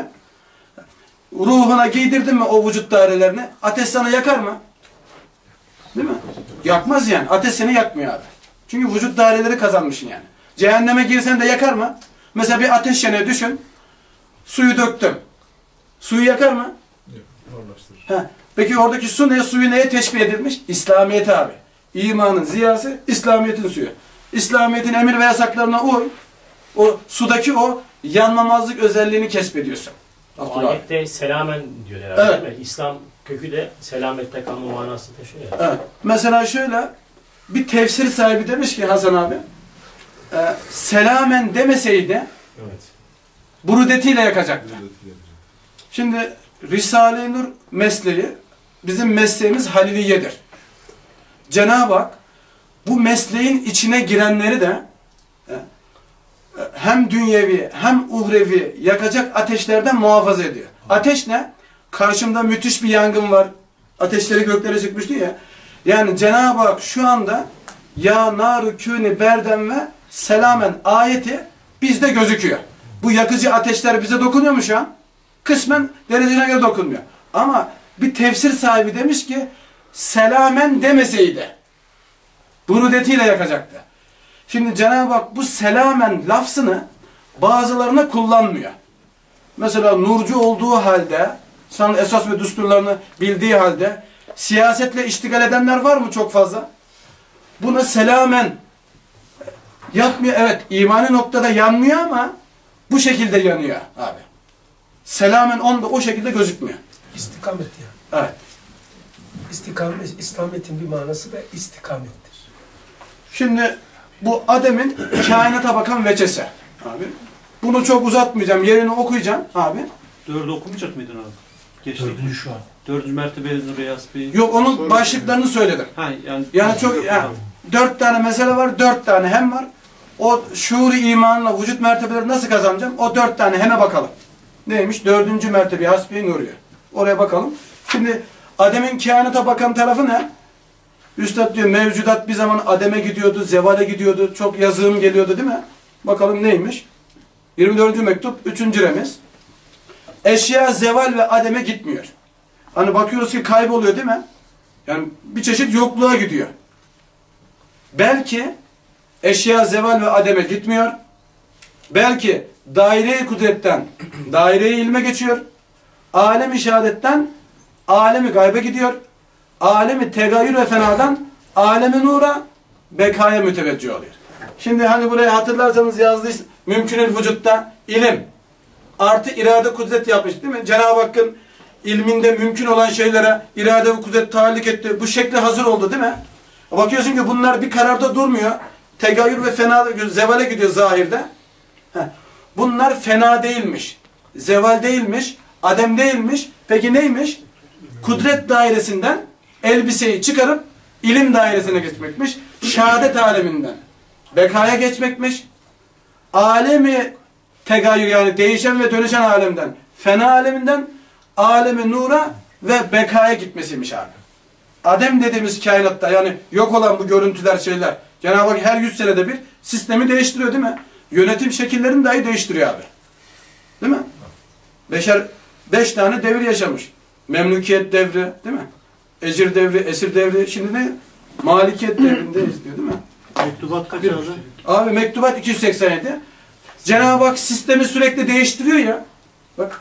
Ruhuna giydirdin mi o vücut dairelerini, ateş sana yakar mı? Değil mi? Yakmaz yani. Ateş seni yakmıyor abi. Çünkü vücut daireleri kazanmışsın yani. Cehenneme girsen de yakar mı? Mesela bir ateş yanıyor düşün. Suyu döktüm. Suyu yakar mı? Yok. Peki oradaki su neye? Suyu neye teşbih edilmiş? İslamiyet'e abi. İmanın ziyası, İslamiyet'in suyu. İslamiyet'in emir ve yasaklarına uy. O sudaki o yanmamazlık özelliğini kesbediyorsun. O ayette selamen diyor herhalde, evet. Değil mi? İslam kökü de selamette kalma manasını taşıyor ya. Evet. Mesela şöyle bir tefsir sahibi demiş ki Hasan abi, e, selamen demeseydi evet. burudetiyle yakacaktı. Şimdi Risale-i Nur mesleği, bizim mesleğimiz Haliliye'dir. Cenab-ı Hak bu mesleğin içine girenleri de e, hem dünyevi hem uhrevi yakacak ateşlerden muhafaza ediyor. Ateş ne? Karşımda müthiş bir yangın var. Ateşleri göklere çıkmıştı ya. Yani Cenab-ı Hak şu anda ya naru kûni berden ve selamen ayeti bizde gözüküyor. Bu yakıcı ateşler bize dokunuyor mu şu an? Kısmen derecene göre dokunmuyor. Ama bir tefsir sahibi demiş ki selamen demeseydi burudetiyle yakacaktı. Şimdi Cenab-ı Hak bu selamen lafzını bazılarına kullanmıyor. Mesela nurcu olduğu halde, sana esas ve düsturlarını bildiği halde siyasetle iştigal edenler var mı çok fazla? Buna selamen yapmıyor. Evet, imani noktada yanmıyor ama bu şekilde yanıyor abi. Selamen onda o şekilde gözükmüyor. İstikamet yani. Evet. İstikamet, İslamiyet'in bir manası da istikamettir. Şimdi bu Adem'in kainata bakan veçesi abi. Bunu çok uzatmayacağım. Yerini okuyacağım abi. Dördü okumayacak mıydın abi? Geçtik. Dördüncü şu an. Dördüncü mertebe Beyaz Bey. Yok, onun başlıklarını söyledim. Ha, yani, yani çok yani, dört tane mesele var. Dört tane hem var. O şuur-i imanla vücut mertebeleri nasıl kazanacağım? O dört tane heme bakalım. Neymiş? Dördüncü mertebe hasbi nuriye. Oraya bakalım. Şimdi Adem'in kainata bakan tarafı ne? Üstad diyor mevcudat bir zaman Adem'e gidiyordu, zevale gidiyordu. Çok yazığım geliyordu değil mi? Bakalım neymiş? yirmi dördüncü mektup, üçüncü remiz. Eşya zeval ve Adem'e gitmiyor. Hani bakıyoruz ki kayboluyor değil mi? Yani bir çeşit yokluğa gidiyor. Belki eşya zeval ve Adem'e gitmiyor. Belki daire-i kudretten daire-i ilme geçiyor. Alem-i şehadetten alemi gaybe gidiyor. Alemi tegayür ve fenadan alemi nura bekaya müteveccih oluyor. Şimdi hani buraya hatırlarsanız yazdıyız. Mümkünül vücutta ilim artı irade kudret yapmış değil mi? Cenab-ı Hakk'ın ilminde mümkün olan şeylere irade ve kudret tahallük etti. Bu şekle hazır oldu değil mi? Bakıyorsun ki bunlar bir kararda durmuyor. Tegayür ve fena zevale gidiyor zahirde. Heh. Bunlar fena değilmiş. Zeval değilmiş. Adem değilmiş. Peki neymiş? Kudret dairesinden elbiseyi çıkarıp ilim dairesine geçmekmiş. Şehadet aleminden bekaya geçmekmiş. Alemi tegayür yani değişen ve dönüşen alemden fena aleminden alemi nura ve bekaya gitmesiymiş abi. Adem dediğimiz kainatta yani yok olan bu görüntüler şeyler Cenab-ı Hak her yüz senede bir sistemi değiştiriyor değil mi? Yönetim şekillerini dahi değiştiriyor abi. Değil mi? Beşer beş tane devir yaşamış. Memlukiyet devri değil mi? Ecir devri, esir devri. Şimdi ne? Malikiyet devrindeyiz diyor değil mi? Mektubat kaç abi? Abi mektubat iki yüz seksen yedi. Cenab-ı Hak sistemi sürekli değiştiriyor ya. Bak.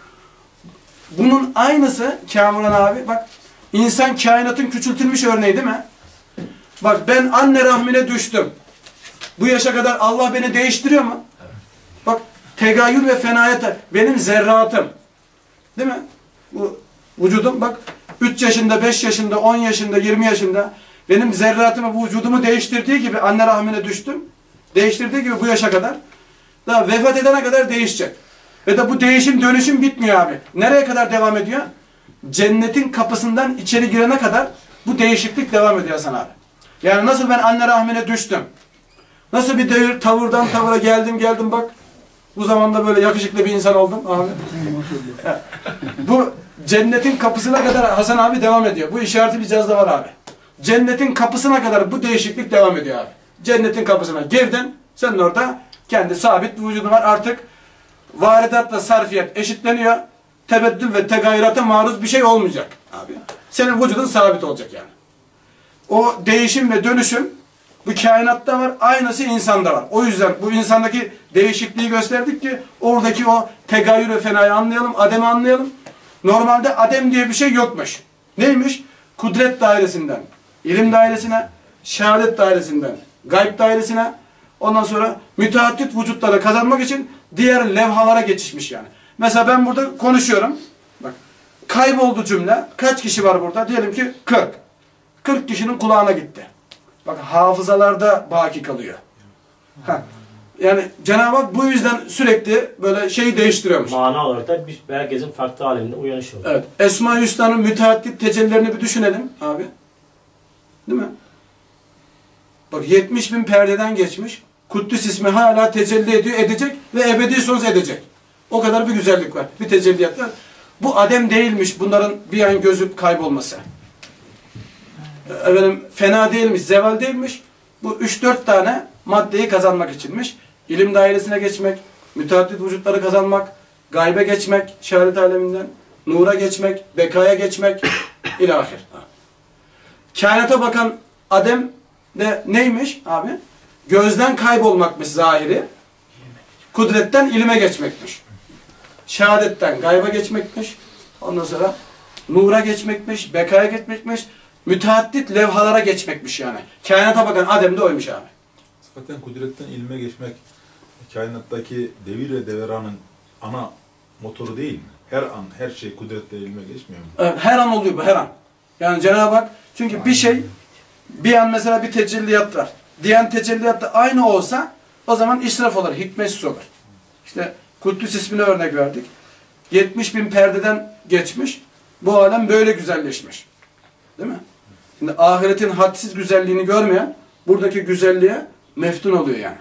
Bunun aynısı Kamuran abi. Bak. İnsan kainatın küçültülmüş örneği değil mi? Bak ben anne rahmine düştüm. Bu yaşa kadar Allah beni değiştiriyor mu? Bak tegayür ve fenayete benim zerratım. Değil mi? Bu vücudum bak üç yaşında, beş yaşında, on yaşında, yirmi yaşında benim zerratımı, vücudumu değiştirdiği gibi anne rahmine düştüm. Değiştirdiği gibi bu yaşa kadar daha vefat edene kadar değişecek. Ve de bu değişim dönüşüm bitmiyor abi. Nereye kadar devam ediyor? Cennetin kapısından içeri girene kadar bu değişiklik devam ediyor Hasan abi. Yani nasıl ben anne rahmine düştüm. Nasıl bir devir, tavırdan tavıra geldim geldim bak. Bu zamanda böyle yakışıklı bir insan oldum abi. Bu cennetin kapısına kadar Hasan abi devam ediyor. Bu işareti bir cihazda var abi. Cennetin kapısına kadar bu değişiklik devam ediyor abi. Cennetin kapısına girdin, sen orada Kendi sabit bir vücudu var. Artık varidatla sarfiyat eşitleniyor. Tebeddül ve tegayyürata maruz bir şey olmayacak abi. Senin vücudun sabit olacak yani. O değişim ve dönüşüm bu kainatta var. Aynısı insanda var. O yüzden bu insandaki değişikliği gösterdik ki oradaki o tegayyür ve fenayı anlayalım. Adem'i anlayalım. Normalde adem diye bir şey yokmuş. Neymiş? Kudret dairesinden ilim dairesine, şehadet dairesinden gayb dairesine, ondan sonra müteaddit vücutlara kazanmak için diğer levhalara geçişmiş yani. Mesela ben burada konuşuyorum. Bak, kayboldu cümle. Kaç kişi var burada? Diyelim ki kırk. kırk kişinin kulağına gitti. Bak, hafızalarda baki kalıyor. Heh. Yani Cenab-ı Hak bu yüzden sürekli böyle şeyi değiştiriyormuş. Mana olarak da bir, herkesin farklı aleminde uyanışı oluyor. Evet. Esma-i Hüsna'nın müteaddit tecellilerini bir düşünelim abi. Değil mi? Bak, yetmiş bin perdeden geçmiş. Kuddüs ismi hala tecelli ediyor, edecek ve ebedi söz edecek. O kadar bir güzellik var. Bir tecelliyat var. Bu adem değilmiş bunların bir an gözüp kaybolması. Efendim, fena değilmiş, zeval değilmiş. Bu üç dört tane maddeyi kazanmak içinmiş. İlim dairesine geçmek, müteaddit vücutları kazanmak, gaybe geçmek, şehadet aleminden, nura geçmek, bekaya geçmek, ilahir. Kainata bakan adem de neymiş abi? Gözden kaybolmakmış zahiri. Kudretten ilime geçmekmiş. Şehadetten gayba geçmekmiş. Ondan sonra nura geçmekmiş, bekaya geçmekmiş. Müteaddit levhalara geçmekmiş yani. Kainata bakan adem de oymuş abi. Zaten kudretten ilme geçmek kainattaki devir ve deveranın ana motoru değil mi? Her an her şey kudretle ilme geçmiyor mu? Evet, her an oluyor bu, her an. Yani Cenab-ı Hak, çünkü bir şey bir an mesela bir tecelliyat var. Diğer tecelliyat da aynı olsa o zaman israf olur, hikmetsiz olur. İşte Kuddüs ismini örnek verdik. yetmiş bin perdeden geçmiş. Bu alem böyle güzelleşmiş. Değil mi? Şimdi ahiretin hadsiz güzelliğini görmeyen buradaki güzelliğe meftun oluyor yani.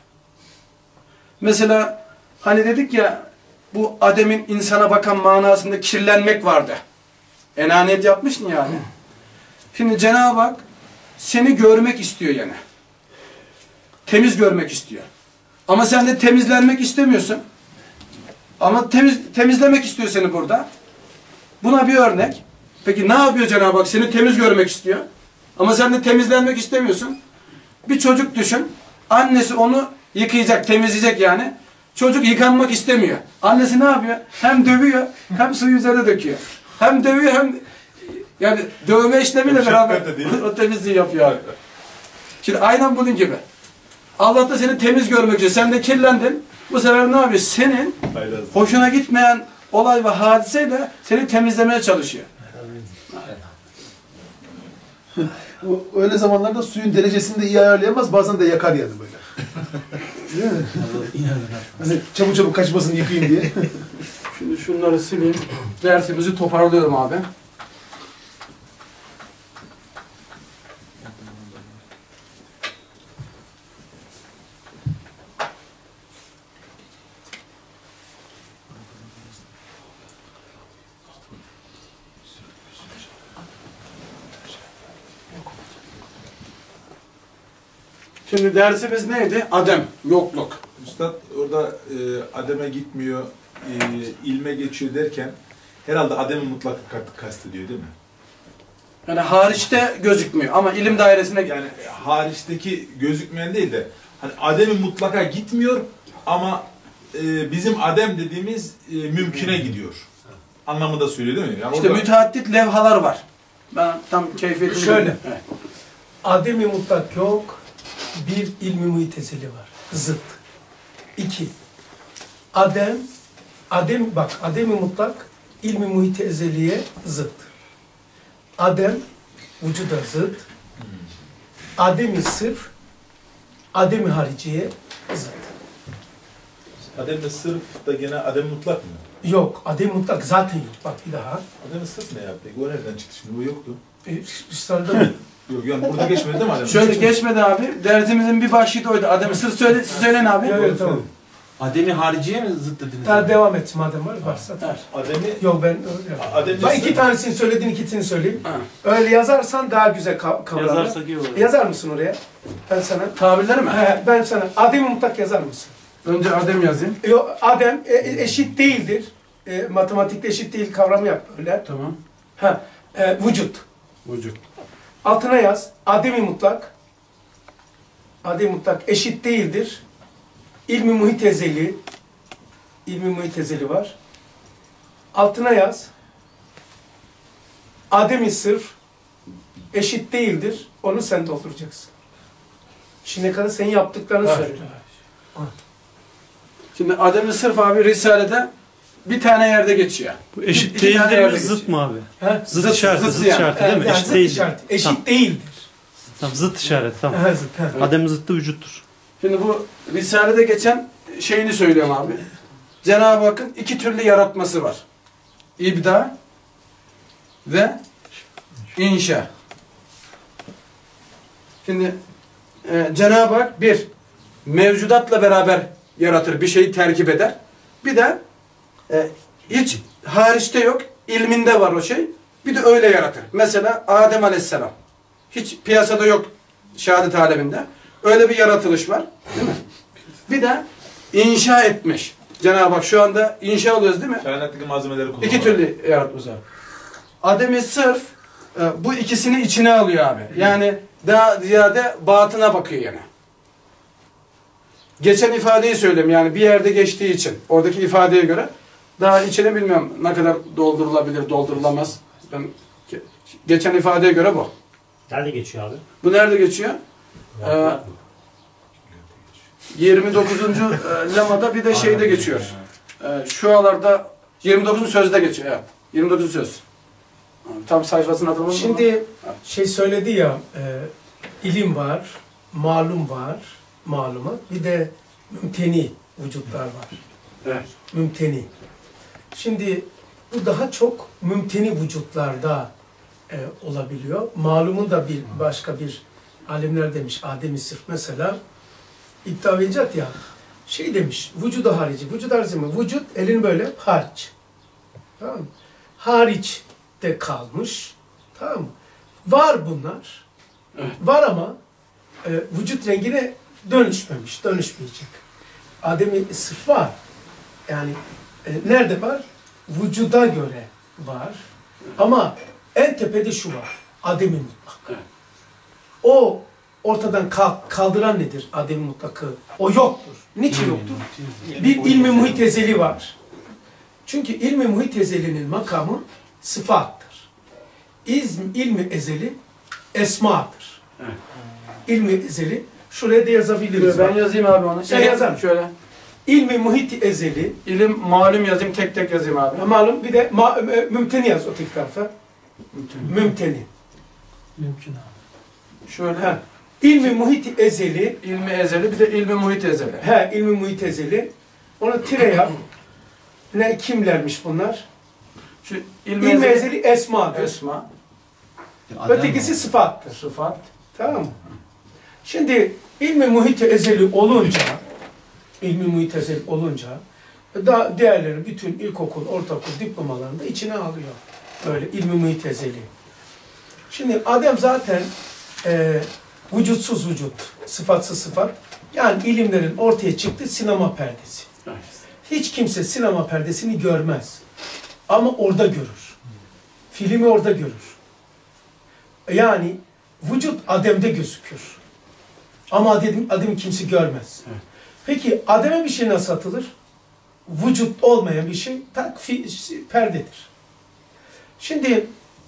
Mesela hani dedik ya, bu ademin insana bakan manasında kirlenmek vardı. Enaniyet yapmışsın yani. Şimdi Cenab-ı Hak seni görmek istiyor yani. Temiz görmek istiyor. Ama sen de temizlenmek istemiyorsun. Ama temiz, temizlemek istiyor seni burada. Buna bir örnek. Peki ne yapıyor Cenab-ı Hak? Seni temiz görmek istiyor. Ama sen de temizlenmek istemiyorsun. Bir çocuk düşün. Annesi onu yıkayacak, temizleyecek yani. Çocuk yıkanmak istemiyor. Annesi ne yapıyor? Hem dövüyor, hem suyu üzerine döküyor. Hem dövüyor, hem yani dövme işlemiyle beraber o temizliği yapıyor abi. Şimdi aynen bunun gibi. Allah da seni temiz görmek istiyor. Sen de kirlendin. Bu sefer ne yapıyor? Senin hoşuna gitmeyen olay ve hadiseyle seni temizlemeye çalışıyor. O, öyle zamanlarda suyun derecesini de iyi ayarlayamaz, bazen de yakar yani böyle. Değil mi? Hani çabuk çabuk kaçmasın, yıkayayım diye. Şimdi şunları sileyim. Dersimizi toparlıyorum abi. Şimdi dersimiz neydi? Adem, yokluk. Üstad orada e, ademe gitmiyor, e, ilme geçiyor derken herhalde ademi mutlak kastediyor değil mi? Yani hariçte gözükmüyor ama ilim dairesine... Yani hariçteki gözükmeyen değil de hani ademi mutlaka gitmiyor ama e, bizim adem dediğimiz e, mümküne gidiyor. Anlamında söylüyor değil mi? Yani işte orada... müteaddit levhalar var. Ben tam keyfiyetini... Şöyle. Evet. Adem-i mutlak yok. Bir ilmi muhtezili var. Zıt. İki. Adem, Adem bak Adem-i mutlak ilmi muhteziliye zıt. Adem vücuda zıt. Adem-i sırf Adem-i hariciye zıt. Adem-i sırf da gene adem mutlak mı? Yok. Adem-i mutlak zaten yok. Bak bir daha. Adem-i sırf ne yaptı? O nereden çıktı şimdi? O yoktu. E, İslam'da mı? Yok yani burada geçmedi değil mi Adem? Şöyle geçmedi abi. Dersimizin bir başlığı da oydu. Adem'i sır söyle, söyleyin abi. Evet, evet tamam. Adem'i hariciye mi zıt dediniz? Daha devam et madem var varsa. Adem'i... Yok ben öyle. Adem'i Ben iki tanesini söyledin, ikisini söyleyeyim. Ha. Öyle yazarsan daha güzel kav kavranır. Yazarsak iyi olur. Yazar mısın oraya? Ben sana... Tabirleri mi? He, ben sana Adem-i mutlak yazar mısın? Önce Adem yazayım. Yok, Adem e, eşit değildir. E, matematikte eşit değil kavramı yap öyle. Tamam. Ha, e, vücut. Vücut. Altına yaz. Adem-i mutlak. Adem-i mutlak eşit değildir. İlmi muhit ezeli. İlmi muhit ezeli var. Altına yaz. Adem-i sırf eşit değildir. Onu sen dolduracaksın. Şimdiye kadar senin yaptıklarını Evet. söyle. Şimdi Adem-i Sırf abi Risale'de bir tane yerde geçiyor. Bu eşit İki tane değildir mi, yerde zıt geçiyor. mı abi? Ha? Zıt, Zıt- işareti, zıt zıt, yani. işareti Evet, değil mi? yani Eşit zıt değildir. işareti. Eşit Tamam. değildir. Tamam, zıt işareti tamam. Ha, zıt, ha. Adem'in zıttı vücuttur. Şimdi bu Risale'de geçen şeyini söylüyorum abi. Cenab-ı Hakk'ın iki türlü yaratması var. İbda ve inşa. Şimdi e, Cenab-ı Hak bir, mevcudatla beraber yaratır, bir şeyi terkip eder. Bir de e, hiç hariçte yok, ilminde var o şey. Bir de öyle yaratır. Mesela Adem Aleyhisselam. Hiç piyasada yok şehadet aleminde. Öyle bir yaratılış var. Değil mi? Bir de inşa etmiş. Cenab-ı Hak şu anda inşa oluyoruz değil mi? Kainattaki malzemeleri kullanıyor. İki türlü yaratmış abi. Adem-i sırf e, bu ikisini içine alıyor abi. Yani daha ziyade batına bakıyor yani. Geçen ifadeyi söyleyeyim yani bir yerde geçtiği için oradaki ifadeye göre daha içine bilmiyorum ne kadar doldurulabilir, doldurulamaz. Ben ge- geçen ifadeye göre bu. Nerede geçiyor abi? Bu nerede geçiyor? Ee, yirmi dokuzuncu e, lemada bir de şeyde geçiyor. Ee, şu alarda yirmi dokuzuncu sözde geçiyor. Evet. yirmi dokuzuncu söz. Tam sayfasını hatırlamadım. Şimdi şey söyledi ya, e, ilim var, malum var, malumat. Bir de mümteni vücutlar var. Evet. Mümteni. Şimdi bu daha çok mümteni vücutlarda e, olabiliyor. Malumun da bir başka bir alimler demiş, Adem-i Sırf mesela iddia ve icat ya, şey demiş, vücuda harici, vücut harici mi? Vücut elin böyle hariç. Tamam mı? Hariç de kalmış. Tamam mı? Var bunlar. Evet. Var ama e, vücut rengine dönüşmemiş, dönüşmeyecek. Adem-i Sırf var. Yani e, nerede var? Vücuda göre var. Ama en tepede şu var. Adem-i mutlak. Evet. O ortadan kalk, kaldıran nedir Adem-i mutlakı? O yoktur. Niçin yoktur? Bir ilmi muhit ezeli var. Çünkü ilmi muhit ezelinin makamı sıfattır. İzm, ilmi ezeli esmadır. Evet. İlmi ezeli şuraya da yazabiliriz. Ben yazayım abi onu. Sen yazar. Şöyle. İlmi muhit ezeli. İlim malum yazayım, tek tek yazayım abi. Malum bir de ma, mümteni yaz o tek tarafa. Mümteni. Mümkün abi. Şöyle. Ha. İlmi muhit ezeli. İlmi ezeli bir de ilmi muhit ezeli. He, ilmi muhit ezeli. Onu tire yap. Ne kimlermiş bunlar? Şu ilmi, İlmi ezeli, ezeli esmadır. esma. Ötekisi sıfattır. Sıfat. Tamam mı? Şimdi ilmi muhit ezeli olunca, ilmi muhit ezeli olunca da diğerleri bütün ilkokul, ortaokul diplomalarında içine alıyor. Böyle ilmi muhit ezeli. Şimdi Adem zaten e, vücutsuz vücut, sıfatsız sıfat. Yani ilimlerin ortaya çıktığı sinema perdesi. Hiç kimse sinema perdesini görmez. Ama orada görür. Filmi orada görür. Yani vücut Adem'de gözükür. Ama Adem, Adem'i kimse görmez. Evet. Peki Adem'e bir şey nasıl atılır? Vücut olmayan bir şey tak fi, perdedir. Şimdi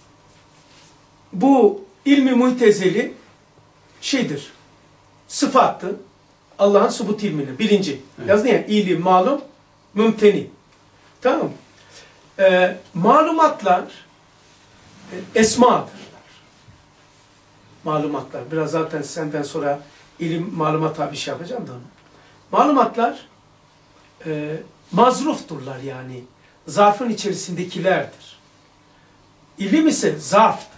bu ilmi muhtezeli şeydir. Sıfattı. Allah'ın subut ilmini. Birinci. Evet. Yazdın ya ilim, malum, mümteni. Tamam mı? Ee, malumatlar e, esmadır. Malumatlar. Biraz zaten senden sonra ilim, malumata bir şey yapacağım da onu. Malumatlar e, mazrufturlar yani. Zarfın içerisindekilerdir. İlim ise zarftır.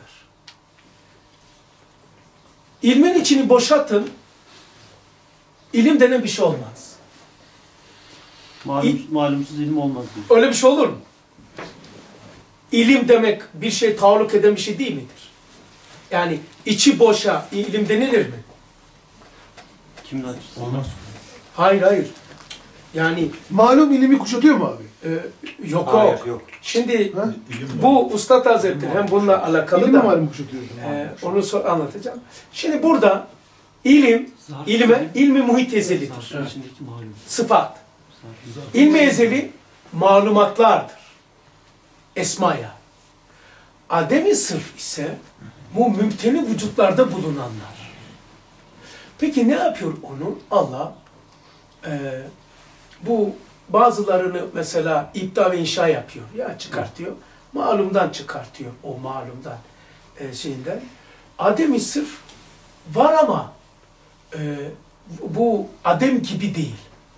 İlmin içini boşaltın, ilim denen bir şey olmaz. Malum, malumsuz ilim olmaz diyor. Öyle bir şey olur mu? İlim demek bir şey taalluk eden bir şey değil midir? Yani içi boşa ilim denilir mi? Kimin açısından? Hayır hayır. Yani malum ilimi kuşatıyor mu abi? E, yok Hayır, yok. yok. Şimdi bu Üstad Hazretleri hem bununla alakalı İlim da malum kuşatıyor. e, onu so anlatacağım. Şimdi burada ilim, ilme, ilmi muhit ezelidir. Sıfat. İlmi ezeli malumatlardır. Esmaya. Adem-i sırf ise bu mümteni vücutlarda bulunanlar. Peki ne yapıyor onu? Allah e, bu bazılarını mesela iptal ve inşa yapıyor. Ya çıkartıyor. Malumdan çıkartıyor. O malumdan e, şeyinden. Adem-i sırf var ama e, bu Adem gibi değil.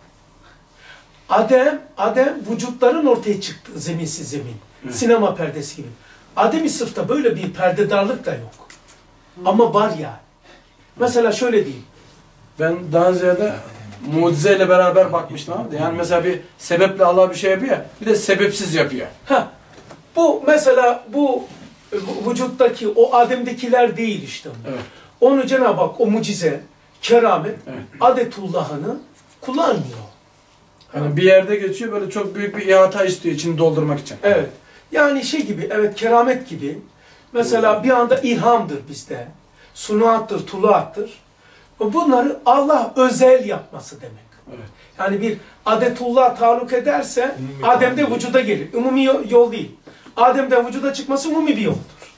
Adem, Adem vücutların ortaya çıktığı zeminsiz zemin. Evet. Sinema perdesi gibi. Adem-i sırfta böyle bir perdedarlık da yok. Hmm. Ama var ya. Mesela şöyle diyeyim. Ben daha ziyade mucizeyle beraber bakmıştım abi. Yani mesela bir sebeple Allah bir şey yapıyor ya, bir de sebepsiz yapıyor. Ha, bu mesela bu vücuttaki o Adem'dekiler değil işte. Evet. Onu Cenab-ı Hak o mucize, keramet, evet. adetullahını kullanmıyor. Yani bir yerde geçiyor böyle çok büyük bir ihata istiyor içini doldurmak için. Evet. Yani şey gibi, evet keramet gibi. Mesela bir anda ilhamdır bizde. Sunuattır, tuluattır. Bunları Allah özel yapması demek. Evet. Yani bir adetullah taluk ederse umumi Adem'de vücuda gelir. Umumi yol değil. Adem'den vücuda çıkması umumi bir yoldur.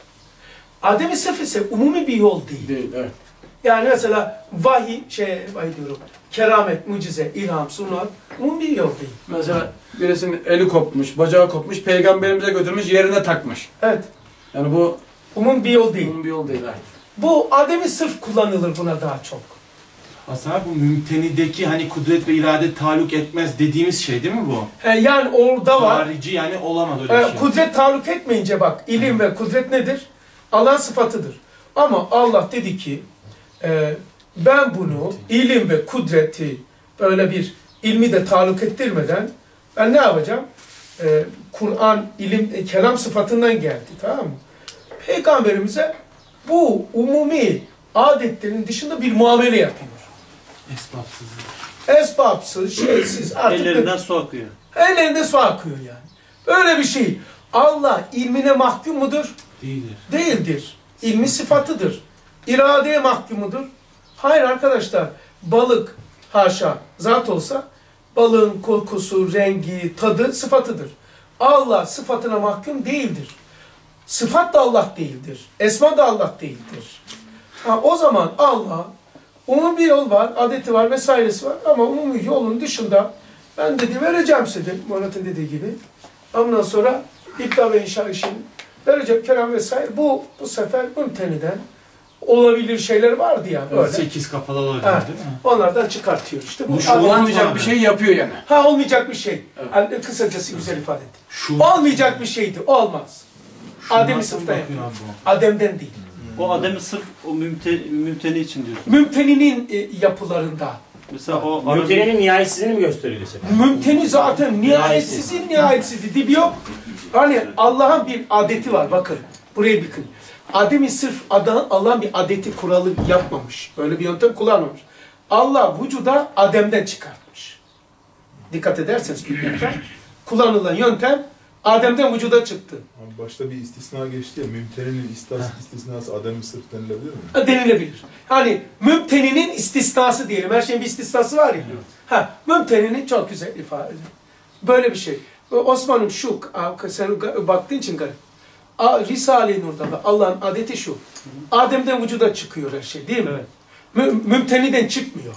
Adem-i sırf ise umumi bir yol değil. Değil, evet. Yani mesela vahiy, şey vahiy diyorum, keramet, mucize, ilham, sunuat umumi bir yol değil. Mesela birisinin eli kopmuş, bacağı kopmuş, peygamberimize götürmüş, yerine takmış. Evet. Yani bu umumi bir yol değil. Umumi bir yol değil. Evet. Bu Adem-i sırf kullanılır buna daha çok. Aslında bu mümtenideki hani kudret ve irade taluk etmez dediğimiz şey değil mi bu? He, yani orada var. Harici yani olamaz öyle e, bir şey. Kudret taluk etmeyince bak ilim Hı. ve kudret nedir? Allah'ın sıfatıdır. Ama Allah dedi ki e, ben bunu ilim ve kudreti böyle bir ilmi de taluk ettirmeden ben ne yapacağım? E, Kur'an, ilim, e, kelam sıfatından geldi, tamam mı? Peygamberimize bu umumi adetlerin dışında bir muamele yapıyor. Esbabsız. Esbabsız, şeysiz. Artık ellerinden su akıyor. Ellerinden su akıyor yani. Böyle bir şey. Allah ilmine mahkum mudur? Değildir. Değildir. İlmi sıfatıdır. İradeye mahkum mudur? Hayır arkadaşlar. Balık haşa zat olsa balığın kokusu, rengi, tadı sıfatıdır. Allah sıfatına mahkum değildir. Sıfat da Allah değildir. Esma da Allah değildir. Ha, o zaman Allah umumi bir yol var, adeti var vesairesi var ama umumi yolun dışında ben dedi vereceğim size Murat'ın dediği gibi. Ondan sonra iptal ve inşa işini vereceğim kelam vesaire. Bu bu sefer mümteniden olabilir şeyler vardı ya böyle. Sekiz kafalı olabilir ha, değil mi? onlardan çıkartıyor işte. Bu olmayacak bir şey yapıyor yani. Ha olmayacak bir şey. Evet. Yani kısacası güzel ifade etti. Şu, olmayacak bir şeydi. Olmaz. Adem-i sırftan yapıyor. Adem'den değil. O Adem-i sırf o mümte, mümteni için diyorsun. Mümteninin e, yapılarında. Mesela o mümteninin nihayetsizliğini mi gösteriyor mesela? Mümteni zaten nihayetsizin nihayetsizliği dibi yok. Hani Allah'ın bir adeti var bakın. Buraya bakın. Adem-i sırf Allah'ın bir adeti kuralı yapmamış. Böyle bir yöntem kullanmamış. Allah vücuda Adem'den çıkartmış. Dikkat ederseniz bir yöntem. Kullanılan yöntem Adem'den vücuda çıktı. Abi başta bir istisna geçti ya, mümteninin istisnası, istisnası Adem-i sırf denilebilir mi? Denilebilir. Hani mümteninin istisnası diyelim. Her şeyin bir istisnası var ya. Evet. Ha, mümteninin çok güzel ifade ediyor. Böyle bir şey. Osman'ım şu, sen baktığın için garip. Risale-i Nur'da Allah'ın adeti şu. Adem'den vücuda çıkıyor her şey değil mi? Evet. Mü mümteniden çıkmıyor.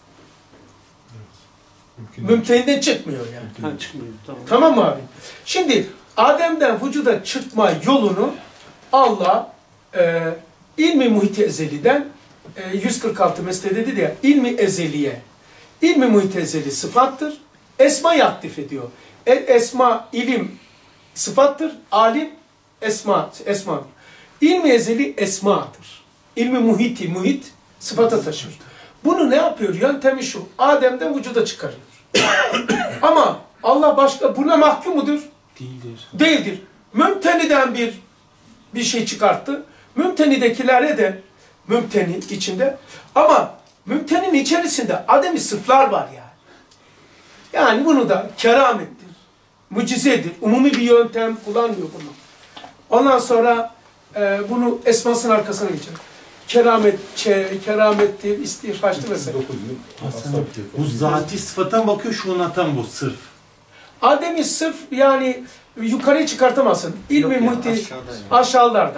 Evet. Mümteniden çıkmıyor yani. Ha, çıkmıyor. Tamam. Tamam mı abi? Şimdi Adem'den vücuda çıkma yolunu Allah e, ilmi muhit-i ezeliden e, yüz kırk altı mesle dedi ya ilmi ezeliye. İlmi muhit-i ezeli sıfattır. Esma'yı aktif ediyor. E, esma, ilim sıfattır. Alim esma, esma. İlmi ezeli esmadır. İlmi muhiti, muhit sıfata taşır. Bunu ne yapıyor? Yöntemi şu. Adem'den vücuda çıkarıyor. Ama Allah başka buna mahkum mudur? Değildir. Değildir. Mümteniden bir bir şey çıkarttı. Mümtenidekilere de mümteni içinde ama mümtenin içerisinde Adem-i sırflar var yani. Yani bunu da keramettir, mucizedir, umumi bir yöntem kullanmıyor bunu. Ondan sonra e, bunu esmasının arkasına geçer. Keramet, çe, keramettir, istihraçtır vesaire. Bu zati sıfata mı bakıyor, şuunatan bu sırf? Adem'i sırf yani yukarıya çıkartamazsın. İlmi muhti aşağılarda.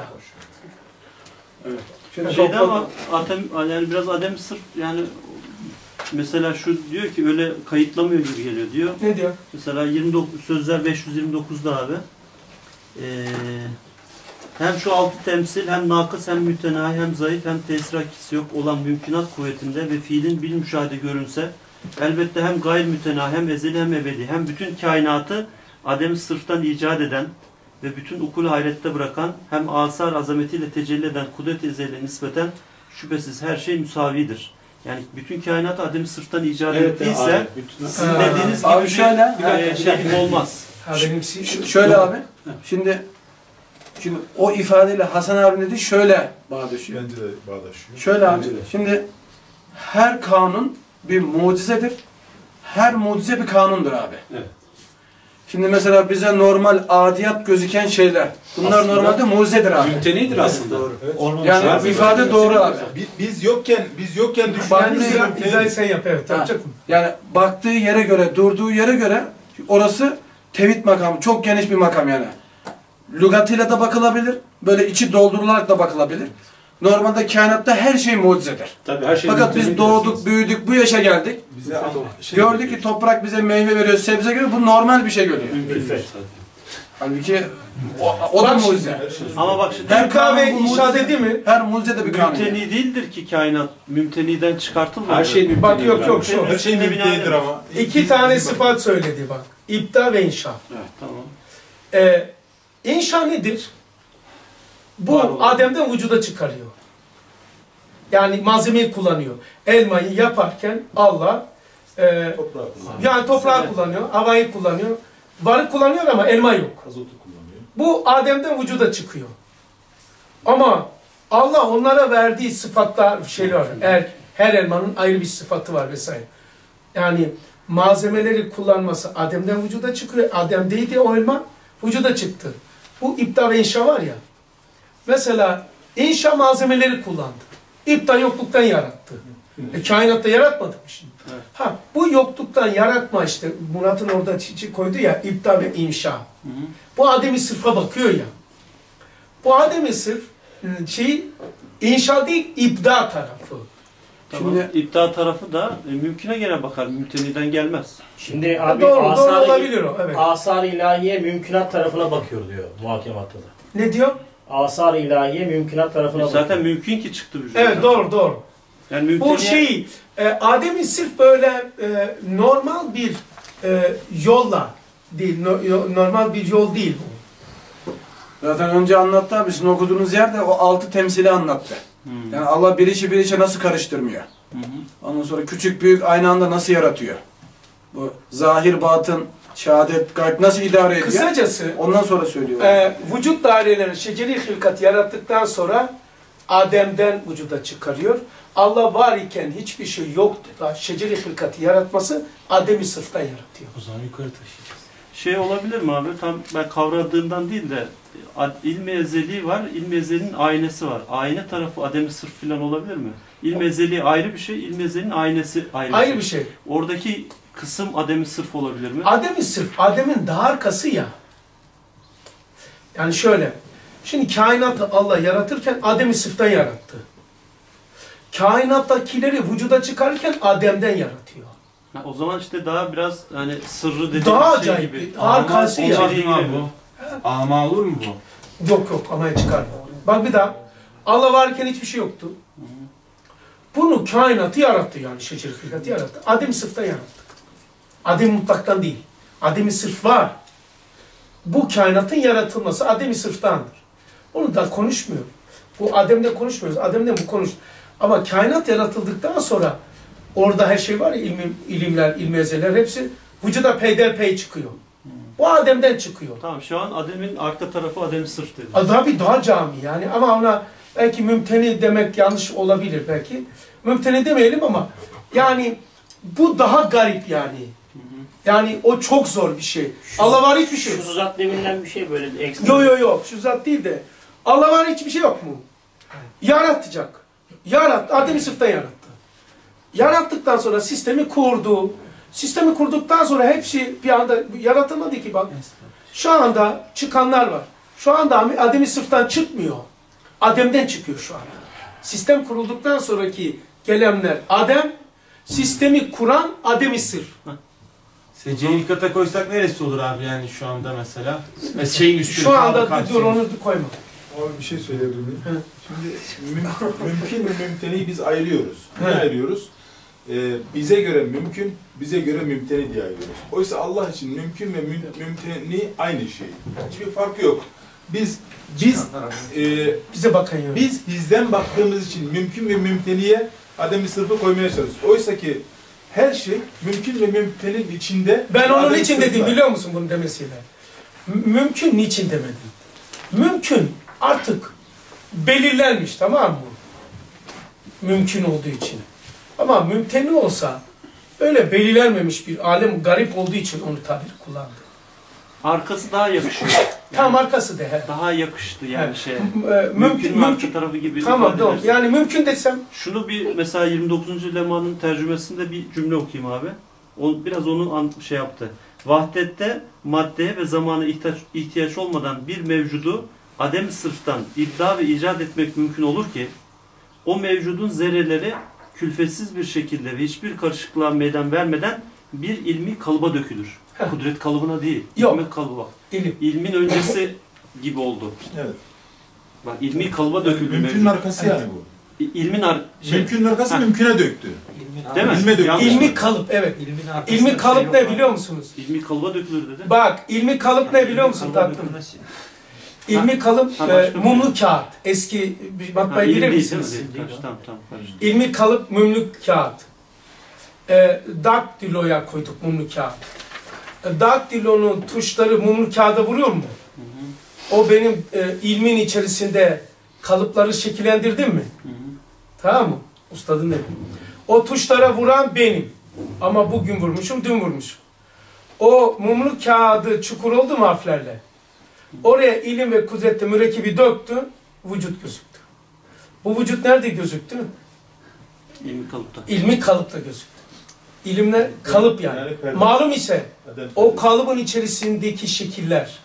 Evet. Şeyden ama Adem, yani biraz Adem sırf yani mesela şu diyor ki öyle kayıtlamıyor gibi geliyor diyor. Ne diyor? Mesela yirmi dokuz Sözler beş yüz yirmi dokuzda abi. Ee, hem şu altı temsil hem nakıs hem mütenahi hem zayıf hem tesir akisi yok olan mümkünat kuvvetinde ve fiilin bil müşahede görünse elbette hem gayr mütenahi hem ezeli hem ebedi hem bütün kainatı Adem'i sırftan icat eden ve bütün ukul hayrette bırakan hem asar azametiyle tecelli eden kudret-i ezeliye nispeten şüphesiz her şey müsavidir. Yani bütün kainat Adem'i sırftan icat Evet, ettiyse abi, bütün- sizin Ha, dediğiniz gibi abi bir, şöyle, bir şey gibi olmaz. Ş- şöyle abi, şimdi şimdi o ifadeyle Hasan abi dedi şöyle bağdaşıyor. Bence de bağdaşıyor. Şöyle abi, şimdi her kanun bir mucizedir. Her mucize bir kanundur abi. Evet. Şimdi mesela bize normal adiyat gözüken şeyler. Bunlar Aslında normalde mucizedir abi. mümtenidir aslında. Evet. Yani bu ifade doğru abi. Biz, biz yokken biz yokken Baktığı, düşündüğümüz İzah sen yap evet. Ha, yani baktığı yere göre, durduğu yere göre orası tevhid makamı. Çok geniş bir makam yani. Lügatıyla da bakılabilir. Böyle içi doldurularak da bakılabilir. Normalde kainatta her şey mucizedir. Tabii her şey Fakat biz mümtenidir doğduk, aslında. büyüdük, bu yaşa geldik. bize şey Gördük ki toprak bize meyve veriyor, sebze veriyor. Bu normal bir şey görüyor. Halbuki o, o da mucize. Ama bak şimdi Her kanun kahve bu inşa mucize. dedi mi? Her mucize de bir kanun. mümteni değildir ki kainat. Mümteniden çıkartılmadı. Her şey mümtenidir. Bak yok yok şu. her şey mümkündür ama. İki tane sıfat söyledi bak. İbda ve inşa. Evet, tamam. Ee, inşa nedir? Bu Var olan. Adem'den vücuda çıkarıyor. Yani malzemeyi kullanıyor. Elmayı yaparken Allah e, Toprağı kullanıyor. yani toprağı kullanıyor, havayı kullanıyor. Varı kullanıyor ama elma yok. Azotu kullanıyor. Bu Adem'den vücuda çıkıyor. Ama Allah onlara verdiği sıfatlar, şeyler var. Her, her elmanın ayrı bir sıfatı var vesaire. Yani malzemeleri kullanması Adem'den vücuda çıkıyor. Adem'deydi o elma, vücuda çıktı. Bu ipta ve inşa var ya. Mesela inşa malzemeleri kullandı. İpta yokluktan yarattı. E, kainatta yaratmadı mı şimdi? Evet. Ha, bu yokluktan yaratma işte Murat'ın orada çiçi koydu ya ipta ve inşa. Hı hı. Bu Adem-i Sırf'a bakıyor ya. Bu Adem-i Sırf şey inşa değil ibda tarafı. Tamam. Şimdi- İddia tarafı da e, mümküne gene bakar. Mümteniden gelmez. Şimdi abi doğru, doğru asar, olabilir o, evet. asar ilahiye mümkünat tarafına bakıyor diyor muhakematta da. Ne diyor? Asar ilahiye mümkünat tarafına bakıyor. Zaten mümkün ki çıktı vücuda. Evet doğru doğru. Yani mümkünye... Bu şey e, Adem'in sırf böyle e, normal bir e, yolla değil, no, yo- normal bir yol değil bu. Zaten önce anlattı abi. Sizin okuduğunuz yerde o altı temsili anlattı. Hmm. Yani Allah bir işi bir işe nasıl karıştırmıyor. Hı hı. Ondan sonra küçük büyük aynı anda nasıl yaratıyor. Bu zahir batın, şehadet, gayb nasıl idare ediyor. Kısacası Ondan sonra söylüyor. e, vücut dairelerini şeceri hilkat yarattıktan sonra Adem'den vücuda çıkarıyor. Allah var iken hiçbir şey yoktu da şeceri hilkatı yaratması Adem'i sırftan yaratıyor. O zaman yukarı taşıyacağız. Şey olabilir mi abi? Tam ben kavradığımdan değil de ad- ilmi ezeli var, ilmi ezelinin aynesi var. Ayne tarafı Adem-i Sırf falan olabilir mi? İlmi ezeli ayrı bir şey, ilmi ezelinin aynesi ayrı, Ayrı bir şey. Oradaki kısım Adem-i Sırf olabilir mi? Adem'i sırf, Adem'in daha arkası ya. Yani şöyle, şimdi kainatı Allah yaratırken Adem'i sırftan yarattı. Kainattakileri vücuda çıkarırken Adem'den yaratıyor. Ha, o zaman işte daha biraz hani sırrı dediğimiz Daha şey acayip, gibi. daha arkası ya. Ama içeriye giremiyor. bu. Ama olur mu bu? Yok yok amaya çıkarmıyor. Bak bir daha, Allah varken hiçbir şey yoktu. Bunu kainatı yarattı yani şecer hilkatı yarattı. Adem'i sırftan yarattı. Adem mutlaktan değil. Adem'i sırf var. Bu kainatın yaratılması Adem'i sırftandır. Onu da konuşmuyor. Bu Adem'de konuşmuyoruz. Adem'de bu konuş. Ama kainat yaratıldıktan sonra orada her şey var ya ilim, ilimler, ilmezeler hepsi vücuda peyderpey çıkıyor. Bu Adem'den çıkıyor. Tamam şu an Adem'in arka tarafı Adem-i Sırf dedi. Daha bir daha cami yani ama ona belki mümteni demek yanlış olabilir belki. Mümteni demeyelim ama yani bu daha garip yani. Yani o çok zor bir şey. Allah var hiçbir şey yok. Şu zat deminden bir şey böyle ekstra. Yok yok yok. Şu zat değil de. Allah var hiçbir şey yok mu? Yaratacak. Yarattı. Adem'i sırftan yarattı. Yarattıktan sonra sistemi kurdu. Sistemi kurduktan sonra hepsi bir anda yaratılmadı ki bak. Şu anda çıkanlar var. Şu anda Adem'i sırftan çıkmıyor. Adem'den çıkıyor şu anda. Sistem kurulduktan sonraki gelenler Adem, sistemi kuran Adem'i sırf. Seceyi ilk kata koysak neresi olur abi yani şu anda mesela? Şeyin üstüne Şu anda dur onu koyma. Abi bir şey söyleyebilir miyim? Şimdi müm- mümkün ve mümteniyi biz ayırıyoruz. Ne ayırıyoruz? Ee, bize göre mümkün, bize göre mümteni diye ayırıyoruz. Oysa Allah için mümkün ve müm- mümteni aynı şey. Hiçbir farkı yok. Biz biz e, bize bakın yani. Biz bizden baktığımız için mümkün ve mümteniye Adem-i sırfı koymaya çalışıyoruz. Oysa ki her şey mümkün ve mümtenin içinde. Ben onun Adem-i için sırf dedim var. biliyor musun bunu demesiyle? M- Mümkün niçin demedim? Mümkün artık belirlenmiş tamam mı? Mümkün olduğu için. Ama mümteni olsa öyle belirlenmemiş bir alem garip olduğu için onu tabir kullandı. Arkası daha yakışıyor. Yani tam arkası de. He. Daha yakıştı yani He. şey. M- Mümkün mümkün arka tarafı gibi. Tamam ifade doğru. edersin. Yani mümkün desem. Şunu bir mesela yirmi dokuzuncu lemanın tercümesinde bir cümle okuyayım abi. O, biraz onu an, şey yaptı. Vahdette maddeye ve zamana ihtiyaç, ihtiyaç olmadan bir mevcudu adem sırftan iddia ve icat etmek mümkün olur ki o mevcudun zerreleri külfetsiz bir şekilde ve hiçbir karışıklığa meydan vermeden bir ilmi kalıba dökülür. Heh. Kudret kalıbına değil. Yok. Hikmet kalıbı bak. İlim. İlmin öncesi gibi oldu. Evet. Bak ilmi kalıba döküldü. Mümkünün mevcut. arkası yani bu. İlmin ar şey, Mümkünün arkası ha. mümküne döktü. Değil mi? İlme döktü. Yanlış İlmi mı? kalıp evet. İlmin arkasında İlmi bir kalıp şey ne yok biliyor abi. musunuz? İlmi kalıba dökülür dedi. Bak ilmi kalıp ne biliyor musun tatlım? İlmi kalıp Ha, e, başka bir mumlu şey. kağıt. Eski bir Ha, matbaayı ilim bilir değil, değil mi? misiniz? Değil, karşı- Tamam tamam. karıştı. İlmi kalıp mumlu kağıt. E, daktiloya koyduk mumlu kağıt. E, daktilonun tuşları mumlu kağıda vuruyor mu? Hı hı. O benim e, ilmin içerisinde kalıpları şekillendirdim mi? Hı hı. Tamam mı? Ustadın ne? O tuşlara vuran benim. Ama bugün vurmuşum, dün vurmuşum. O mumlu kağıdı çukur oldu mu harflerle? Oraya ilim ve kudretle mürekkebi döktü, vücut gözüktü. Bu vücut nerede gözüktü? İlmi kalıpta. İlmi kalıpta gözüktü. İlimle kalıp yani. Yani perde. Malum ise Adem o kalıbın içerisindeki şekiller.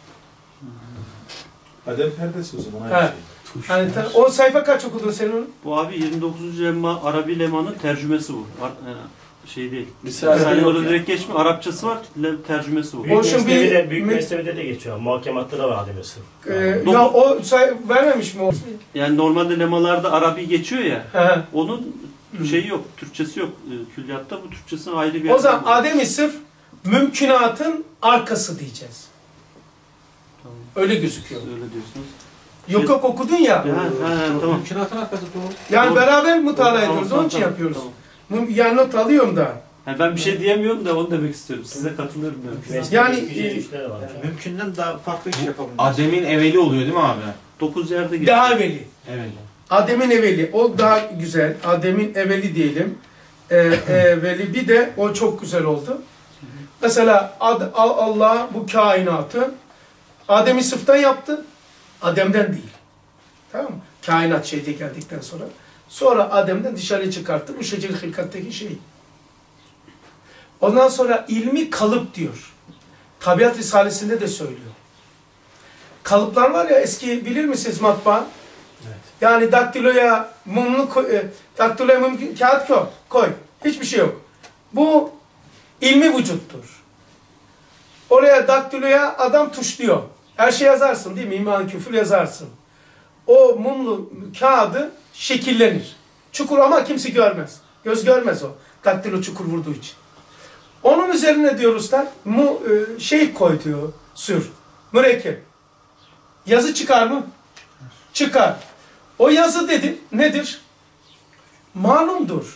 Adem perdesi o zaman He. aynı şey. Yani ta- o sayfa kaç okudun sen onu? Bu abi yirmi dokuzuncu lemma Arabi lemanın tercümesi bu. Ar e, şey değil. Risale Sen yok orada ya. direkt geçme. Arapçası var, le- tercümesi bu. Büyük O şimdi Mesnevi'de, bir- Büyük me- Mesnevi'de de geçiyor. Muhakematta da var Adem'e sırf. Ee, ya o say vermemiş mi o? Yani normalde lemalarda Arabi geçiyor ya. He. Onun şeyi yok, Türkçesi yok. E, külliyatta bu Türkçesinin ayrı bir O zaman yerden var. Adem-i sırf mümkünatın arkası diyeceğiz. Tamam. Öyle gözüküyor. Öyle diyorsunuz. Yok yok okudun ya. Ha, ha, tamam. Mümkünatın arkası doğru. Yani Doğru. beraber mutala Tamam, ediyoruz. tamam, Onun için tamam, yapıyoruz. tamam. Müm- Yani not alıyorum da. Yani ben bir şey diyemiyorum da onu demek istiyorum. Size katılıyorum. Ben. Mesnevi Yani, iki yüz yetmişte de var. Mümkünden daha farklı iş yapabiliriz. Adem'in eveli oluyor değil mi abi? Dokuz yerde geçiyor. Daha evveli. Eveli. Adem'in evveli. O daha güzel. Adem'in evveli diyelim. Ee, evveli bir de o çok güzel oldu. Mesela Ad- Allah bu kainatı Adem'i sıfırdan yaptı. Adem'den değil. Tamam mı? Kainat şeyde geldikten sonra. Sonra Adem'den dışarıya çıkarttı. Bu şecil hilkattaki şey. Ondan sonra ilmi kalıp diyor. Tabiat Risalesi'nde de söylüyor. Kalıplar var ya eski bilir misiniz matbaa? Evet. Yani daktiloya mumlu koy, e, daktiloya mumlu kağıt koy, koy. Hiçbir şey yok. Bu ilmi vücuttur. Oraya daktiloya adam tuşluyor. Her şey yazarsın değil mi? İman küfür yazarsın. O mumlu kağıdı şekillenir. Çukur ama kimse görmez. Göz görmez o. Daktilo çukur vurduğu için. Onun üzerine diyoruzlar mu e, şey koy diyor. Sür. Mürekkep. Yazı çıkar mı? Çıkar. O yazı dedi nedir? Malumdur.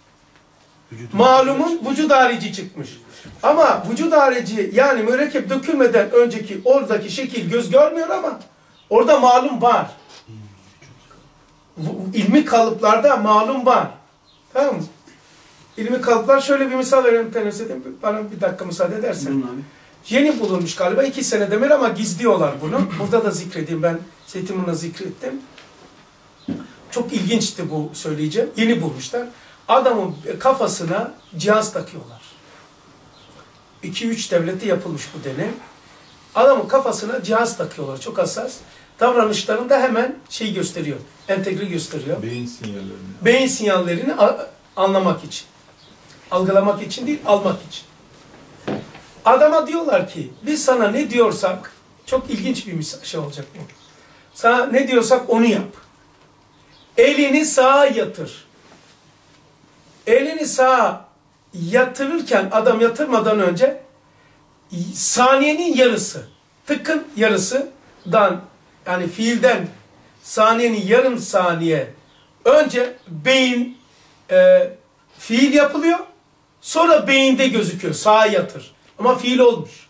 Malumun vücud harici çıkmış. Ama vücud harici yani mürekkep dökülmeden önceki oradaki şekil göz görmüyor ama orada malum var. İlmi kalıplarda malum var. Tamam mı? ilmi kalıplar şöyle bir misal vereyim teneffüs bana bir dakika müsaade edersen. Yeni bulunmuş galiba iki sene demir ama gizliyorlar bunu. Burada da zikredeyim ben Zeytinburnu'na zikrettim. Çok ilginçti bu söyleyeceğim. Yeni bulmuşlar. Adamın kafasına cihaz takıyorlar. iki üç devlette yapılmış bu deney. Adamın kafasına cihaz takıyorlar. Çok hassas. Davranışlarında hemen şey gösteriyor. Entegre gösteriyor. Beyin sinyallerini. Beyin sinyallerini anlamak için. Algılamak için değil, almak için. Adama diyorlar ki, biz sana ne diyorsak, çok ilginç bir şey olacak bu. Sana ne diyorsak onu yap. Elini sağa yatır. Elini sağa yatırırken, adam yatırmadan önce, saniyenin yarısı, tıkın yarısından, yani fiilden saniyenin yarım saniye önce beyin e, fiil yapılıyor, sonra beyinde gözüküyor, sağa yatır. Ama fiil olmuş.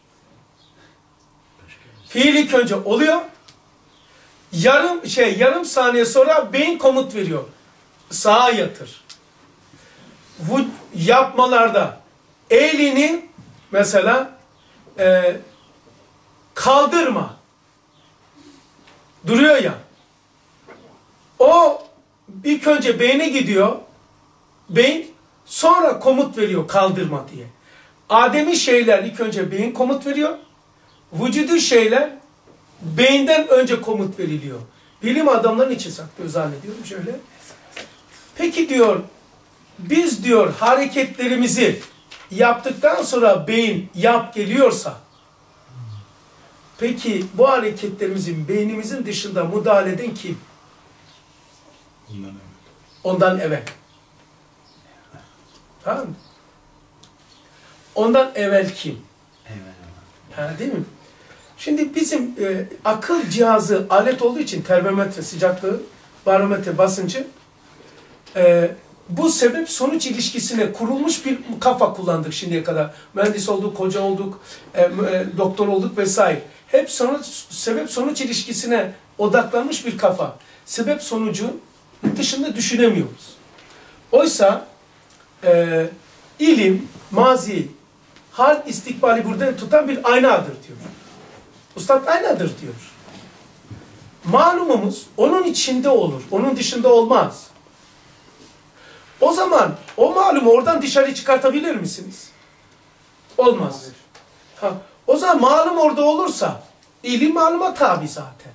Fiil ilk önce oluyor, yarım şey yarım saniye sonra beyin komut veriyor, sağa yatır. Bu yapmalarda elini mesela e, kaldırma. Duruyor ya. O ilk önce beyne gidiyor. Beyin sonra komut veriyor kaldırma diye. Ademi şeyler ilk önce beyin komut veriyor. Vücudu şeyler beyinden önce komut veriliyor. Bilim adamların için saklıyor zannediyorum şöyle. Peki diyor, biz diyor hareketlerimizi yaptıktan sonra beyin yap geliyorsa, peki bu hareketlerimizin beynimizin dışında müdahale eden kim? Ondan evvel. Ondan evvel. Tamam mı? Ondan evvel kim? Ha, değil mi? Şimdi bizim e, akıl cihazı alet olduğu için termometre sıcaklığı, barometre basıncı, e, bu sebep sonuç ilişkisine kurulmuş bir kafa kullandık şimdiye kadar. Mühendis olduk, hoca olduk, e, e, doktor olduk vesaire. Hep sonuç, sebep sonuç ilişkisine odaklanmış bir kafa. Sebep sonucu dışında düşünemiyoruz. Oysa e, ilim, mazi, hal, istikbali burada tutan bir aynadır diyor. Ustad aynadır diyor. Malumumuz onun içinde olur, onun dışında olmaz. O zaman o malumu oradan dışarı çıkartabilir misiniz? Olmaz. Ha, o zaman malum orada olursa ilim maluma tabi zaten.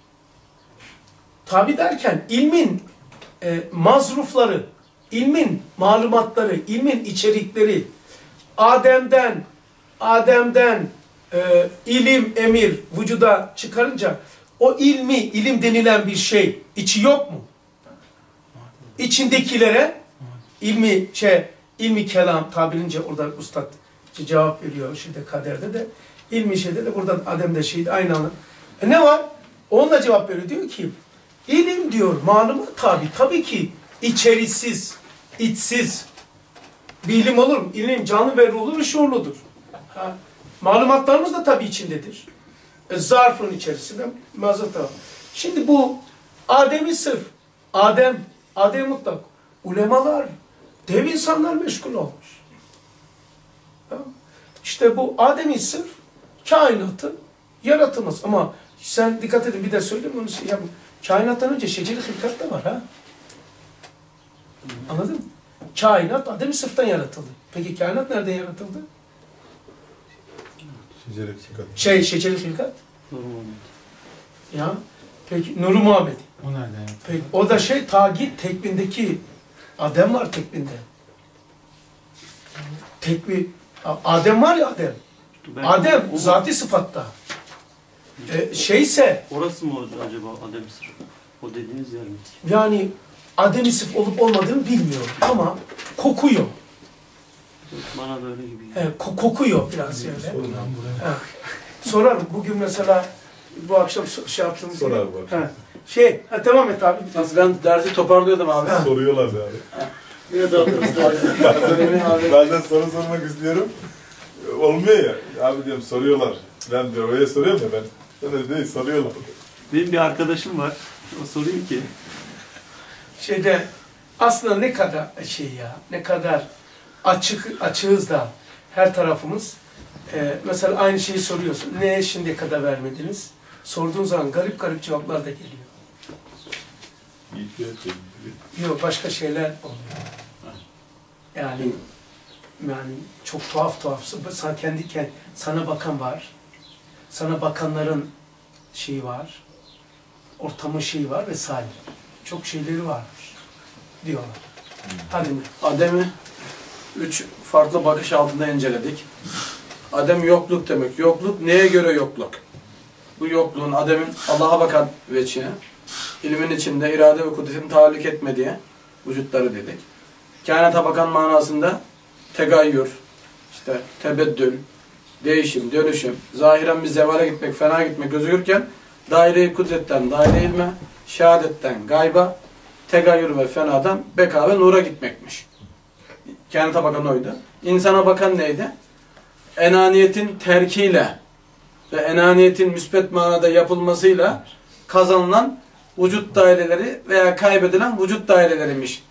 Tabi derken ilmin e, mazrufları, ilmin malumatları, ilmin içerikleri Adem'den Adem'den e, ilim, emir vücuda çıkarınca o ilmi, ilim denilen bir şey içi yok mu? İçindekilere ilmi şey, ilmi kelam tabirince orada ustad cevap veriyor şeyde kaderde de, ilmi şeyde de burada Adem'de şeyde aynı anda. E ne var? Onunla cevap veriyor. Diyor ki ilim diyor maluma tabi. Tabii ki içerisiz, içsiz bir ilim olur mu? İlim canlı ve ruhlu ve şuurludur. Ha. Malumatlarımız da tabii içindedir. E, zarfın içerisinde mazata. Şimdi bu Adem'i sırf, Adem, Adem mutlak, ulemalar, dev insanlar meşgul olmuş. Tamam. İşte bu Adem'i sırf kainatın yaratılması. Ama sen dikkat edin bir de söyleyeyim onu. Ya, kainattan önce şeceri hilkat da var ha. Anladın mı? Kainat Adem-i sırftan yaratıldı. Peki kainat nereden yaratıldı? Şeceri hilkat. Şey, şeceri hilkat. Ya. Peki Nur-u Muhammed. O nereden? Peki o da şey Tagit tekvindeki Adem var tekvinde. Tekvi Adem var ya Adem. Ben Adem o, zati sıfatta. Ee, şeyse orası mı acaba Adem sırf? O dediğiniz yer mi? Yani Adem-i sırf olup olmadığını bilmiyorum ama kokuyor. Bana da öyle gibi. He, ko kokuyor biraz öyle. Sorarım. Bugün mesela bu akşam şey yaptığımız Sor abi bak. Şey, ha, devam et abi. Nasıl ben dersi toparlıyordum abi. Ha. Soruyorlar abi. Yine dağıtırız bazen, bazen soru sormak istiyorum. Olmuyor ya. Abi diyorum soruyorlar. Ben diyor öyle soruyorum ya ben. Ben öyle değil soruyorlar. Benim bir arkadaşım var. O soruyor ki. Şeyde aslında ne kadar şey ya, ne kadar açık açığız da her tarafımız. E, mesela aynı şeyi soruyorsun. Neye şimdiye kadar vermediniz? Sorduğun zaman garip garip cevaplar da geliyor. Yok, başka şeyler oluyor. Yani yani çok tuhaf tuhaf. Sana kendi kendi sana bakan var. Sana bakanların şeyi var. Ortamın şeyi var vesaire. Çok şeyleri varmış diyorlar. Hadi mi? Adem'i üç farklı bakış altında inceledik. Adem yokluk demek. Yokluk neye göre yokluk? Bu yokluğun Adem'in Allah'a bakan veçhine, ilmin içinde irade ve kudretin tahallük etmediği vücutları dedik. Kainata bakan manasında tegayyür, işte tebeddül, değişim, dönüşüm, zahiren bir zevale gitmek, fena gitmek gözükürken daire-i kudretten, daire-i ilme, şehadetten, gayba, tegayyür ve fenadan beka ve nura gitmekmiş. Kainata bakan oydu. İnsana bakan neydi? Enaniyetin terkiyle ve enaniyetin müspet manada yapılmasıyla kazanılan vücut daireleri veya kaybedilen vücut daireleriymiş.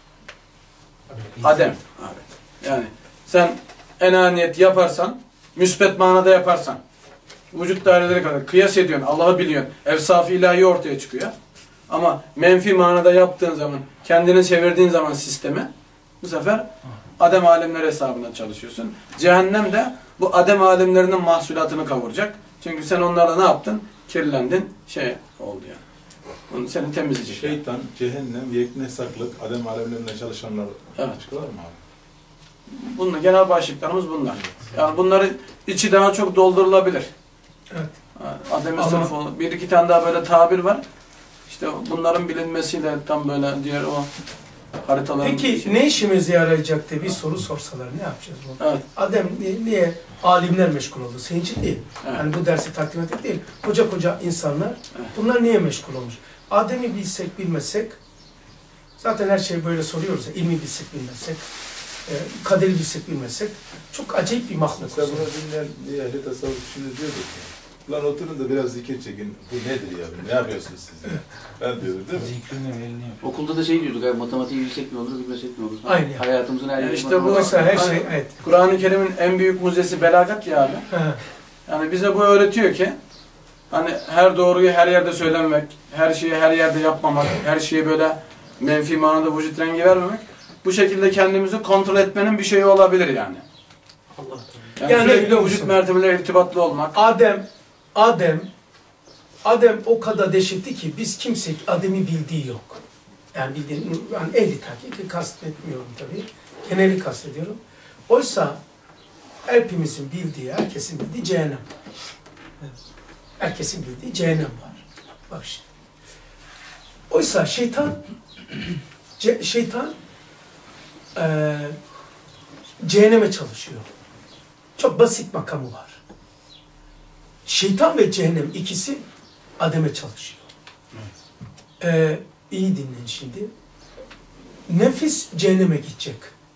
Adem. Yani sen enaniyet yaparsan, müspet manada yaparsan, vücut daireleri kadar kıyas ediyorsun, Allah'ı biliyorsun, evsaf-ı ilahi ortaya çıkıyor. Ama menfi manada yaptığın zaman, kendini çevirdiğin zaman sistemi, bu sefer Adem alemleri hesabına çalışıyorsun. Cehennem de bu Adem alemlerinin mahsulatını kavuracak. Çünkü sen onlarla ne yaptın? Kirlendin, şey oldu yani. Onu seni temizleyecek. Şeytan, cehennem, yeknesaklık, Adem alemlerinde çalışanlar evet. çıkıyorlar mı abi? Bunlar, genel başlıklarımız bunlar. Yani bunların içi daha çok doldurulabilir. Evet. Adem-i sırf bir iki tane daha böyle tabir var. İşte bunların bilinmesiyle tam böyle diğer o haritaların... Peki için... ne işimize yarayacak diye bir soru sorsalar ne yapacağız bu? Evet. Adem niye, niye alimler meşgul oldu? Senin için değil. Evet. Yani bu dersi takdim etmek değil. Koca koca insanlar evet. Bunlar niye meşgul olmuş? Adem'i bilsek bilmesek zaten her şeyi böyle soruyoruz ya. İlmi bilsek bilmesek e, kaderi bilsek bilmesek çok acayip bir mahluk. Mesela bunu dinleyen bir ehli tasavvuf şimdi diyordu ki lan oturun da biraz zikir çekin. Bu nedir ya? Ne yapıyorsunuz siz? Ben diyorum değil mi? Okulda da şey diyorduk abi, matematiği bilsek ne olur, bilmesek ne olur. Aynen. Hayatımızın her yani yeri işte bu mesela her şey, evet. Kur'an-ı Kerim'in en büyük muzesi belagat ya abi. Yani bize bu öğretiyor ki hani her doğruyu her yerde söylememek, her şeyi her yerde yapmamak, her şeye böyle menfi manada vücut rengi vermemek, bu şekilde kendimizi kontrol etmenin bir şeyi olabilir yani. Allah. Yani, yani sürekli vücut mertebeleri irtibatlı olmak. Adem, Adem, Adem o kadar dehşetli ki biz kimse Adem'i bildiği yok. Yani bildiğin, yani ehli tahkiki kastetmiyorum tabii. Geneli kastediyorum. Oysa hepimizin bildiği, herkesin bildiği cehennem. Herkesin bildiği cehennem var. Bak şimdi. Oysa şeytan, ce, şeytan e, cehenneme çalışıyor. Çok basit makamı var. Şeytan ve cehennem ikisi Adem'e çalışıyor. Ee, iyi dinleyin şimdi. Nefis cehenneme gidecek.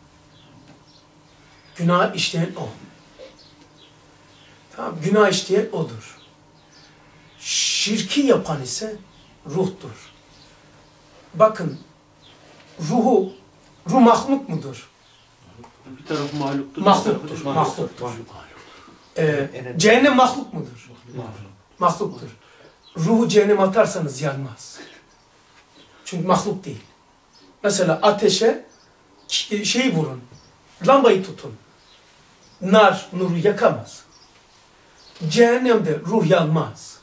Günah işleyen o. Tamam, günah işleyen odur. Şirki yapan ise ruhtur. Bakın, ruhu, ruh mahluk mudur? Bir tarafı mahluktur. Mahluktur. Bir Mahluktur. Ee, cehennem mahluk mudur? Mahluktur. Ruhu cehennem atarsanız yanmaz. Çünkü mahluk değil. Mesela ateşe şeyi vurun. Lambayı tutun. Nar nuru yakamaz. Cehennemde ruh yanmaz.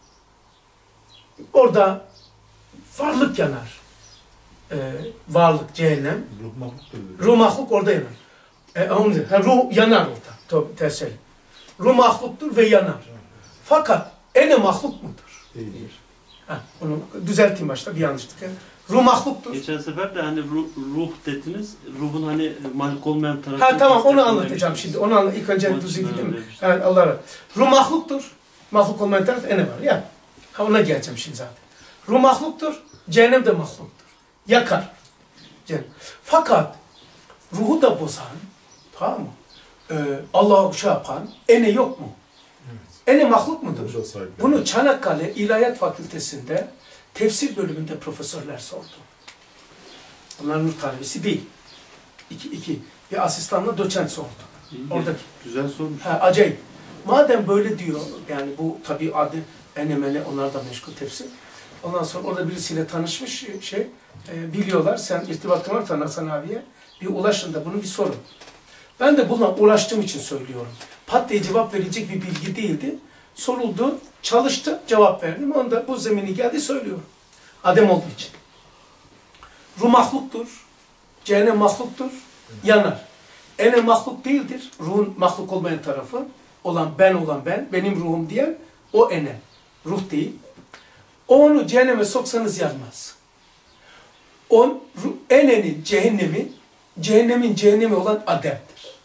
Orada varlık yanar. Ee, varlık, cehennem. Ruh mahluktur. Ruh mahluk orada yanar. E, onu, ruh yanar orada. Tabii, tersel. Ruh mahluktur ve yanar. Fakat ene mahluk mudur? Değildir. Ha, onu düzelteyim başta bir yanlışlık. Ruh mahluktur. Geçen sefer de hani ruh, ruh dediniz. Ruhun hani mahluk olmayan tarafı. Ha tamam onu anlatacağım şimdi. Onu anlat. İlk önce düzü gittim. Evet Allah razı. Ruh mahluktur. Mahluk olmayan taraf ene var. Ya. Ha ona geleceğim şimdi zaten. Ruh mahluktur. Cehennem de mahluktur. Yakar. Cehennem. Fakat ruhu da bozan, tamam mı? Ee, Allah'ı şey yapan ene yok mu? Evet. Ene mahluk mudur? Bunu Çanakkale İlahiyat Fakültesi'nde tefsir bölümünde profesörler sordu. Bunlar nur talebesi değil. İki, iki. bir asistanla doçent oldu. Oradaki. Güzel sormuş. Ha, acayip. Madem böyle diyor, yani bu tabii adı enemene, onlar da meşgul tefsir. Ondan sonra orada birisiyle tanışmış şey, e, biliyorlar. Sen irtibatın varsa Hasan abiye bir ulaşın da bunu bir sorun. Ben de buna ulaştığım için söylüyorum. Pat diye cevap verecek bir bilgi değildi. Soruldu, çalıştı, cevap verdim. Onu da bu zemini geldi söylüyorum. Adem olduğu için. Ruh mahluktur. Cehennem mahluktur. Yanar. Ene mahluk değildir. Ruhun mahluk olmayan tarafı. Olan ben olan ben. Benim ruhum diyen o ene. Ruh değil. O onu cehenneme soksanız yanmaz. On, enenin cehennemi, cehennemin cehennemi olan Adem'dir.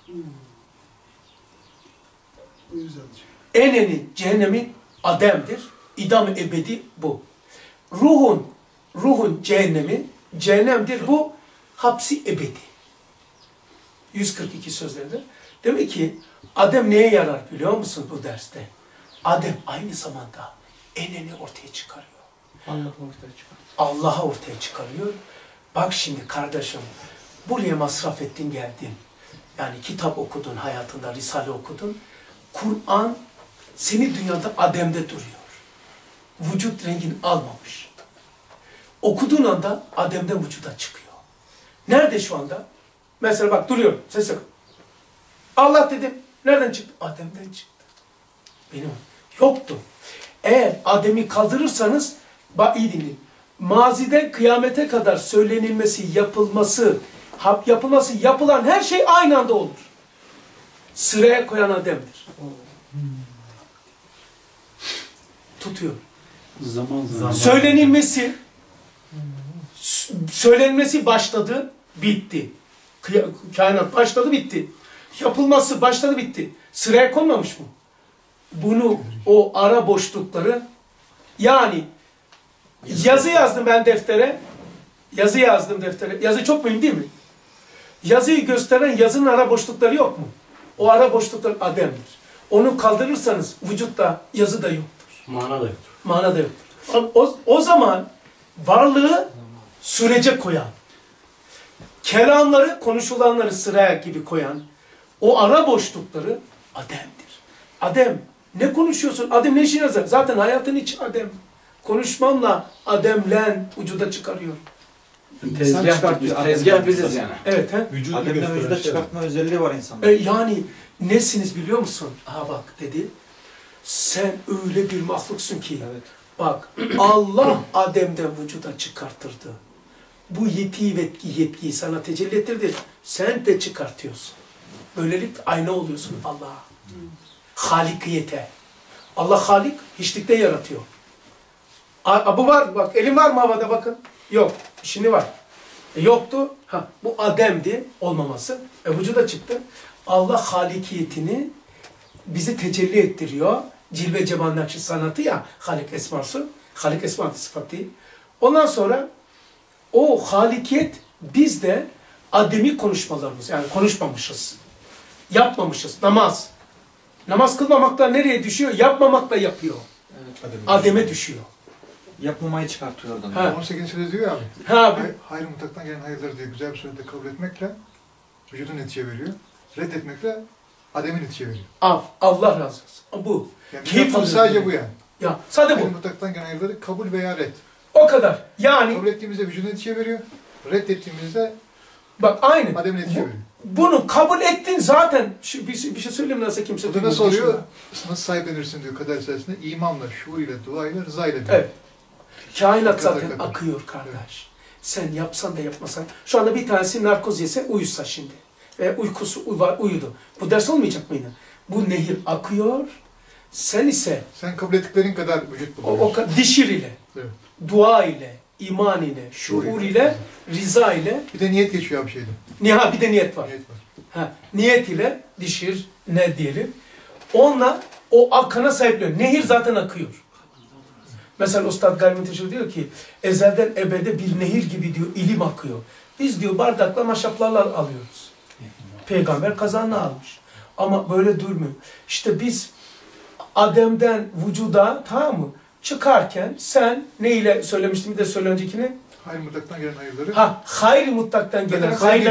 Enenin cehennemi Adem'dir. İdam-ı ebedi bu. Ruhun, ruhun cehennemi, cehennemdir bu. Hapsi ebedi. yüz kırk iki sözlerinde. Demek ki Adem neye yarar biliyor musun bu derste? Adem aynı zamanda eneni ortaya çıkarıyor. Allah ortaya çıkarıyor. Allah'a ortaya çıkarıyor. Bak şimdi kardeşim, buraya masraf ettin geldin. Yani kitap okudun hayatında, Risale okudun. Kur'an seni dünyada Adem'de duruyor. Vücut rengini almamış. Okuduğun anda Adem'den vücuda çıkıyor. Nerede şu anda? Mesela bak duruyorum, ses yok. Allah dedim, nereden çıktı? Adem'den çıktı. Benim yoktu. Eğer Adem'i kaldırırsanız, bak iyi dinleyin. Maziden kıyamete kadar söylenilmesi, yapılması, yapılması, yapılan her şey aynı anda olur. Sıraya koyan Adem'dir. Tutuyor. Zaman zaman. Söylenilmesi, söylenmesi başladı, bitti. Kainat başladı, bitti. Yapılması başladı, bitti. Sıraya konmamış mı? Bunu, o ara boşlukları, yani yazı yazdım ben deftere, yazı yazdım deftere. Yazı çok mühim değil mi? Yazıyı gösteren yazının ara boşlukları yok mu? O ara boşluklar Adem'dir. Onu kaldırırsanız vücutta yazı da yoktur. Mana da yoktur. Mana da yoktur. O, o zaman varlığı sürece koyan, kelamları, konuşulanları sıraya gibi koyan, o ara boşlukları Adem'dir. Adem, ne konuşuyorsun? Adem ne işin yazar? Zaten hayatın içi Adem. Konuşmamla Adem'len vücuda çıkarıyor. Tezgah, biz, tezgah biziz yani. Evet. He? Adem'den vücuda çıkartma özelliği var insanda. E, yani nesiniz biliyor musun? Ha bak dedi. Sen öyle bir mahluksun ki. Evet. Bak Allah Adem'den vücuda çıkartırdı. Bu yetkiyi ve yetkiyi sana tecelli ettirdi. Sen de çıkartıyorsun. Böylelikle ayna oluyorsun Allah'a. Hmm. Halikiyete. Allah Halik, hiçlikte yaratıyor. A, bu var, bak elin var mı havada bakın? Yok, şimdi var. E, yoktu, ha, bu Adem'di, olmaması. E, vücuda çıktı. Allah halikiyetini bize tecelli ettiriyor. Cilve cemal nakşi sanatı ya, Halik esması. Halik esması sıfatı. Ondan sonra o halikiyet bizde Adem'i konuşmalarımız, yani konuşmamışız. Yapmamışız, namaz. Namaz kılmamakla nereye düşüyor? Yapmamakla yapıyor. Evet. Adem'e düşüyor. Yapmamayı çıkartıyor oradan. Ha. on sekizinci sözü diyor abi. Ha abi. Hay, hayır mutlaktan gelen hayırları diye güzel bir surette kabul etmekle vücudun netice veriyor. Reddetmekle Adem'in netice veriyor. Av, Allah razı olsun. Bu. Yani Keyif sadece bu yani. Ya sadece hayır bu. mutlaktan gelen hayırları kabul veya red. O kadar. Yani. Kabul ettiğimizde vücudun netice veriyor. Reddettiğimizde bak aynı. Adem'in netice veriyor. Bunu kabul ettin zaten. Şu, bir, bir şey söyleyeyim nasıl kimse duymuyor. Bu nasıl oluyor? Nasıl sahiplenirsin diyor kader içerisinde. İmanla, şuur ile, dua ile, rıza ile diyor. Evet. Kainat zaten kadar. akıyor kardeş. Evet. Sen yapsan da yapmasan. Şu anda bir tanesi narkoz yese uyusa şimdi. Ve uykusu var, uyudu. Bu ders olmayacak mıydı? Bu nehir akıyor. Sen ise sen kabul ettiklerin kadar vücut buluyorsun. O, o dişir ile, evet. Dua ile, iman ile, şuur ile, rıza ile. Bir de niyet geçiyor bir şeyde. Niha bir de niyet var. Niyet var. Ha, niyet ile dişir ne diyelim. Onunla o akana sahipliyor. Nehir zaten akıyor. Mesela Ustad Gayri Teşhir diyor ki ezelden ebede bir nehir gibi diyor ilim akıyor. Biz diyor bardakla maşaplarla alıyoruz. Peygamber kazanını almış. Ama böyle durmuyor. İşte biz Adem'den vücuda, tamam mı? Çıkarken sen neyle söylemiştim bir de söyle öncekini? Hayır mutlaktan gelen hayırları. Ha, hayır mutlaktan gelen hayırları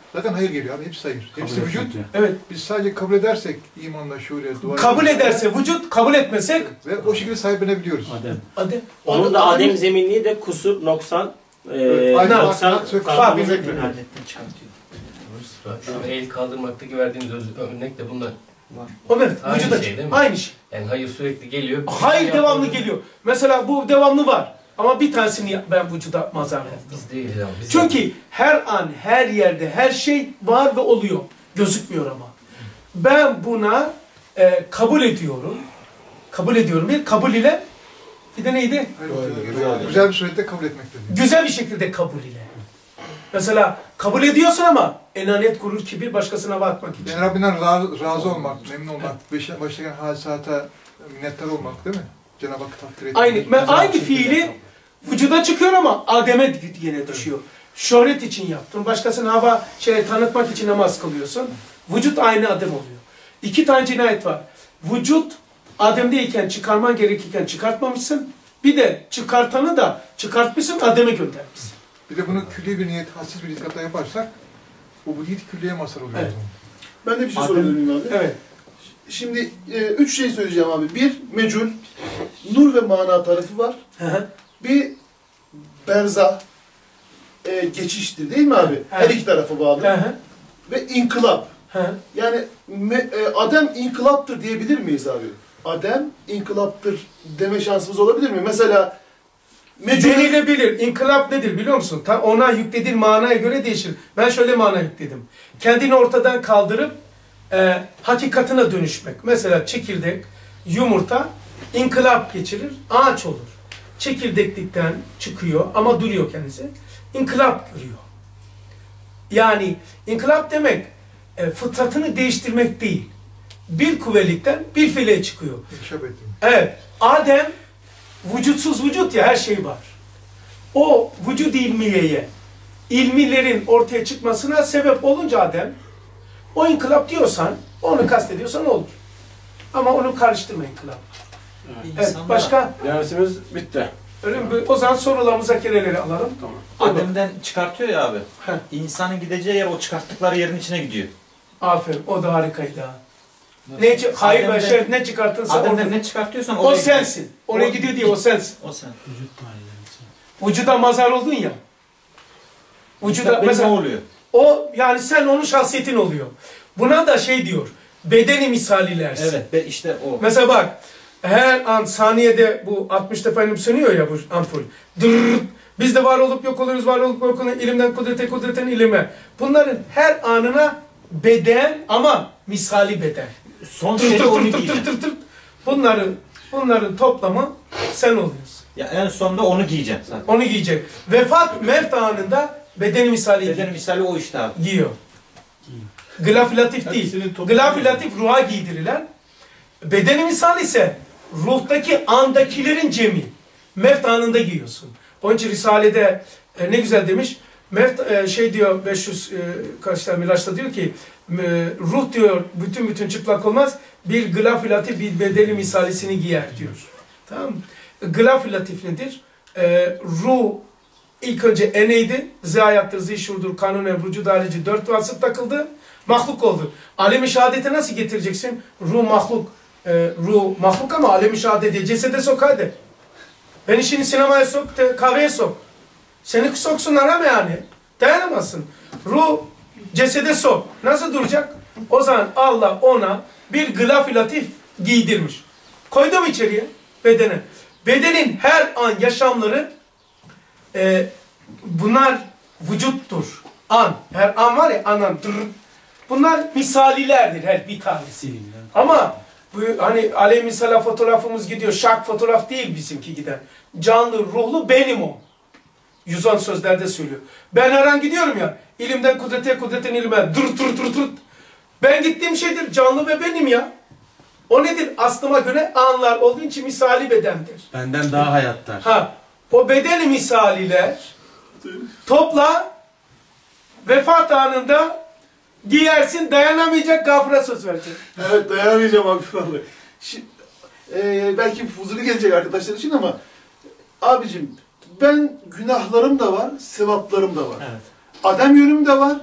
zaten hayır geliyor abi. Hepsi hayır. Hepsi Kabul vücut. etmek. Evet. Biz sadece kabul edersek imanla, şuurla, dua Kabul ederse vücut, kabul etmesek ve o şekilde sahiplenebiliyoruz. Adem. Adem. Onun da Adem zeminliği de kusur, noksan, Evet, e, aynen, noksan bak, bak, kavramımızı bak, adetten çıkartıyor. Şu el kaldırmaktaki verdiğiniz öz- örnek de bunlar. O evet, Aynı vücuda şey değil mi? aynı şey. Yani hayır sürekli geliyor. Hayır devamlı geliyor. Mesela bu devamlı var. Ama bir tanesini ben vücuda mazhar ettim. Biz değiliz ama. Biz Çünkü her an, her yerde, her şey var ve oluyor. Gözükmüyor ama. Ben buna e, kabul ediyorum. Kabul ediyorum. Bir kabul ile bir de neydi? Güzel, güzel bir surette kabul etmektedir. Güzel bir şekilde kabul ile. Mesela kabul ediyorsun ama enaniyet, gurur, kibir başkasına bakmak için. Yani Rabbinden razı, razı olmak, memnun olmak, evet. Başta gelen hadisata minnettar olmak değil mi? Cenab-ı Hak takdir etmek. Aynı, ben aynı fiili vücuda çıkıyor ama Adem'e yine düşüyor. Şöhret için yaptın. Başkasına hava şey tanıtmak için namaz kılıyorsun. Vücut aynı Adem oluyor. İki tane cinayet var. Vücut Adem'deyken çıkarman gerekirken çıkartmamışsın. Bir de çıkartanı da çıkartmışsın, Adem'e göndermişsin. Bir de bunu külli bir niyet, hassiz bir itikatla yaparsak ubudiyet külliye mazhar oluyor. Evet. Ben de bir şey sorabilirim abi. Evet. Şimdi e, üç şey söyleyeceğim abi. Bir, mecul, nur ve mana tarafı var. Bir, berzah, e, geçiştir değil mi abi? Her iki tarafı bağlı. Ve inkılap. Yani me, e, Adem inkılaptır diyebilir miyiz abi? Adem inkılaptır deme şansımız olabilir mi? Mesela mecul... Denilebilir. İnkılap nedir biliyor musun? Ta ona yüklediğin manaya göre değişir. Ben şöyle mana yükledim. Kendini ortadan kaldırıp e, hakikatine dönüşmek. Mesela çekirdek, yumurta inkılap geçirir, ağaç olur. Çekirdeklikten çıkıyor ama duruyor kendisi. İnkılap görüyor. Yani inkılap demek e, fıtratını değiştirmek değil. Bir kuvvelikten bir fiile çıkıyor. Evet. Adem vücutsuz vücut ya, her şey var. O vücud ilmiyeye, ilmilerin ortaya çıkmasına sebep olunca Adem, o inkılap diyorsan, onu kastediyorsan olur. Ama onu karıştırma inkılap. Evet, başka? Dersimiz bitti. Öyle mi? O zaman sorularımıza kereleri alalım. Tamam. Adem'den çıkartıyor ya abi. Heh. İnsanın gideceği yer o çıkarttıkları yerin içine gidiyor. Aferin, o da harikaydı ha. Ne, hayır ve şer ne çıkartırsa Adem'den orada. ne çıkartıyorsan o oraya sensin. gidiyor. Oraya O- gidiyor diye o sensin. O sen. Vücuda mazhar oldun ya. Vücuda Benim mesela o oluyor. o yani sen onun şahsiyetin oluyor. Buna da şey diyor. Bedeni misalilersin. Evet be işte o. Mesela bak her an saniyede bu altmış defa elim sönüyor ya bu ampul. Dırrrr. Biz de var olup yok oluyoruz, var olup yok oluyoruz. İlimden kudrete, kudretten ilime. Bunların her anına beden ama misali beden. Son Tır şeyde tır onu tır tır giyeceksin. tır tır. Bunların, bunların toplamı sen oluyorsun. Ya en sonunda onu giyeceksin zaten. Onu giyecek. Vefat mevt anında bedeni misali giyiyor. Bedeni misali o işte abi. Giyiyor. Gılaf-ı latif değil. Gılaf-ı latif ruha giydirilen. Bedeni misal ise ruhtaki andakilerin cemi. Mevt anında giyiyorsun. Onun için Risale'de e, ne güzel demiş. Mevt e, şey diyor beş yüz e, kaç tane Miraç'ta diyor ki e, ruh diyor bütün bütün çıplak olmaz. Bir gılaf-ı latif bir bedeni misalisini giyer diyor. Tamam mı? Gılaf-ı latif nedir? E, ruh ilk önce eneydi. Ziyayattır, zişurdur, kanunen, vücud harici dört vasıf takıldı. Mahluk oldu. Alem-i şehadete nasıl getireceksin? Ruh mahluk. E, ruh mahluk ama alem-i şehadete cesede sok hadi. Beni şimdi sinemaya sok, te, kahveye sok. Seni soksunlar ama yani. Dayanamazsın. Ruh cesede sok. Nasıl duracak? O zaman Allah ona bir gılaf-ı latif giydirmiş. Koydum içeriye bedene. Bedenin her an yaşamları e, bunlar vücuttur. An. Her an var ya anan. Dur. Bunlar misalilerdir her bir tanesi. Ama bu hani aleyh misala fotoğrafımız gidiyor. Şak fotoğraf değil bizimki giden. Canlı, ruhlu benim o. yüz on sözlerde söylüyor. Ben her an gidiyorum ya. İlimden kudrete, kudretten ilime. Dur dur dur dur. Ben gittiğim şeydir. Canlı ve benim ya. O nedir? Aslıma göre anlar olduğu için misali bedendir. Benden daha hayattar. Ha, o bedeni misaliler topla vefat anında giyersin, dayanamayacak, gafura söz verecek. Evet, dayanamayacağım abi vallahi. Şi- e, belki fuzuli gelecek arkadaşlar için ama abicim ben günahlarım da var, sevaplarım da var. Evet. Adem yönüm de var,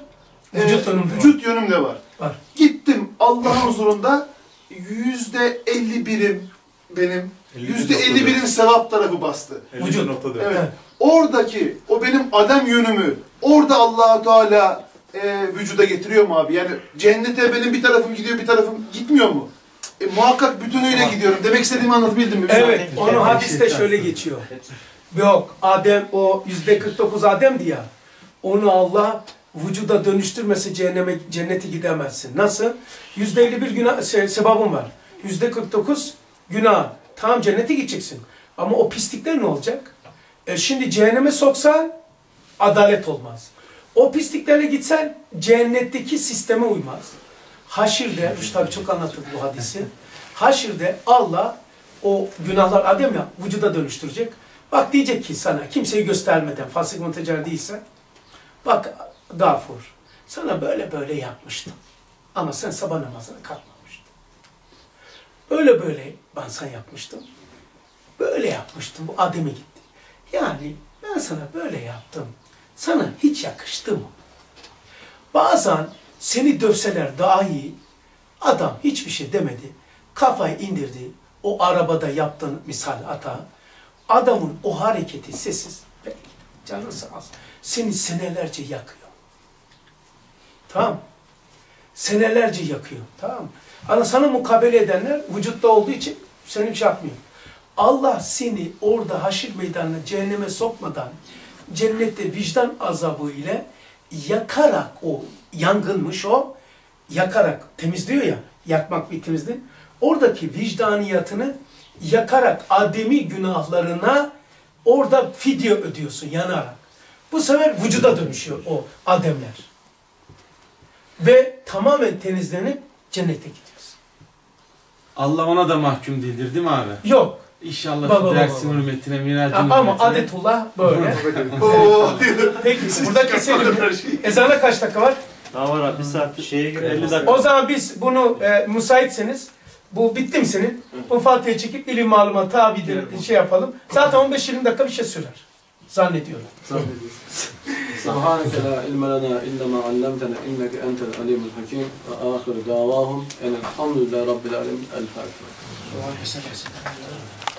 e, Vücut yönüm de vücut yönüm de var. Var. Gittim Allah'ın huzurunda yüzde elli birim benim, yüzde elli birim sevap tarafı bastı. Vücut. Evet. Oradaki o benim adem yönümü orada Allah-u Teala e, vücuda getiriyor mu abi? Yani cennete benim bir tarafım gidiyor, bir tarafım gitmiyor mu? E, muhakkak bütünüyle gidiyorum. Demek istediğimi anlatabildim mi? Evet, onu hadiste şöyle geçiyor. Yok, Adem o yüzde kırk dokuz Adem'di ya. Onu Allah vücuda dönüştürmesi cehenneme, cennete gidemezsin. Nasıl? yüzde elli bir günah se sebabın var. yüzde kırk dokuz günah. Tamam cennete gideceksin. Ama o pislikler ne olacak? E şimdi cehenneme soksa adalet olmaz. O pisliklerle gitsen cehennetteki sisteme uymaz. Haşir'de, Rüştü çok anlattık bu hadisi. Haşir'de Allah o günahlar Adem ya vücuda dönüştürecek. Bak diyecek ki sana kimseyi göstermeden fasık müntecer değilsen bak Gafur sana böyle böyle yapmıştım. Ama sen sabah namazına kalkmamıştın. Böyle böyle ben sana yapmıştım. Böyle yapmıştım. Bu Adem'e gitti. Yani ben sana böyle yaptım. Sana hiç yakıştı mı? Bazen seni dövseler daha iyi. Adam hiçbir şey demedi. Kafayı indirdi. O arabada yaptığın misal hata. Adamın o hareketi sessiz. Belki canın sağ olsun. Seni senelerce yakıyor. Tamam. Senelerce yakıyor. Tamam. Ama sana mukabele edenler vücutta olduğu için seni bir şey yapmıyor. Allah seni orada haşir meydanına cehenneme sokmadan cennette vicdan azabı ile yakarak o yangınmış o yakarak temizliyor ya yakmak bir temizlik. Oradaki vicdaniyatını yakarak ademi günahlarına orada fidye ödüyorsun yanarak. Bu sefer vücuda dönüşüyor o ademler. Ve tamamen temizlenip cennete gidiyorsun. Allah ona da mahkum değildir değil mi abi? Yok. İnşallah Baba, şu dersin baba. hürmetine, miracın Ama hürmetine. adetullah böyle. Peki burada keselim. Ezana kaç dakika var? Daha var abi bir saat şeye göre elli dakika. O zaman biz bunu e, müsaitseniz bu bitti mi senin? Bu Fatiha'yı çekip ilim maluma tabidir şey yapalım. Zaten on beş yirmi dakika bir şey sürer. Zannediyorum. سبحانك لا علم لنا إلا ما علمتنا إنك أنت العليم الحكيم وآخر دعواهم أن الحمد لله رب العالمين الفاتحة.